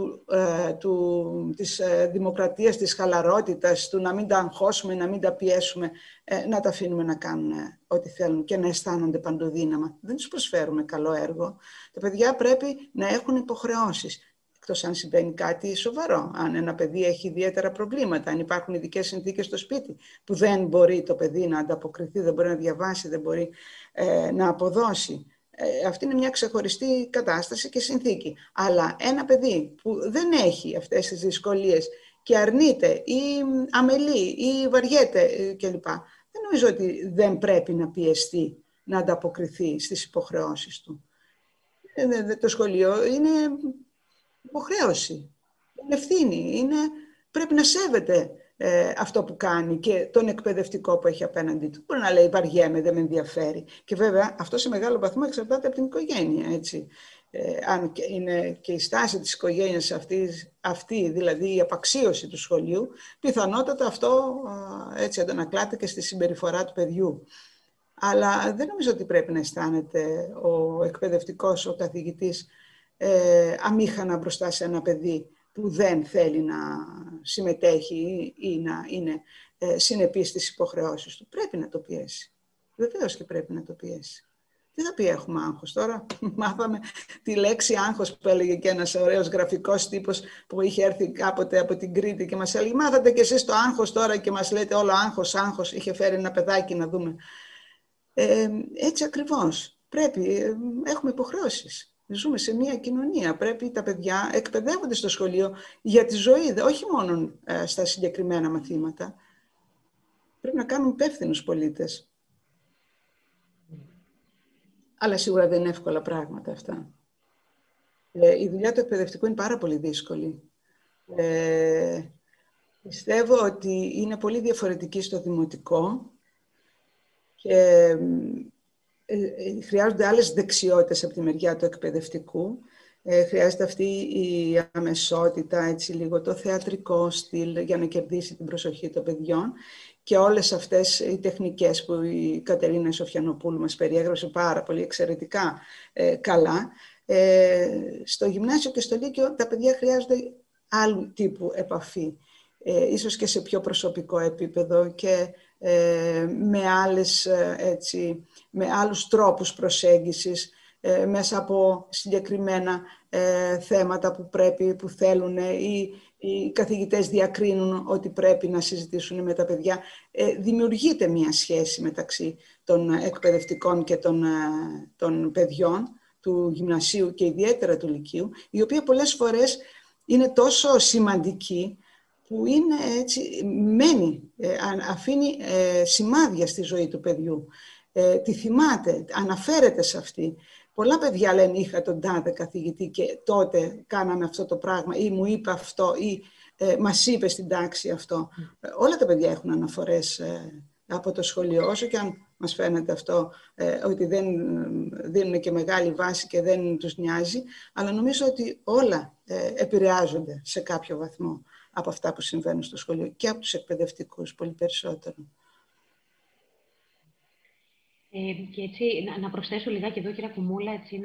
της δημοκρατίας, της χαλαρότητας, του να μην τα αγχώσουμε, να μην τα πιέσουμε, να τα αφήνουμε να κάνουν ό,τι θέλουν και να αισθάνονται παντοδύναμα. Δεν τους προσφέρουμε καλό έργο. Τα παιδιά πρέπει να έχουν υποχρεώσεις. Εκτός αν συμβαίνει κάτι σοβαρό, αν ένα παιδί έχει ιδιαίτερα προβλήματα, αν υπάρχουν ειδικές συνθήκες στο σπίτι που δεν μπορεί το παιδί να ανταποκριθεί, δεν μπορεί να διαβάσει, δεν μπορεί να αποδώσει. Αυτή είναι μια ξεχωριστή κατάσταση και συνθήκη. Αλλά ένα παιδί που δεν έχει αυτές τις δυσκολίες και αρνείται ή αμελεί ή βαριέται κλπ. Δεν νομίζω ότι δεν πρέπει να πιεστεί να ανταποκριθεί στις υποχρεώσεις του. Το σχολείο είναι υποχρέωση, είναι ευθύνη, πρέπει να σέβεται αυτό που κάνει και τον εκπαιδευτικό που έχει απέναντι του. Μπορεί να λέει βαριέμαι, δεν με ενδιαφέρει. Και βέβαια αυτό σε μεγάλο βαθμό εξαρτάται από την οικογένεια. Έτσι. Αν είναι και η στάση της οικογένειας αυτή, δηλαδή η απαξίωση του σχολείου, πιθανότατα αυτό έτσι αντανακλάται και στη συμπεριφορά του παιδιού. Αλλά δεν νομίζω ότι πρέπει να αισθάνεται ο εκπαιδευτικός, ο καθηγητής, αμήχανα μπροστά σε ένα παιδί που δεν θέλει να συμμετέχει ή να είναι συνεπής στις υποχρεώσεις του. Πρέπει να το πιέσει. Βεβαίως και πρέπει να το πιέσει. Τι θα πει έχουμε άγχος τώρα. Μάθαμε τη λέξη άγχος που έλεγε και ένας ωραίος γραφικός τύπος που είχε έρθει κάποτε από την Κρήτη και μας έλεγε μάθατε κι εσείς το άγχος τώρα και μας λέτε όλο άγχος, άγχος. Είχε φέρει ένα παιδάκι να δούμε. Έτσι ακριβώς. Πρέπει, έχουμε υποχρεώσεις. Ζούμε σε μια κοινωνία. Πρέπει τα παιδιά εκπαιδεύονται στο σχολείο για τη ζωή, όχι μόνο στα συγκεκριμένα μαθήματα. Πρέπει να κάνουν υπεύθυνους πολίτες. Αλλά σίγουρα δεν είναι εύκολα πράγματα αυτά. Η δουλειά του εκπαιδευτικού είναι πάρα πολύ δύσκολη. Πιστεύω ότι είναι πολύ διαφορετική στο δημοτικό και χρειάζονται άλλες δεξιότητες από τη μεριά του εκπαιδευτικού. Χρειάζεται αυτή η αμεσότητα, έτσι λίγο το θεατρικό στυλ για να κερδίσει την προσοχή των παιδιών και όλες αυτές οι τεχνικές που η Κατερίνα Σοφιανοπούλου μας περιέγραψε πάρα πολύ εξαιρετικά καλά. Στο γυμνάσιο και στο λύκειο τα παιδιά χρειάζονται άλλου τύπου επαφή, ίσως και σε πιο προσωπικό επίπεδο και με άλλους τρόπους προσέγγισης μέσα από συγκεκριμένα θέματα που θέλουν ή οι καθηγητές διακρίνουν ότι πρέπει να συζητήσουν με τα παιδιά. Δημιουργείται μια σχέση μεταξύ των εκπαιδευτικών και των παιδιών του γυμνασίου και ιδιαίτερα του λυκείου, η οποία πολλές φορές είναι τόσο σημαντική που είναι έτσι, αφήνει σημάδια στη ζωή του παιδιού. Τη θυμάται, αναφέρεται σε αυτή. Πολλά παιδιά λένε είχα τον τάδε καθηγητή και τότε κάναμε αυτό το πράγμα ή μου είπε αυτό ή μας είπε στην τάξη αυτό. Όλα τα παιδιά έχουν αναφορές από το σχολείο, όσο και αν μας φαίνεται αυτό ότι δεν δίνουν και μεγάλη βάση και δεν τους νοιάζει, αλλά νομίζω ότι όλα επηρεάζονται σε κάποιο βαθμό από αυτά που συμβαίνουν στο σχολείο και από τους εκπαιδευτικούς πολύ περισσότερο. Και έτσι, να προσθέσω λιγάκι εδώ, κυρία Κουμούλα, έτσι,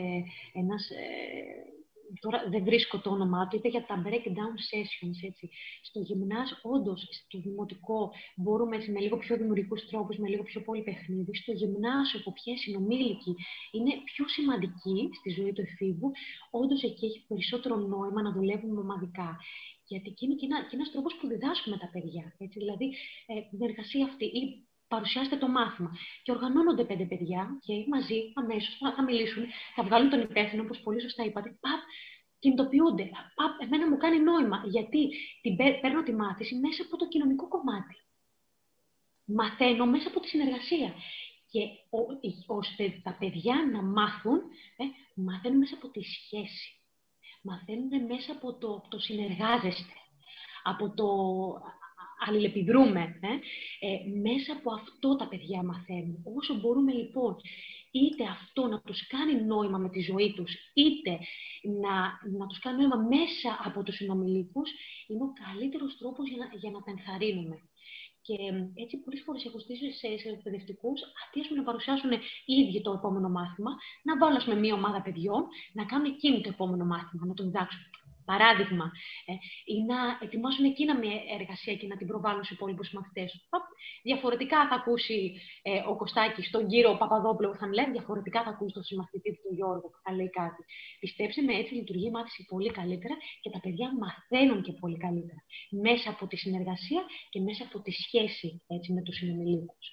τώρα δεν βρίσκω το όνομά του, είπε για τα breakdown sessions, έτσι. Στο γυμνάσιο, όντως, στο δημοτικό, μπορούμε έτσι, με λίγο πιο δημιουργικούς τρόπους, με λίγο πιο πολυπαιχνίδι. Στο γυμνάσιο, που πια οι συνομήλικοι είναι πιο σημαντικοί στη ζωή του εφήβου, όντως εκεί έχει περισσότερο νόημα να δουλεύουμε ομαδικά. Γιατί και είναι και ένας τρόπος που διδάσκουμε τα παιδιά. Έτσι, δηλαδή, την εργασία αυτή ή παρουσιάστε το μάθημα. Και οργανώνονται 5 παιδιά και μαζί αμέσως θα μιλήσουν, θα βγάλουν τον υπεύθυνο, όπως πολύ σωστά είπατε. Κινητοποιούνται. Εμένα μου κάνει νόημα, γιατί παίρνω τη μάθηση μέσα από το κοινωνικό κομμάτι. Μαθαίνω μέσα από τη συνεργασία. Και ώστε τα παιδιά να μαθαίνουν μέσα από τη σχέση. Μαθαίνουν μέσα από το συνεργάζεστε, από το αλληλεπιδρούμε. Μέσα από αυτό τα παιδιά μαθαίνουν. Όσο μπορούμε λοιπόν, είτε αυτό να τους κάνει νόημα με τη ζωή τους, είτε να τους κάνει νόημα μέσα από τους συνομιλίκους, είναι ο καλύτερος τρόπος για να τα ενθαρρύνουμε. Και έτσι, πολλές φορές έχω στήσει σε εκπαιδευτικούς, αντί να παρουσιάσουν οι ίδιοι το επόμενο μάθημα, να βάλουν μια ομάδα παιδιών να κάνουν εκείνη το επόμενο μάθημα, να το διδάξουν. Παράδειγμα, ή να ετοιμάσουν εκείνα μια εργασία και να την προβάλλουν στους υπόλοιπους μαθητές. Διαφορετικά θα ακούσει ο Κωστάκης τον κύριο Παπαδόπουλο που θα λέει, διαφορετικά θα ακούσει τον συμμαθητή του, τον Γιώργο, που θα λέει κάτι. Πιστέψτε με, έτσι λειτουργεί η μάθηση πολύ καλύτερα και τα παιδιά μαθαίνουν και πολύ καλύτερα. Μέσα από τη συνεργασία και μέσα από τη σχέση με τους συνομιλίκους.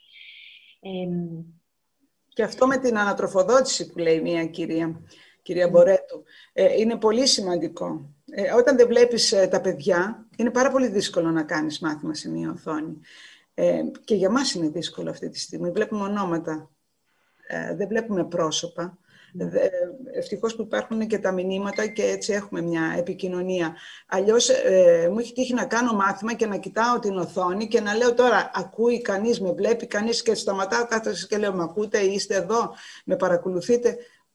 Και αυτό με την ανατροφοδότηση που λέει μια κυρία Μπορέτου, είναι πολύ σημαντικό. Όταν δεν βλέπεις τα παιδιά, είναι πάρα πολύ δύσκολο να κάνεις μάθημα σε μια οθόνη. Και για μας είναι δύσκολο αυτή τη στιγμή. Βλέπουμε ονόματα, δεν βλέπουμε πρόσωπα. Ευτυχώς που υπάρχουν και τα μηνύματα και έτσι έχουμε μια επικοινωνία. Αλλιώς μου έχει τύχει να κάνω μάθημα και να κοιτάω την οθόνη και να λέω τώρα ακούει κανείς, με βλέπει κανείς, και σταματάω κάθε και λέω, με ακούτε, είστε εδώ, με παρακολουθείτε.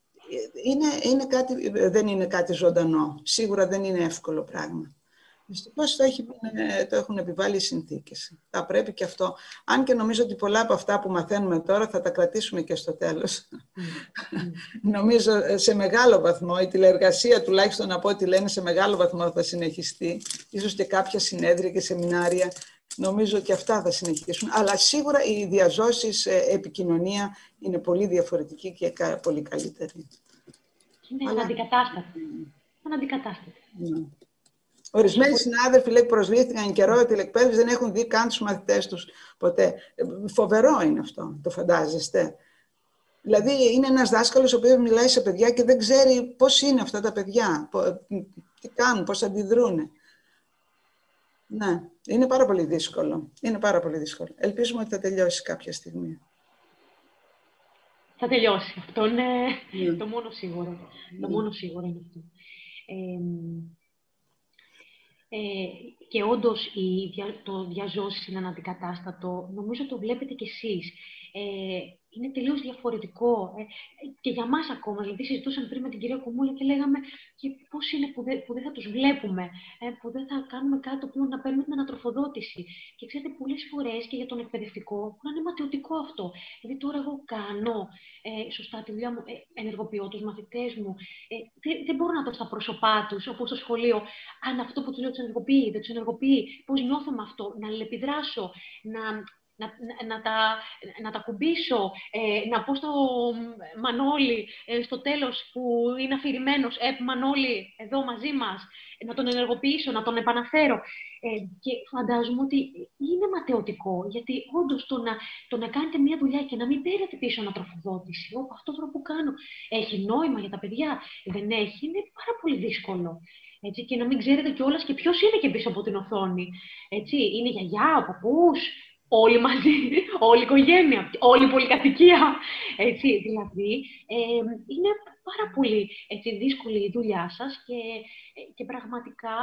Δεν είναι κάτι ζωντανό. Σίγουρα δεν είναι εύκολο πράγμα. Δυστυχώς το έχουν επιβάλει οι συνθήκες. Θα πρέπει και αυτό. Αν και νομίζω ότι πολλά από αυτά που μαθαίνουμε τώρα θα τα κρατήσουμε και στο τέλος. Νομίζω σε μεγάλο βαθμό, η τηλεεργασία τουλάχιστον από ό,τι λένε, σε μεγάλο βαθμό θα συνεχιστεί. Ίσως και κάποια συνέδρια και σεμινάρια. Νομίζω και αυτά θα συνεχίσουν. Αλλά σίγουρα οι διαζώσεις επικοινωνία είναι πολύ διαφορετική και πολύ καλύτερη. Είναι αναντικατάστατη. Ορισμένοι συνάδελφοι, λέει, προσλήφθηκαν εν καιρό τηλεκπαίδευση, δεν έχουν δει καν τους μαθητές τους ποτέ. Φοβερό είναι αυτό, το φαντάζεστε. Δηλαδή, είναι ένας δάσκαλος ο οποίος μιλάει σε παιδιά και δεν ξέρει πώς είναι αυτά τα παιδιά, τι κάνουν, πώς αντιδρούν. Ναι, είναι πάρα πολύ δύσκολο. Είναι πάρα πολύ δύσκολο. Ελπίζουμε ότι θα τελειώσει κάποια στιγμή. Θα τελειώσει. Αυτό είναι το μόνο σίγουρο. Το μόνο σίγουρο είναι αυτό. Και όντως το διαζώσεις είναι αναντικατάστατο. Νομίζω το βλέπετε κι εσείς. Είναι τελείως διαφορετικό. Και για μας ακόμα, γιατί συζητούσαμε πριν με την κυρία Κομούλα και λέγαμε και πώς είναι που δεν θα τους βλέπουμε, που δεν θα κάνουμε κάτι το οποίο να παίρνουμε την ανατροφοδότηση. Και ξέρετε, πολλές φορές και για τον εκπαιδευτικό, που είναι ματαιωτικό αυτό. Δηλαδή τώρα εγώ κάνω σωστά τη δουλειά μου, ενεργοποιώ τους μαθητές μου, δεν μπορώ να δω στα πρόσωπά τους, όπως στο σχολείο, αν αυτό που τους λέω τους ενεργοποιεί, δεν τους ενεργοποιεί, πώς νιώθω με αυτό, να αλληλεπιδράσω, να τα κουμπίσω, να πω στο Μανώλη στο τέλος που είναι αφηρημένος, Μανώλη, εδώ μαζί μας, να τον ενεργοποιήσω, να τον επαναφέρω. Και φαντάζομαι ότι είναι ματαιωτικό, γιατί όντως το να κάνετε μια δουλειά και να μην παίρνετε πίσω ανατροφοδότηση, αυτό που κάνω έχει νόημα για τα παιδιά, δεν έχει, είναι πάρα πολύ δύσκολο. Έτσι, και να μην ξέρετε κιόλας και ποιος είναι και πίσω από την οθόνη. Έτσι, είναι η γιαγιά, ο παππούς, όλοι μαζί, όλη η οικογένεια, όλη η πολυκατοικία. Έτσι, δηλαδή, είναι πάρα πολύ δύσκολη η δουλειά σας και πραγματικά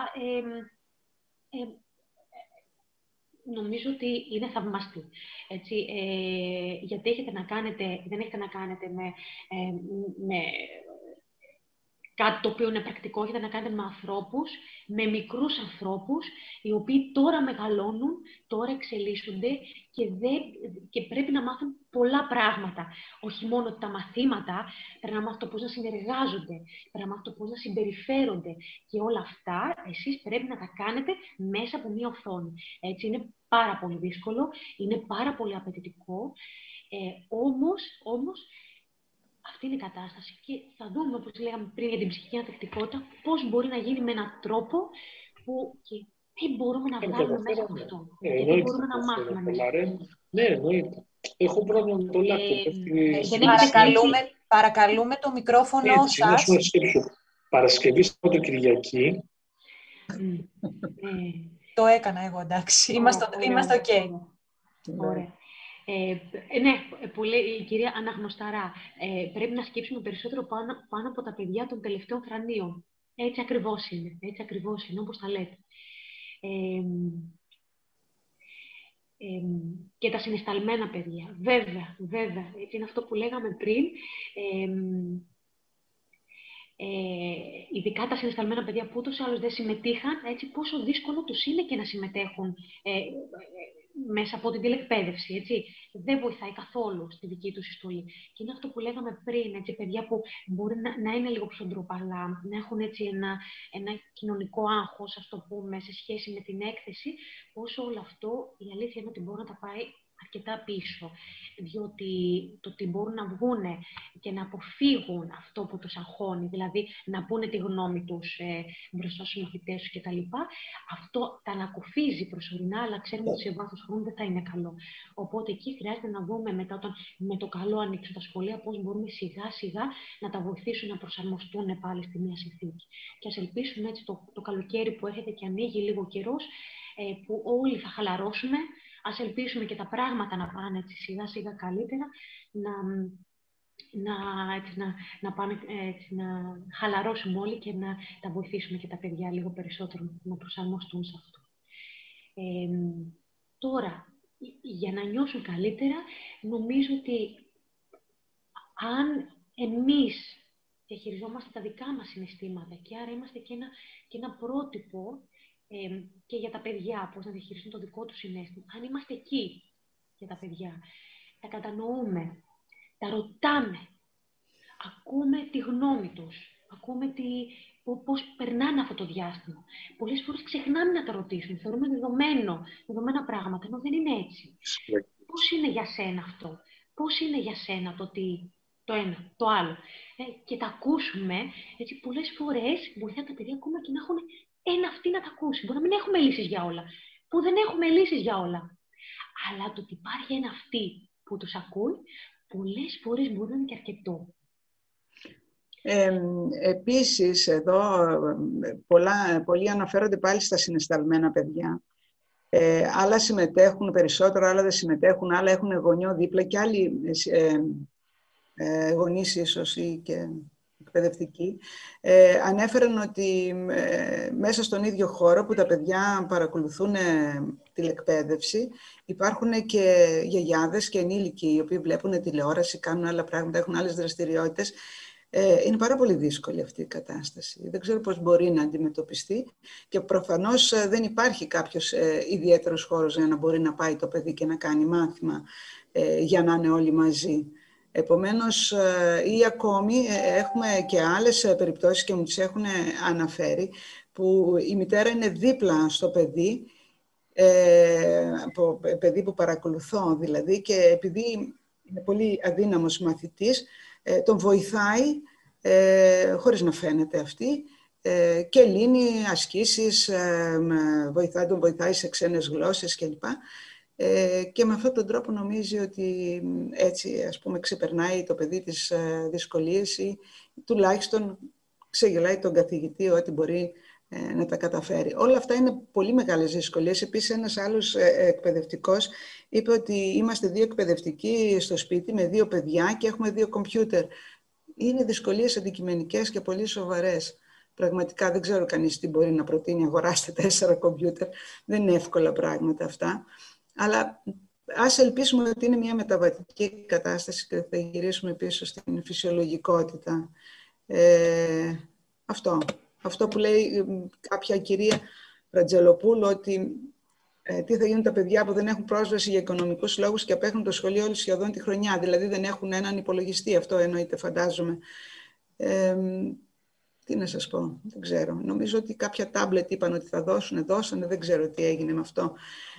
νομίζω ότι είναι θαυμαστή. Έτσι, γιατί δεν έχετε να κάνετε με κάτι το οποίο είναι πρακτικό, έχετε να κάνετε με ανθρώπους, με μικρούς ανθρώπους, οι οποίοι τώρα μεγαλώνουν, τώρα εξελίσσονται και πρέπει να μάθουν πολλά πράγματα. Όχι μόνο τα μαθήματα, πρέπει να μάθουν το πώς να συνεργάζονται, πρέπει να μάθουν το πώς να συμπεριφέρονται. Και όλα αυτά, εσείς πρέπει να τα κάνετε μέσα από μία οθόνη. Έτσι, είναι πάρα πολύ δύσκολο, είναι πάρα πολύ απαιτητικό, όμως, αυτή είναι η κατάσταση και θα δούμε, όπως λέγαμε πριν για την ψυχική ανθεκτικότητα, πώς μπορεί να γίνει με έναν τρόπο που τι μπορούμε να βγάλουμε μέσα από αυτό. Και τι μπορούμε να μάθουμε μέσα. Ναι, εννοείται. Έχω πρόβλημα με το λάπτοπ. Παρακαλούμε το μικρόφωνο σας. Παρασκευή Σαββατοκυριακή. Το έκανα εγώ, εντάξει. Είμαστε οκ. Ωραία. Ναι, που λέει η κυρία Αναγνωσταρά, πρέπει να σκύψουμε περισσότερο πάνω από τα παιδιά των τελευταίων θρανίων. Έτσι ακριβώς είναι, όπως τα λέτε. Και τα συναισθαλμένα παιδιά, βέβαια, έτσι είναι αυτό που λέγαμε πριν. Ειδικά τα συναισθαλμένα παιδιά που ούτως ή άλλως δεν συμμετείχαν, έτσι, πόσο δύσκολο τους είναι και να συμμετέχουν μέσα από την τηλεκπαίδευση, έτσι. Δεν βοηθάει καθόλου στη δική τους συστολή. Και είναι αυτό που λέγαμε πριν, έτσι, παιδιά που μπορεί να είναι λίγο πιο ντροπαλά, να έχουν έτσι ένα κοινωνικό άγχος, ας το πούμε, σε σχέση με την έκθεση, πόσο όλο αυτό η αλήθεια είναι ότι μπορεί να τα πάει αρκετά πίσω, διότι το ότι μπορούν να βγουν και να αποφύγουν αυτό που τους αγχώνει, δηλαδή να πούνε τη γνώμη τους μπροστά στους μαθητές τους κτλ. Αυτό τα ανακουφίζει προσωρινά, αλλά ξέρουμε ότι σε βάθος χρόνου δεν θα είναι καλό. Οπότε εκεί χρειάζεται να δούμε μετά, όταν με το καλό ανοίξουν τα σχολεία, πώς μπορούμε σιγά σιγά να τα βοηθήσουν να προσαρμοστούν πάλι στη νέα συνθήκη. Και ας ελπίσουμε έτσι το καλοκαίρι που έρχεται και ανοίγει λίγο καιρός, που όλοι θα χαλαρώσουμε. Ας ελπίσουμε και τα πράγματα να πάνε έτσι, σιγά σιγά καλύτερα, να χαλαρώσουμε όλοι και να τα βοηθήσουμε και τα παιδιά λίγο περισσότερο να προσαρμοστούν σε αυτό. Τώρα, για να νιώσουν καλύτερα, νομίζω ότι αν εμείς διαχειριζόμαστε τα δικά μας συναισθήματα και άρα είμαστε και ένα πρότυπο και για τα παιδιά, πώς να διαχειριστούν το δικό τους συναίσθημα. Αν είμαστε εκεί για τα παιδιά, τα κατανοούμε, τα ρωτάμε, ακούμε τη γνώμη τους, ακούμε πώς περνάνε αυτό το διάστημα. Πολλές φορές ξεχνάμε να τα ρωτήσουμε, θεωρούμε δεδομένα πράγματα, ενώ δεν είναι έτσι. Πώς είναι για σένα αυτό, πώς είναι για σένα το ένα, το άλλο. Και τα ακούσουμε, έτσι, πολλές φορές βοηθά τα παιδιά ακόμα και να έχουν ένα αυτή να τα ακούσει. Μπορεί να μην έχουμε λύσεις για όλα, που δεν έχουμε λύσεις για όλα. Αλλά το ότι υπάρχει ένα αυτή που τους ακούει, πολλές φορές μπορεί να είναι και αρκετό. Επίσης, εδώ πολλοί αναφέρονται πάλι στα συναισθαλμένα παιδιά. Άλλα συμμετέχουν περισσότερο, άλλα δεν συμμετέχουν, άλλα έχουν γονιό δίπλα και άλλοι γονείς ίσως ή και εκπαιδευτικοί. Ανέφεραν ότι μέσα στον ίδιο χώρο που τα παιδιά παρακολουθούν τηλεκπαίδευση, υπάρχουν και γιαγιάδες και ενήλικοι οι οποίοι βλέπουν τηλεόραση, κάνουν άλλα πράγματα, έχουν άλλες δραστηριότητες. Είναι πάρα πολύ δύσκολη αυτή η κατάσταση. Δεν ξέρω πώς μπορεί να αντιμετωπιστεί και προφανώς δεν υπάρχει κάποιος ιδιαίτερος χώρος για να μπορεί να πάει το παιδί και να κάνει μάθημα για να είναι όλοι μαζί. Επομένως, ή ακόμη έχουμε και άλλες περιπτώσεις και μου τις έχουν αναφέρει, που η μητέρα είναι δίπλα στο παιδί, παιδί που παρακολουθώ δηλαδή, και επειδή είναι πολύ αδύναμος μαθητής, τον βοηθάει, χωρίς να φαίνεται αυτή, και λύνει ασκήσεις, τον βοηθάει σε ξένες γλώσσες κλπ. Και με αυτόν τον τρόπο νομίζει ότι έτσι, ας πούμε, ξεπερνάει το παιδί τις δυσκολίες ή τουλάχιστον ξεγελάει τον καθηγητή ότι μπορεί να τα καταφέρει. Όλα αυτά είναι πολύ μεγάλες δυσκολίες. Επίσης, ένας άλλος εκπαιδευτικός είπε ότι είμαστε 2 εκπαιδευτικοί στο σπίτι με 2 παιδιά και έχουμε 2 κομπιούτερ. Είναι δυσκολίες αντικειμενικές και πολύ σοβαρές. Πραγματικά δεν ξέρω κανείς τι μπορεί να προτείνει. Αγοράστε 4 κομπιούτερ. Δεν είναι εύκολα πράγματα αυτά. Αλλά ας ελπίσουμε ότι είναι μια μεταβατική κατάσταση και θα γυρίσουμε πίσω στην φυσιολογικότητα. Αυτό που λέει κάποια κυρία Ραντζελοπούλου, ότι τι θα γίνουν τα παιδιά που δεν έχουν πρόσβαση για οικονομικούς λόγους και απέχουν το σχολείο όλη σχεδόν τη χρονιά. Δηλαδή δεν έχουν έναν υπολογιστή, αυτό εννοείται, φαντάζομαι. Τι να σας πω, δεν ξέρω. Νομίζω ότι κάποια τάμπλετ είπαν ότι θα δώσανε, δεν ξέρω τι έγινε με αυτό.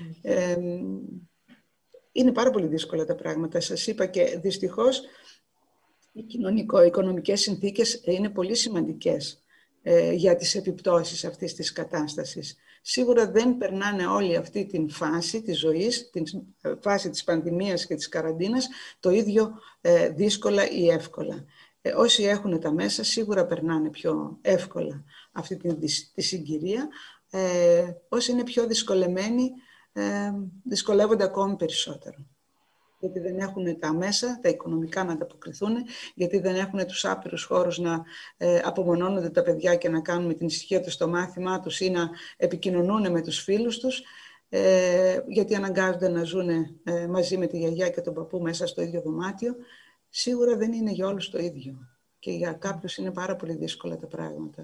Είναι πάρα πολύ δύσκολα τα πράγματα. Σας είπα και δυστυχώς οι κοινωνικο-οικονομικές συνθήκες είναι πολύ σημαντικές για τις επιπτώσεις αυτής της κατάστασης. Σίγουρα δεν περνάνε όλη αυτή την φάση της ζωής, την φάση της πανδημίας και της καραντίνας, το ίδιο δύσκολα ή εύκολα. Όσοι έχουν τα μέσα σίγουρα περνάνε πιο εύκολα αυτή τη συγκυρία. Όσοι είναι πιο δυσκολεμένοι δυσκολεύονται ακόμη περισσότερο. Γιατί δεν έχουν τα μέσα, τα οικονομικά να ανταποκριθούν, γιατί δεν έχουν τους άπειρους χώρους να απομονώνονται τα παιδιά και να κάνουν με την ησυχία τους το μάθημά τους ή να επικοινωνούν με τους φίλους τους, γιατί αναγκάζονται να ζουν μαζί με τη γιαγιά και τον παππού μέσα στο ίδιο δωμάτιο. Σίγουρα δεν είναι για όλους το ίδιο. Και για κάποιους είναι πάρα πολύ δύσκολα τα πράγματα.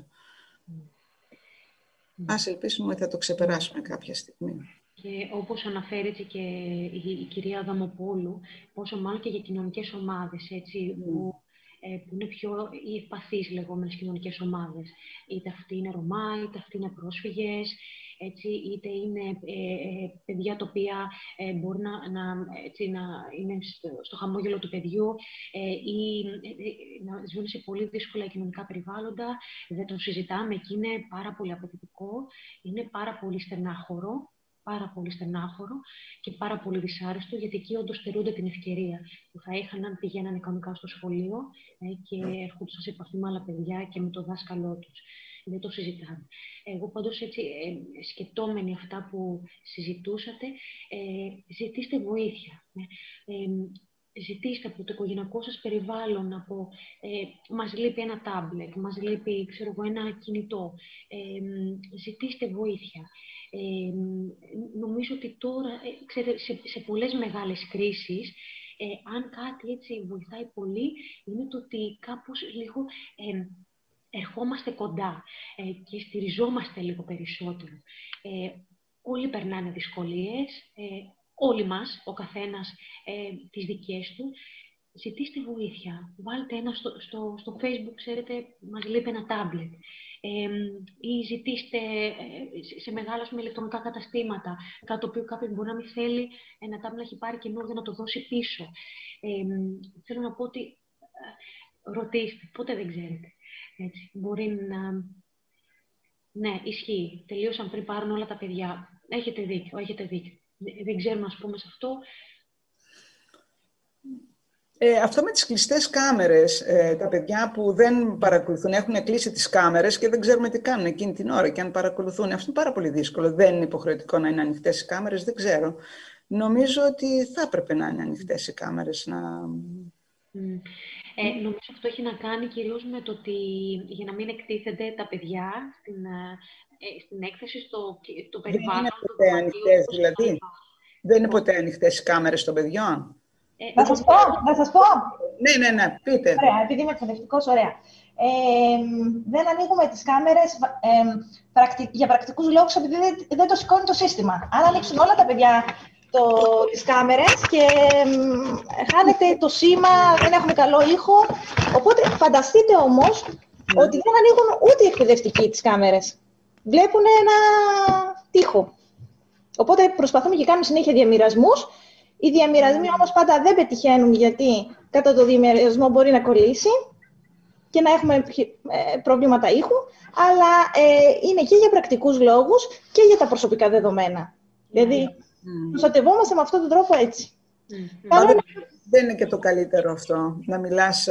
Ας ελπίσουμε ότι θα το ξεπεράσουμε κάποια στιγμή. Και όπως αναφέρει και η κυρία Αδαμοπούλου, πόσο μάλλον και για κοινωνικές ομάδες, έτσι, που είναι πιο οι ευπαθείς λεγόμενες κοινωνικές ομάδες. Είτε αυτοί είναι Ρωμά, είτε αυτοί είναι πρόσφυγες, έτσι, είτε είναι παιδιά τα οποία μπορεί να είναι στο χαμόγελο του παιδιού ή να ζουν σε πολύ δύσκολα κοινωνικά περιβάλλοντα. Δεν το συζητάμε, εκεί είναι πάρα πολύ απαιτητικό, είναι πάρα πολύ στενάχωρο και πάρα πολύ δυσάρεστο, γιατί εκεί όντως στερούνται την ευκαιρία που θα είχαν αν πηγαίνανε κανονικά στο σχολείο και έρχονταν σε επαφή με άλλα παιδιά και με το δάσκαλό τους. Δεν το συζητάμε. Εγώ πάντως έτσι σκεπτόμενοι αυτά που συζητούσατε, ζητήστε βοήθεια. Ζητήστε από το οικογενειακό σας περιβάλλον, μας λείπει ένα τάμπλετ, μας λείπει ένα κινητό. Ζητήστε βοήθεια. Νομίζω ότι τώρα, ξέρετε, σε πολλές μεγάλες κρίσεις, αν κάτι έτσι βοηθάει πολύ, είναι το ότι κάπως λίγο ερχόμαστε κοντά και στηριζόμαστε λίγο περισσότερο. Όλοι περνάνε δυσκολίες, όλοι μας, ο καθένας τις δικές του. Ζητήστε βοήθεια. Βάλτε ένα στο Facebook, ξέρετε, μας λείπει ένα τάμπλετ. Ή ζητήστε σε μεγάλα ηλεκτρονικά καταστήματα, κάτι το οποίο κάποιος μπορεί να μην θέλει ένα τάμπλετ να έχει πάρει καινούργιο να το δώσει πίσω. Θέλω να πω ότι ρωτήστε, ποτέ δεν ξέρετε. Έτσι, μπορεί να... Ναι, ισχύει. Τελείωσαν πριν πάρουν όλα τα παιδιά. Έχετε δίκιο. Δεν ξέρουμε, ας πούμε, σε αυτό. Αυτό με τις κλειστές κάμερες, τα παιδιά που δεν παρακολουθούν, έχουν κλείσει τις κάμερες και δεν ξέρουμε τι κάνουν εκείνη την ώρα και αν παρακολουθούν. Αυτό είναι πάρα πολύ δύσκολο. Δεν είναι υποχρεωτικό να είναι ανοιχτές οι κάμερες, δεν ξέρω. Νομίζω ότι θα έπρεπε να είναι ανοιχτές οι κάμερες. Νομίζω αυτό έχει να κάνει κυρίως με το ότι για να μην εκτίθενται τα παιδιά στην έκθεση στο περιβάλλον. Δεν είναι ποτέ ανοιχτές, δηλαδή. Δεν είναι ποτέ ανοιχτές οι κάμερες των παιδιών. Να σας πω. Ναι, πείτε. Ωραία, επειδή είμαι εκπαιδευτικός, ωραία. Δεν ανοίγουμε τις κάμερες για πρακτικούς λόγους, επειδή δεν το σηκώνει το σύστημα. Αν ανοίξουν όλα τα παιδιά τις κάμερες και χάνεται το σήμα, δεν έχουμε καλό ήχο. Οπότε φανταστείτε όμως ότι δεν ανοίγουν ούτε οι εκπαιδευτικοί τις κάμερες. Βλέπουν ένα τοίχο. Οπότε προσπαθούμε και κάνουμε συνέχεια διαμοιρασμούς. Οι διαμοιρασμοί όμως πάντα δεν πετυχαίνουν, γιατί κατά το διαμοιρασμό μπορεί να κολλήσει και να έχουμε προβλήματα ήχου, αλλά είναι και για πρακτικούς λόγους και για τα προσωπικά δεδομένα. Δηλαδή, προστατευόμαστε με αυτόν τον τρόπο έτσι. Δεν είναι και το καλύτερο αυτό, να μιλάς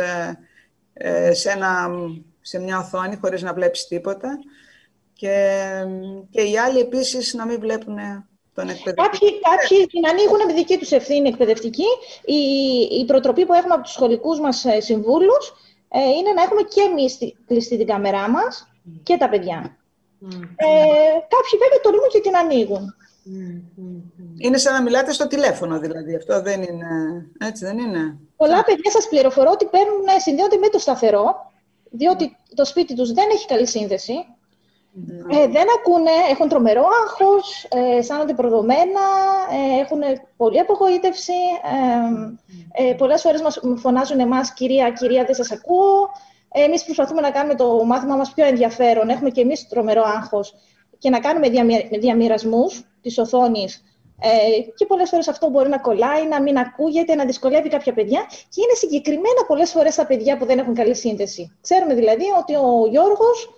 σε μια οθόνη χωρίς να βλέπεις τίποτα και οι άλλοι επίσης να μην βλέπουν τον εκπαιδευτικό. Κάποιοι την ανοίγουν με δική τους ευθύνη εκπαιδευτική. Η προτροπή που έχουμε από τους σχολικούς μας συμβούλους είναι να έχουμε και εμείς κλειστή την κάμερά μας και τα παιδιά. Κάποιοι βέβαια τολμούν και την ανοίγουν. Είναι σαν να μιλάτε στο τηλέφωνο, δηλαδή. Αυτό δεν είναι... Έτσι δεν είναι? Πολλά παιδιά, σας πληροφορώ ότι συνδέονται με το σταθερό, διότι το σπίτι τους δεν έχει καλή σύνδεση. Δεν ακούνε, έχουν τρομερό άγχος, αισθάνονται προδομένα, έχουν πολλή απογοήτευση. Πολλές φορές μας φωνάζουν εμάς, κυρία, δεν σας ακούω. Εμείς προσπαθούμε να κάνουμε το μάθημά μας πιο ενδιαφέρον. Έχουμε και εμείς τρομερό άγχος και να κάνουμε διαμοιρασμούς της οθόνης. Και πολλές φορές αυτό μπορεί να κολλάει, να μην ακούγεται, να δυσκολεύει κάποια παιδιά. Και είναι συγκεκριμένα πολλές φορές τα παιδιά που δεν έχουν καλή σύνδεση. Ξέρουμε δηλαδή ότι ο Γιώργος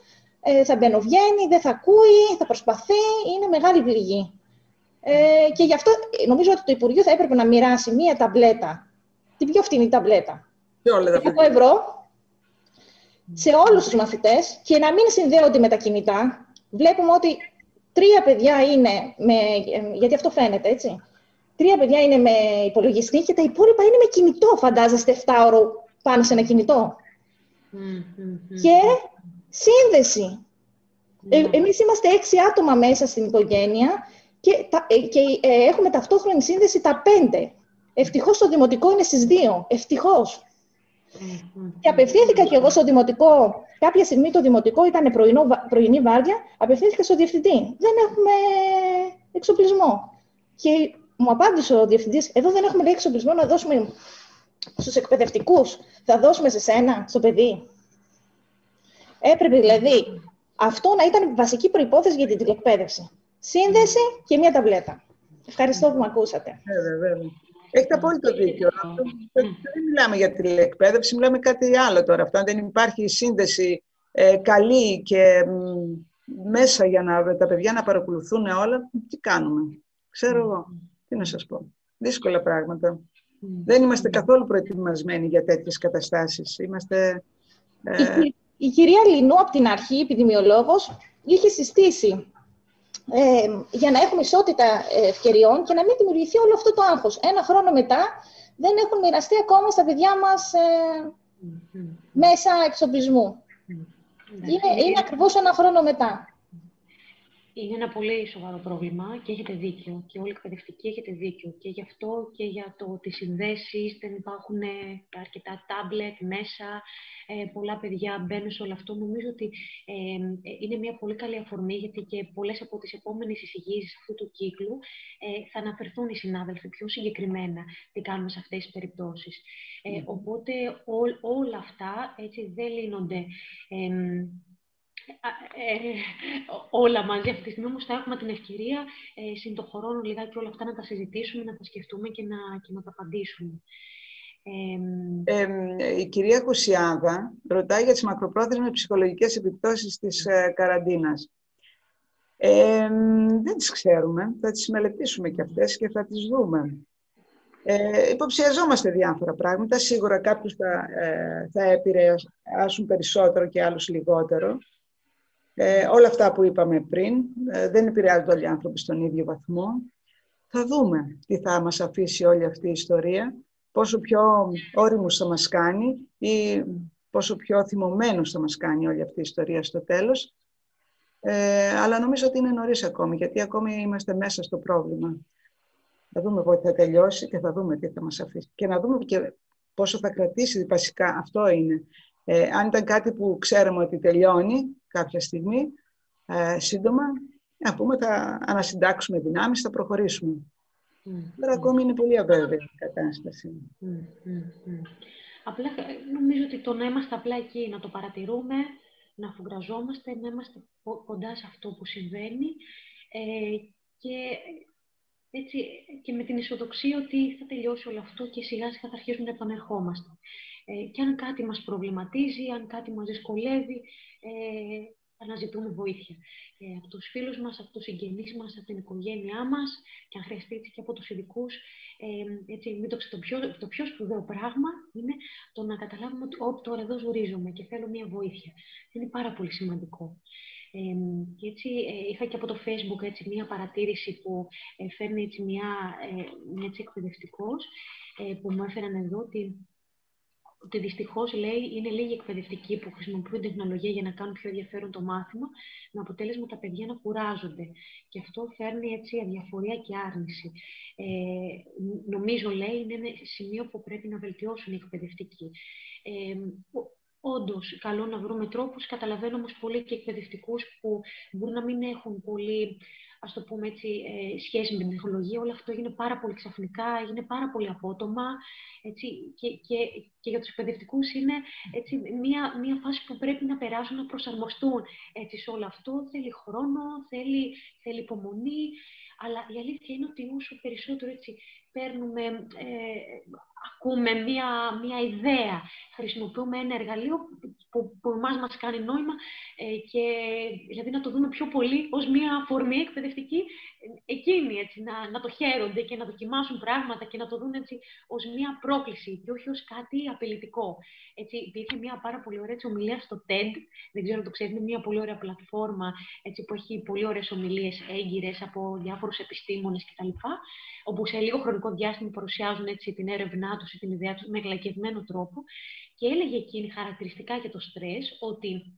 θα μπαινοβγαίνει, δεν θα ακούει, θα προσπαθεί, είναι μεγάλη πληγή. Και γι' αυτό νομίζω ότι το Υπουργείο θα έπρεπε να μοιράσει μία ταμπλέτα, την πιο φτηνή ταμπλέτα, 100 ευρώ, σε όλους τους μαθητές και να μην συνδέονται με τα κινητά. Βλέπουμε ότι 3 παιδιά είναι γιατί αυτό φαίνεται, έτσι. 3 παιδιά είναι με υπολογιστή και τα υπόλοιπα είναι με κινητό, φαντάζεστε, 7ωρο πάνω σε ένα κινητό. Και σύνδεση. Εμείς είμαστε 6 άτομα μέσα στην οικογένεια και έχουμε ταυτόχρονη σύνδεση τα 5. Ευτυχώς το δημοτικό είναι στις 2. Ευτυχώς. Και απευθύνθηκα κι εγώ στο δημοτικό. Κάποια στιγμή το δημοτικό ήταν πρωινή βάρδια. Απευθύνθηκα στο διευθυντή. Δεν έχουμε εξοπλισμό. Και μου απάντησε ο διευθυντής, εδώ δεν έχουμε, λέει, εξοπλισμό να δώσουμε στους εκπαιδευτικούς. Θα δώσουμε σε σένα, στο παιδί. Έπρεπε δηλαδή αυτό να ήταν βασική προϋπόθεση για την τηλεκπαίδευση. Σύνδεση και μία ταμπλέτα. Ευχαριστώ που με ακούσατε. Βέβαια. Έχετε απόλυτο δίκιο. Δεν μιλάμε για τηλεκπαίδευση, μιλάμε κάτι άλλο τώρα. Αυτό, αν δεν υπάρχει σύνδεση καλή και μέσα για τα παιδιά να παρακολουθούν όλα, τι κάνουμε. Ξέρω εγώ. Τι να σας πω. Δύσκολα πράγματα. Δεν είμαστε καθόλου προετοιμασμένοι για τέτοιες καταστάσεις. Η κυρία Λινού, από την αρχή, επιδημιολόγος, είχε συστήσει για να έχουμε ισότητα ευκαιριών και να μην δημιουργηθεί όλο αυτό το άγχος. 1 χρόνο μετά δεν έχουν μοιραστεί ακόμα στα παιδιά μας μέσα εξοπλισμού. Είναι ακριβώς 1 χρόνο μετά. Είναι ένα πολύ σοβαρό πρόβλημα και έχετε δίκιο. Και όλοι οι εκπαιδευτικοί έχετε δίκιο. Και γι' αυτό και για το ότι συνδέσεις, δεν υπάρχουν αρκετά τάμπλετ μέσα. Πολλά παιδιά μπαίνουν σε όλο αυτό. Νομίζω ότι είναι μια πολύ καλή αφορμή, γιατί και πολλές από τις επόμενες εισηγήσεις αυτού του κύκλου θα αναφερθούν οι συνάδελφοι πιο συγκεκριμένα τι κάνουμε σε αυτές τις περιπτώσεις. Οπότε όλα αυτά έτσι δεν λύνονται όλα μαζί αυτή τη στιγμή, όμως θα έχουμε την ευκαιρία συν το χρόνο λιγάκι όλα αυτά να τα συζητήσουμε, να τα σκεφτούμε και να τα απαντήσουμε. Η κυρία Κουσιάδα ρωτάει για τις μακροπρόθεσμες ψυχολογικές επιπτώσεις της καραντίνας. Δεν τις ξέρουμε, θα τις μελετήσουμε και αυτές και θα τις δούμε. Υποψιαζόμαστε διάφορα πράγματα, σίγουρα κάποιους θα επηρεάσουν περισσότερο και άλλους λιγότερο. Όλα αυτά που είπαμε πριν, δεν επηρεάζονται όλοι οι άνθρωποι στον ίδιο βαθμό. Θα δούμε τι θα μας αφήσει όλη αυτή η ιστορία, πόσο πιο όριμους θα μας κάνει ή πόσο πιο θυμωμένους θα μας κάνει όλη αυτή η ιστορία στο τέλος. Αλλά νομίζω ότι είναι νωρίς ακόμη, γιατί ακόμη είμαστε μέσα στο πρόβλημα. Θα δούμε πότε θα τελειώσει και θα δούμε τι θα μας αφήσει. Και να δούμε και πόσο θα κρατήσει, βασικά αυτό είναι. Αν ήταν κάτι που ξέραμε ότι τελειώνει κάποια στιγμή, σύντομα, να πούμε θα ανασυντάξουμε δυνάμεις, θα προχωρήσουμε. Τώρα ακόμη είναι πολύ αβέβαιη η κατάσταση. Απλά νομίζω ότι το να είμαστε απλά εκεί, να το παρατηρούμε, να αφουγκραζόμαστε, να είμαστε κοντά σε αυτό που συμβαίνει και έτσι και με την αισιοδοξία ότι θα τελειώσει όλο αυτό και σιγά σιγά θα αρχίσουμε να επανερχόμαστε. Και αν κάτι μας προβληματίζει, αν κάτι μας δυσκολεύει, αναζητούμε βοήθεια. Από τους φίλους μας, από τους συγγενείς μας, από την οικογένειά μας και αν χρειαστεί έτσι και από τους ειδικούς. Το πιο σπουδαίο πράγμα είναι το να καταλάβουμε ότι τώρα εδώ ζορίζομαι και θέλω μια βοήθεια. Είναι πάρα πολύ σημαντικό. Και έτσι, είχα και από το Facebook έτσι, μια παρατήρηση που φέρνει έτσι, μια εκπαιδευτικός που μου έφεραν εδώ ότι δυστυχώς, λέει, είναι λίγοι εκπαιδευτικοί που χρησιμοποιούν τεχνολογία για να κάνουν πιο ενδιαφέρον το μάθημα, με αποτέλεσμα τα παιδιά να κουράζονται. Και αυτό φέρνει έτσι αδιαφορία και άρνηση. Νομίζω, λέει, είναι ένα σημείο που πρέπει να βελτιώσουν οι εκπαιδευτικοί. Όντως, καλό να βρούμε τρόπους. Καταλαβαίνω όμως πολύ και εκπαιδευτικούς που μπορούν να μην έχουν πολύ, ας το πούμε έτσι, σχέση με την τεχνολογία. Όλο αυτό γίνεται πάρα πολύ ξαφνικά, γίνεται πάρα πολύ απότομα. Έτσι, και για τους εκπαιδευτικούς είναι έτσι, μια φάση που πρέπει να περάσουν, να προσαρμοστούν έτσι, σε όλο αυτό. Θέλει χρόνο, θέλει υπομονή. Αλλά η αλήθεια είναι ότι όσο περισσότερο έτσι, παίρνουμε, ακούμε μια ιδέα, χρησιμοποιούμε ένα εργαλείο, που εμάς μας κάνει νόημα και δηλαδή να το δούμε πιο πολύ ως μια αφορμή εκπαιδευτική, εκείνοι έτσι, να το χαίρονται και να δοκιμάσουν πράγματα και να το δουν έτσι ως μια πρόκληση και όχι ως κάτι απειλητικό. Έτσι, υπήρχε μια πάρα πολύ ωραία ομιλία στο TED, δεν ξέρω αν το ξέρετε, είναι μια πολύ ωραία πλατφόρμα έτσι, που έχει πολύ ωραίες ομιλίες έγκυρες από διάφορους επιστήμονες κτλ. Όπου σε λίγο χρονικό διάστημα παρουσιάζουν έτσι, την έρευνά τους ή την ιδέα τους με εκλακευμένο τρόπο. Και έλεγε εκείνη χαρακτηριστικά για το στρες ότι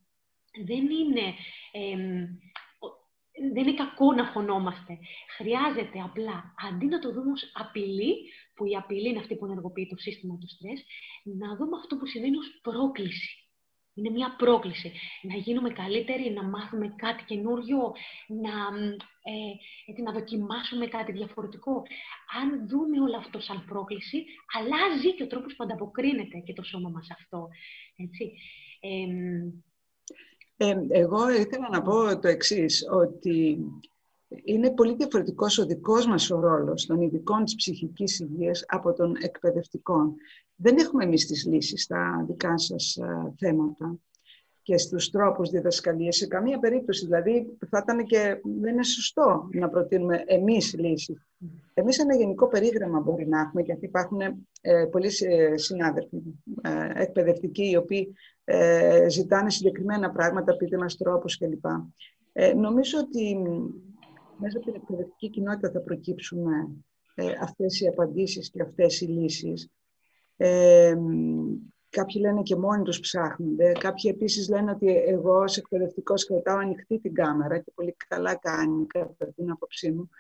δεν είναι κακό να φωνόμαστε. Χρειάζεται απλά, αντί να το δούμε ως απειλή, που η απειλή είναι αυτή που ενεργοποιεί το σύστημα του στρες, να δούμε αυτό που σημαίνει ως πρόκληση. Είναι μια πρόκληση. Να γίνουμε καλύτεροι, να μάθουμε κάτι καινούριο, να δοκιμάσουμε κάτι διαφορετικό. Αν δούμε όλο αυτό σαν πρόκληση, αλλάζει και ο τρόπος που ανταποκρίνεται και το σώμα μας αυτό. Έτσι. Εγώ ήθελα να πω το εξής, ότι είναι πολύ διαφορετικός ο δικός μας ο ρόλος των ειδικών της ψυχικής υγείας από των εκπαιδευτικών. Δεν έχουμε εμείς τις λύσεις στα δικά σας θέματα και στους τρόπους διδασκαλίας. Σε καμία περίπτωση, δηλαδή, θα ήταν και δεν είναι σωστό να προτείνουμε εμείς λύσεις. Εμείς ένα γενικό περίγραμμα μπορεί να έχουμε, γιατί υπάρχουν πολλοί συνάδελφοι εκπαιδευτικοί, οι οποίοι ζητάνε συγκεκριμένα πράγματα, πείτε μας τρόπους κλπ. Νομίζω ότι μέσα από την εκπαιδευτική κοινότητα θα προκύψουν αυτές οι απαντήσεις και αυτές οι λύσεις. Κάποιοι λένε και μόνοι τους ψάχνονται. Κάποιοι επίσης λένε ότι εγώ ως εκπαιδευτικός κρατάω ανοιχτή την κάμερα και πολύ καλά κάνει κατά την άποψή μου.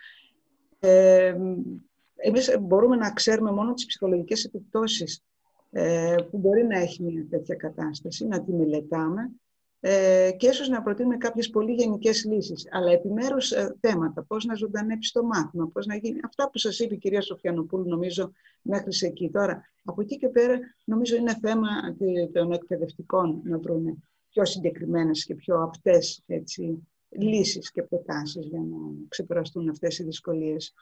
Εμείς μπορούμε να ξέρουμε μόνο τις ψυχολογικές επιπτώσεις που μπορεί να έχει μια τέτοια κατάσταση, να τη μελετάμε και ίσως να προτείνουμε κάποιες πολύ γενικές λύσεις. Αλλά επιμέρους θέματα, πώς να ζωντανέψει το μάθημα, πώς να γίνει. Αυτά που σας είπε η κυρία Σοφιανοπούλου, νομίζω, μέχρι σε εκεί. Τώρα, από εκεί και πέρα, νομίζω είναι θέμα των εκπαιδευτικών να βρούμε πιο συγκεκριμένες και πιο απτές έτσι, λύσεις και προτάσεις για να ξεπεραστούν αυτές οι δυσκολίες.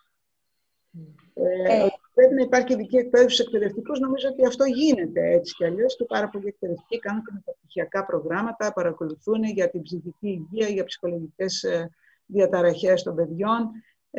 Πρέπει να υπάρχει ειδική εκπαίδευση στους εκπαιδευτικούς. Νομίζω ότι αυτό γίνεται έτσι κι αλλιώς και πάρα πολλοί εκπαιδευτικοί κάνουν και μεταπτυχιακά προγράμματα, παρακολουθούν για την ψυχική υγεία, για ψυχολογικές διαταραχές των παιδιών.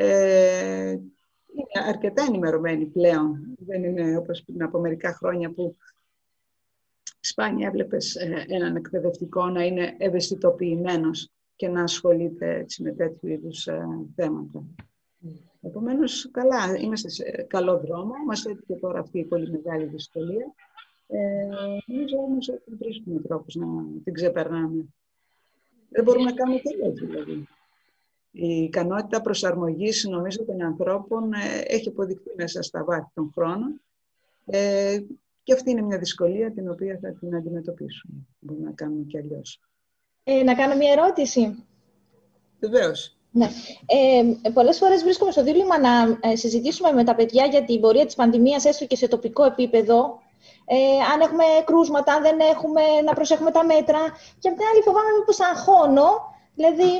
Είναι αρκετά ενημερωμένοι πλέον. Δεν είναι όπως πριν από μερικά χρόνια που σπάνια έβλεπες έναν εκπαιδευτικό να είναι ευαισθητοποιημένος και να ασχολείται έτσι, με τέτοιου είδους θέματα. Επομένως, καλά, είμαστε σε καλό δρόμο. Μας έτυχε τώρα αυτή η πολύ μεγάλη δυσκολία. Νομίζω όμως ότι βρίσκουμε τρόπους να την ξεπερνάμε. Δεν μπορούμε να κάνουμε τελείως, δηλαδή. Η ικανότητα προσαρμογής, νομίζω, των ανθρώπων έχει αποδειχθεί μέσα στα βάθη των χρόνων. Και αυτή είναι μια δυσκολία την οποία θα την αντιμετωπίσουμε. Μπορούμε να κάνουμε και αλλιώς. Να κάνω μια ερώτηση. Βεβαίως. Ναι. Πολλές φορές βρίσκομαι στο δίλημμα να συζητήσουμε με τα παιδιά για την πορεία της πανδημίας, έστω και σε τοπικό επίπεδο. Αν έχουμε κρούσματα, αν δεν έχουμε, να προσέχουμε τα μέτρα. Και απ' την άλλη φοβάμαι μήπως αγχώνω. Δηλαδή,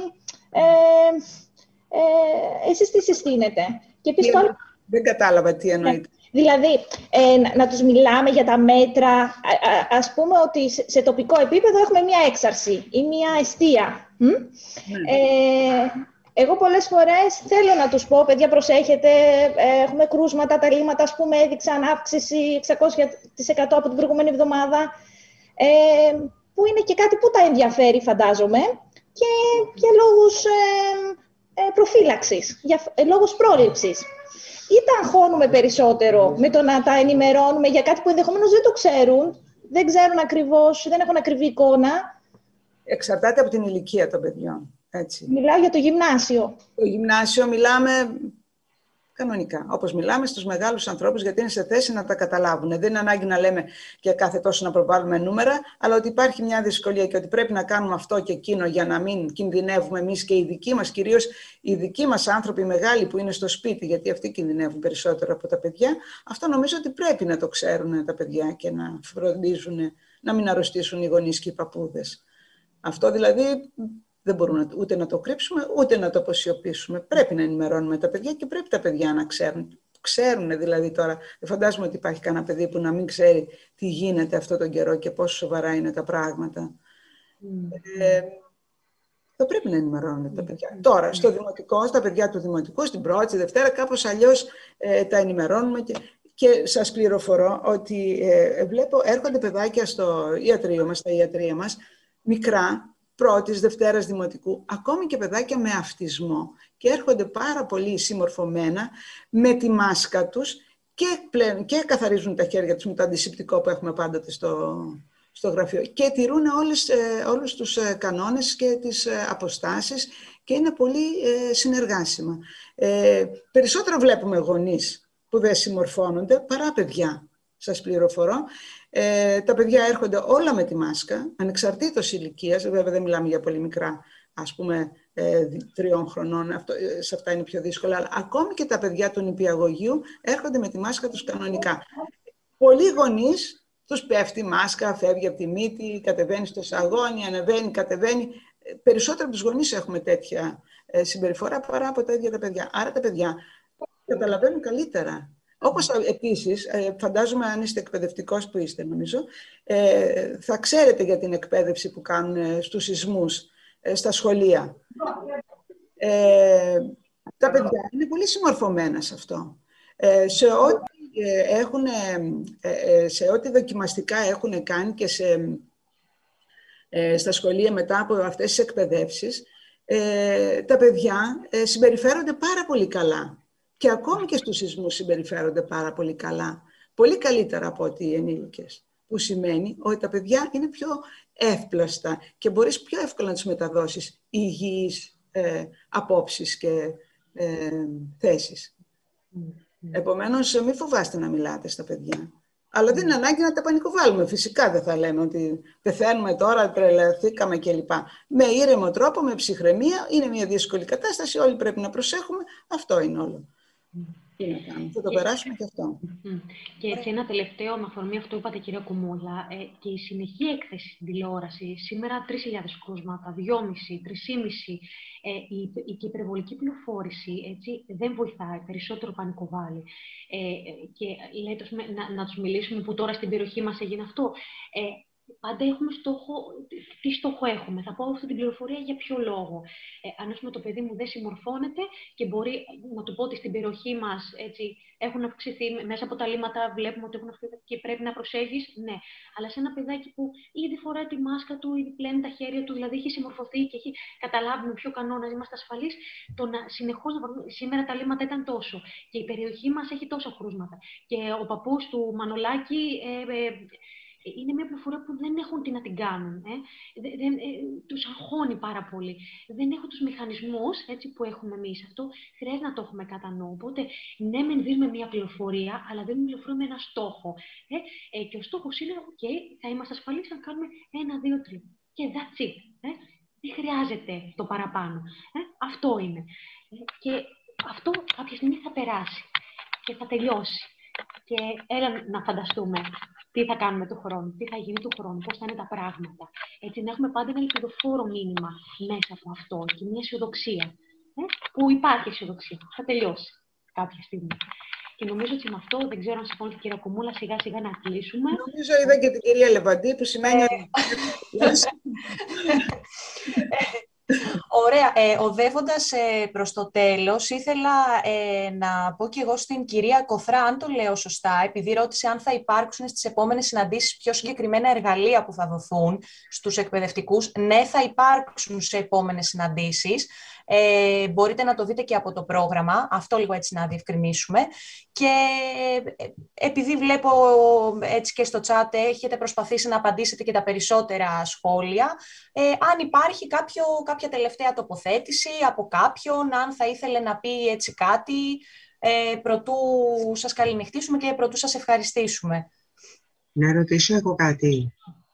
εσείς τι συστήνετε? Και επίσης, δεν κατάλαβα τι εννοείτε. Δηλαδή, να τους μιλάμε για τα μέτρα. Ας πούμε ότι σε τοπικό επίπεδο έχουμε μία έξαρση ή μία εστία. Εγώ πολλές φορές θέλω να τους πω, παιδιά, προσέχετε, έχουμε κρούσματα, τα λίμματα, ας πούμε, έδειξαν αύξηση 600% από την προηγούμενη εβδομάδα, που είναι και κάτι που τα ενδιαφέρει, φαντάζομαι, και για λόγους προφύλαξης, για λόγους πρόληψης. Είτε αγχώνουμε περισσότερο με το να τα ενημερώνουμε για κάτι που ενδεχομένως δεν το ξέρουν, δεν ξέρουν ακριβώς, δεν έχουν ακριβή εικόνα. Εξαρτάται από την ηλικία των παιδιών. Έτσι. Μιλάω για το γυμνάσιο. Το γυμνάσιο μιλάμε κανονικά, όπως μιλάμε στους μεγάλους ανθρώπους, γιατί είναι σε θέση να τα καταλάβουν. Δεν είναι ανάγκη να λέμε για κάθε τόσο να προβάλλουμε νούμερα, αλλά ότι υπάρχει μια δυσκολία και ότι πρέπει να κάνουμε αυτό και εκείνο για να μην κινδυνεύουμε εμείς και οι δικοί μας, κυρίως οι δικοί μας άνθρωποι μεγάλοι που είναι στο σπίτι, γιατί αυτοί κινδυνεύουν περισσότερο από τα παιδιά. Αυτό νομίζω ότι πρέπει να το ξέρουν τα παιδιά και να φροντίζουν να μην αρρωστήσουν οι γονείς και οι παππούδες. Αυτό δηλαδή δεν μπορούμε ούτε να το κρύψουμε, ούτε να το αποσιωπήσουμε. Πρέπει να ενημερώνουμε τα παιδιά και πρέπει τα παιδιά να ξέρουν. ξέρουν δηλαδή τώρα. Δεν φαντάζομαι ότι υπάρχει κανένα παιδί που να μην ξέρει τι γίνεται αυτόν τον καιρό και πόσο σοβαρά είναι τα πράγματα. Θα πρέπει να ενημερώνουν τα παιδιά. Τώρα, στο δημοτικό, στα παιδιά του δημοτικού, στην πρώτη, στη Δευτέρα, κάπως αλλιώς τα ενημερώνουμε και σας πληροφορώ ότι βλέπω έρχονται παιδάκια στο ιατρείο μας, στα ιατρεία μας, μικρά, πρώτης, Δευτέρας δημοτικού, ακόμη και παιδάκια με αυτισμό και έρχονται πάρα πολύ συμμορφωμένα με τη μάσκα τους και καθαρίζουν τα χέρια τους με το αντισηπτικό που έχουμε πάντοτε στο γραφείο και τηρούν όλους τους κανόνες και τις αποστάσεις και είναι πολύ συνεργάσιμα. Περισσότερο βλέπουμε γονείς που δεν συμμορφώνονται παρά παιδιά, σας πληροφορώ. Τα παιδιά έρχονται όλα με τη μάσκα, ανεξαρτήτως ηλικίας, βέβαια δεν μιλάμε για πολύ μικρά, ας πούμε 3 χρονών, σε αυτά είναι πιο δύσκολα, αλλά ακόμη και τα παιδιά του νηπιαγωγείου έρχονται με τη μάσκα τους κανονικά. Πολλοί γονείς τους πέφτει η μάσκα, φεύγει από τη μύτη, κατεβαίνει στο σαγόνι, ανεβαίνει, κατεβαίνει. Περισσότερο από τους γονείς έχουμε τέτοια συμπεριφορά παρά από τα ίδια τα παιδιά. Άρα τα παιδιά καταλαβαίνουν καλύτερα. Όπως επίσης, φαντάζομαι αν είστε εκπαιδευτικός που είστε νομίζω, θα ξέρετε για την εκπαίδευση που κάνουν στους σεισμούς στα σχολεία. Τα παιδιά είναι πολύ συμμορφωμένα σε αυτό. Σε ό,τι δοκιμαστικά έχουν κάνει και στα σχολεία μετά από αυτές τις εκπαιδεύσεις, τα παιδιά συμπεριφέρονται πάρα πολύ καλά. Και ακόμη και στους σεισμούς συμπεριφέρονται πάρα πολύ καλά. Πολύ καλύτερα από ό,τι οι ενήλικες. Που σημαίνει ότι τα παιδιά είναι πιο εύπλαστα και μπορείς πιο εύκολα να τους μεταδώσεις υγιείς απόψεις και θέσεις. Επομένως, μην φοβάστε να μιλάτε στα παιδιά. Αλλά δεν είναι ανάγκη να τα πανικοβάλουμε. Φυσικά δεν θα λέμε ότι πεθαίνουμε τώρα, τρελαθήκαμε κλπ. Με ήρεμο τρόπο, με ψυχραιμία. Είναι μια δύσκολη κατάσταση. Όλοι πρέπει να προσέχουμε. Αυτό είναι όλο. Θα το περάσουμε και αυτό. Και έτσι ένα τελευταίο με αφορμή αυτό που είπατε, κυρία Κουμούλα, και η συνεχή έκθεση στην τηλεόραση, σήμερα 3.000 κρούσματα, 2.500, 3.500, και η υπερβολική πληροφόρηση έτσι, δεν βοηθάει, περισσότερο πανικοβάλλει. Και λέτε να τους μιλήσουμε που τώρα στην περιοχή μας έγινε αυτό. Πάντα έχουμε στόχο, τι στόχο έχουμε. Θα πω αυτή την πληροφορία για ποιο λόγο. Αν το παιδί μου δεν συμμορφώνεται και μπορεί να του πω ότι στην περιοχή μας έτσι, έχουν αυξηθεί μέσα από τα λίμματα, βλέπουμε ότι έχουν αυξηθεί και πρέπει να προσέχεις, ναι. Αλλά σε ένα παιδάκι που ήδη φοράει τη μάσκα του, ήδη πλένει τα χέρια του, δηλαδή έχει συμμορφωθεί και έχει καταλάβει με ποιο κανόνα είμαστε ασφαλείς, το να συνεχώς να βρούμε. Σήμερα τα λίμματα ήταν τόσο και η περιοχή μας έχει τόσα κρούσματα. Και ο παππούς του Μανολάκη. Είναι μια πληροφορία που δεν έχουν τι να την κάνουν. Τους αγχώνει πάρα πολύ. Δεν έχουν τους μηχανισμούς έτσι, που έχουμε εμείς. Αυτό χρειάζεται να το έχουμε κατά νου. Οπότε, ναι, μεν δίνουμε μια πληροφορία, αλλά δίνουμε πληροφορία με ένα στόχο. Και ο στόχος είναι, OK, θα είμαστε ασφαλείς αν κάνουμε 1, 2, 3. Και that's it. Δεν χρειάζεται το παραπάνω. Αυτό είναι. Και αυτό κάποια στιγμή θα περάσει και θα τελειώσει. Και έλα να φανταστούμε τι θα κάνουμε του χρόνου, τι θα γίνει του χρόνου, πώς θα είναι τα πράγματα. Έτσι, να έχουμε πάντα ένα ελπιδοφόρο μήνυμα μέσα από αυτό και μια αισιοδοξία. Που υπάρχει αισιοδοξία. Θα τελειώσει κάποια στιγμή. Και νομίζω ότι με αυτό, δεν ξέρω αν συμφωνεί η κυρία Κουμούλα, σιγά σιγά να κλείσουμε. Νομίζω είδα και την κυρία Λεβαντή, που σημαίνει. Ωραία. Οδεύοντας προς το τέλος, ήθελα να πω και εγώ στην κυρία Κοφρά, αν το λέω σωστά, επειδή ρώτησε αν θα υπάρξουν στις επόμενες συναντήσεις πιο συγκεκριμένα εργαλεία που θα δοθούν στους εκπαιδευτικούς. Ναι, θα υπάρξουν σε επόμενες συναντήσεις. Μπορείτε να το δείτε και από το πρόγραμμα, αυτό λίγο έτσι να διευκρινίσουμε. Και επειδή βλέπω έτσι και στο chat έχετε προσπαθήσει να απαντήσετε και τα περισσότερα σχόλια, αν υπάρχει κάποια τελευταία τοποθέτηση από κάποιον, αν θα ήθελε να πει έτσι κάτι, προτού σας καληνυχτήσουμε και προτού σας ευχαριστήσουμε. Να ρωτήσω εγώ κάτι.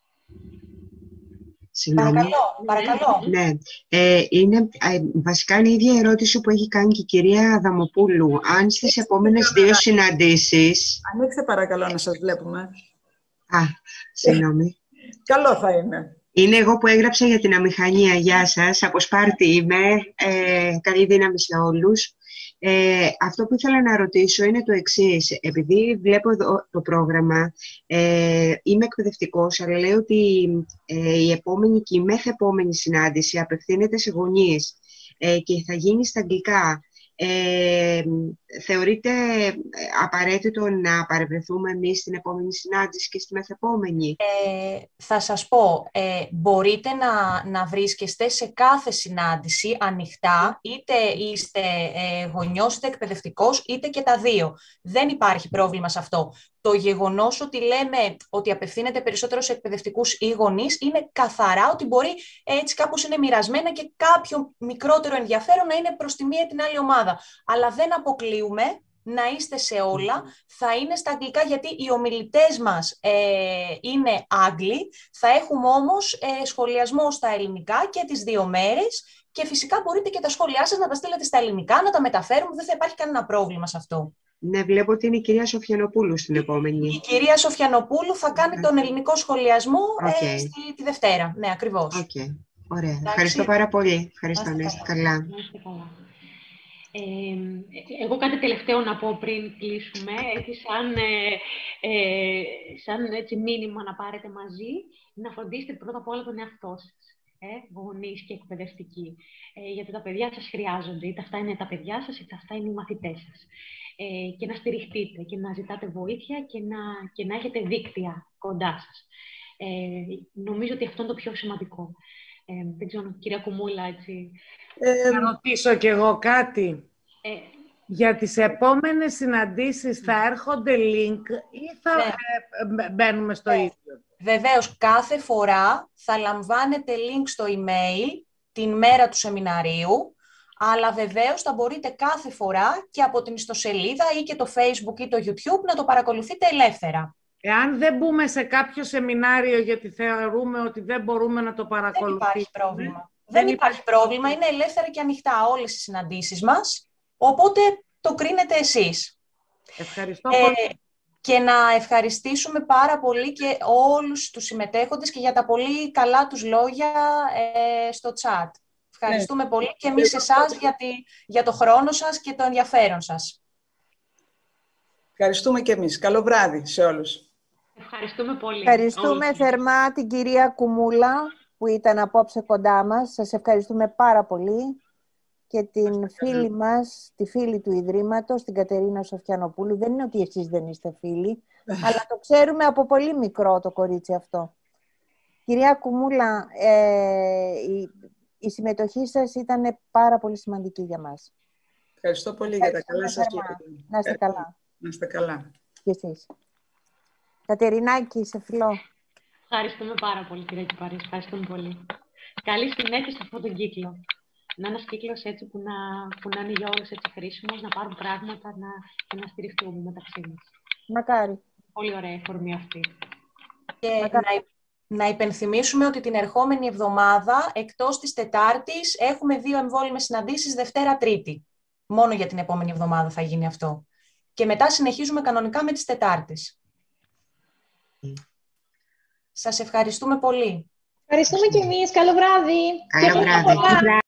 Παρακαλώ. Ναι. Είναι, βασικά είναι η ίδια ερώτηση που έχει κάνει και η κυρία Αδαμοπούλου. Αν στις επόμενες 2 συναντήσεις... Ανοίξτε παρακαλώ να σας βλέπουμε. Συγγνώμη. Καλό θα είναι. Είναι εγώ που έγραψα για την αμηχανία. Γεια σας. Από Σπάρτη είμαι. Καλή δύναμη σε όλους. Αυτό που ήθελα να ρωτήσω είναι το εξής. Επειδή βλέπω εδώ το πρόγραμμα, είμαι εκπαιδευτικός, αλλά λέω ότι η επόμενη και η μεθεπόμενη συνάντηση απευθύνεται σε γονείς και θα γίνει στα αγγλικά. Θεωρείτε απαραίτητο να παρευρεθούμε εμείς στην επόμενη συνάντηση και στη μεθεπόμενη? Θα σας πω, μπορείτε να βρίσκεστε σε κάθε συνάντηση ανοιχτά, είτε είστε γονιός, είτε εκπαιδευτικός, είτε και τα δύο. Δεν υπάρχει πρόβλημα σε αυτό. Το γεγονός ότι λέμε ότι απευθύνεται περισσότερο σε εκπαιδευτικούς ή γονείς είναι καθαρά ότι μπορεί έτσι κάπως είναι μοιρασμένα και κάποιο μικρότερο ενδιαφέρον να είναι προς τη μία ή την άλλη ομάδα. Αλλά δεν αποκλείουμε να είστε σε όλα, θα είναι στα αγγλικά γιατί οι ομιλητές μας είναι Άγγλοι, θα έχουμε όμως σχολιασμό στα ελληνικά και τις 2 μέρες και φυσικά μπορείτε και τα σχόλιά σας να τα στείλετε στα ελληνικά, να τα μεταφέρουμε, δεν θα υπάρχει κανένα πρόβλημα σε αυτό. Ναι, βλέπω ότι είναι η κυρία Σοφιανοπούλου στην επόμενη. Η κυρία Σοφιανοπούλου θα κάνει τον ελληνικό σχολιασμό τη Δευτέρα. Ναι, ακριβώς. Ωραία. Εντάξει. Ευχαριστώ πάρα πολύ. Ευχαριστώ, να είστε καλά. Εγώ κάτι τελευταίο να πω πριν κλείσουμε, έτσι σαν έτσι μήνυμα να πάρετε μαζί, να φροντίσετε πρώτα απ' όλα τον εαυτό σας, γονείς και εκπαιδευτικοί, γιατί τα παιδιά σας χρειάζονται, είτε αυτά είναι τα παιδιά σας, είτε αυτά είναι οι μαθητές σας. Και να στηριχτείτε και να ζητάτε βοήθεια και να έχετε δίκτυα κοντά σας. Νομίζω ότι αυτό είναι το πιο σημαντικό. Δεν ξέρω, κυρία Κουμούλα, έτσι. Να ρωτήσω κι εγώ κάτι. Για τις επόμενες συναντήσεις θα έρχονται link ή θα μπαίνουμε στο ίδιο? Βεβαίως, κάθε φορά θα λαμβάνετε link στο email την μέρα του σεμιναρίου, αλλά βεβαίως θα μπορείτε κάθε φορά και από την ιστοσελίδα ή και το Facebook ή το YouTube να το παρακολουθείτε ελεύθερα. Εάν δεν μπούμε σε κάποιο σεμινάριο γιατί θεωρούμε ότι δεν μπορούμε να το παρακολουθήσουμε... Δεν υπάρχει πρόβλημα. Δεν υπάρχει πρόβλημα. Είναι ελεύθερα και ανοιχτά όλες οι συναντήσεις μας, οπότε το κρίνετε εσείς. Ευχαριστώ πολύ. Και να ευχαριστήσουμε πάρα πολύ και όλους τους συμμετέχοντες και για τα πολύ καλά τους λόγια στο chat. Ευχαριστούμε πολύ και εμείς εσάς για το χρόνο σας και το ενδιαφέρον σας. Ευχαριστούμε και εμείς. Καλό βράδυ σε όλους. Ευχαριστούμε πολύ. Ευχαριστούμε θερμά την κυρία Κουμούλα που ήταν απόψε κοντά μας. Σας ευχαριστούμε πάρα πολύ. Και την φίλη μας, τη φίλη του Ιδρύματος, την Κατερίνα Σοφιανοπούλου. Δεν είναι ότι εσείς δεν είστε φίλοι, αλλά το ξέρουμε από πολύ μικρό το κορίτσι αυτό. Κυρία Κουμούλα, η συμμετοχή σας ήταν πάρα πολύ σημαντική για μας. Ευχαριστώ πολύ για τα καλά σας λόγια. Να είστε καλά. Να είστε καλά. Και εσείς. Κατερινάκη, σε φιλώ. Ευχαριστούμε πάρα πολύ, κυρία Κυπαρής. Ευχαριστούμε πολύ. Καλή συνέχεια σε αυτόν τον κύκλο. Να είναι ένας κύκλος έτσι που να είναι για όλους έτσι χρήσιμος, να πάρουν πράγματα και να στηριχτούμε μεταξύ μας. Μακάρι. Πολύ ωραία η φορμή αυτή. Και να υπενθυμίσουμε ότι την ερχόμενη εβδομάδα, εκτός της Τετάρτης, έχουμε 2 εμβόλυμες συναντήσεις Δευτέρα-Τρίτη. Μόνο για την επόμενη εβδομάδα θα γίνει αυτό. Και μετά συνεχίζουμε κανονικά με τις Τετάρτες. Σας ευχαριστούμε πολύ. Ευχαριστούμε και εμείς. Καλό βράδυ. Καλό βράδυ.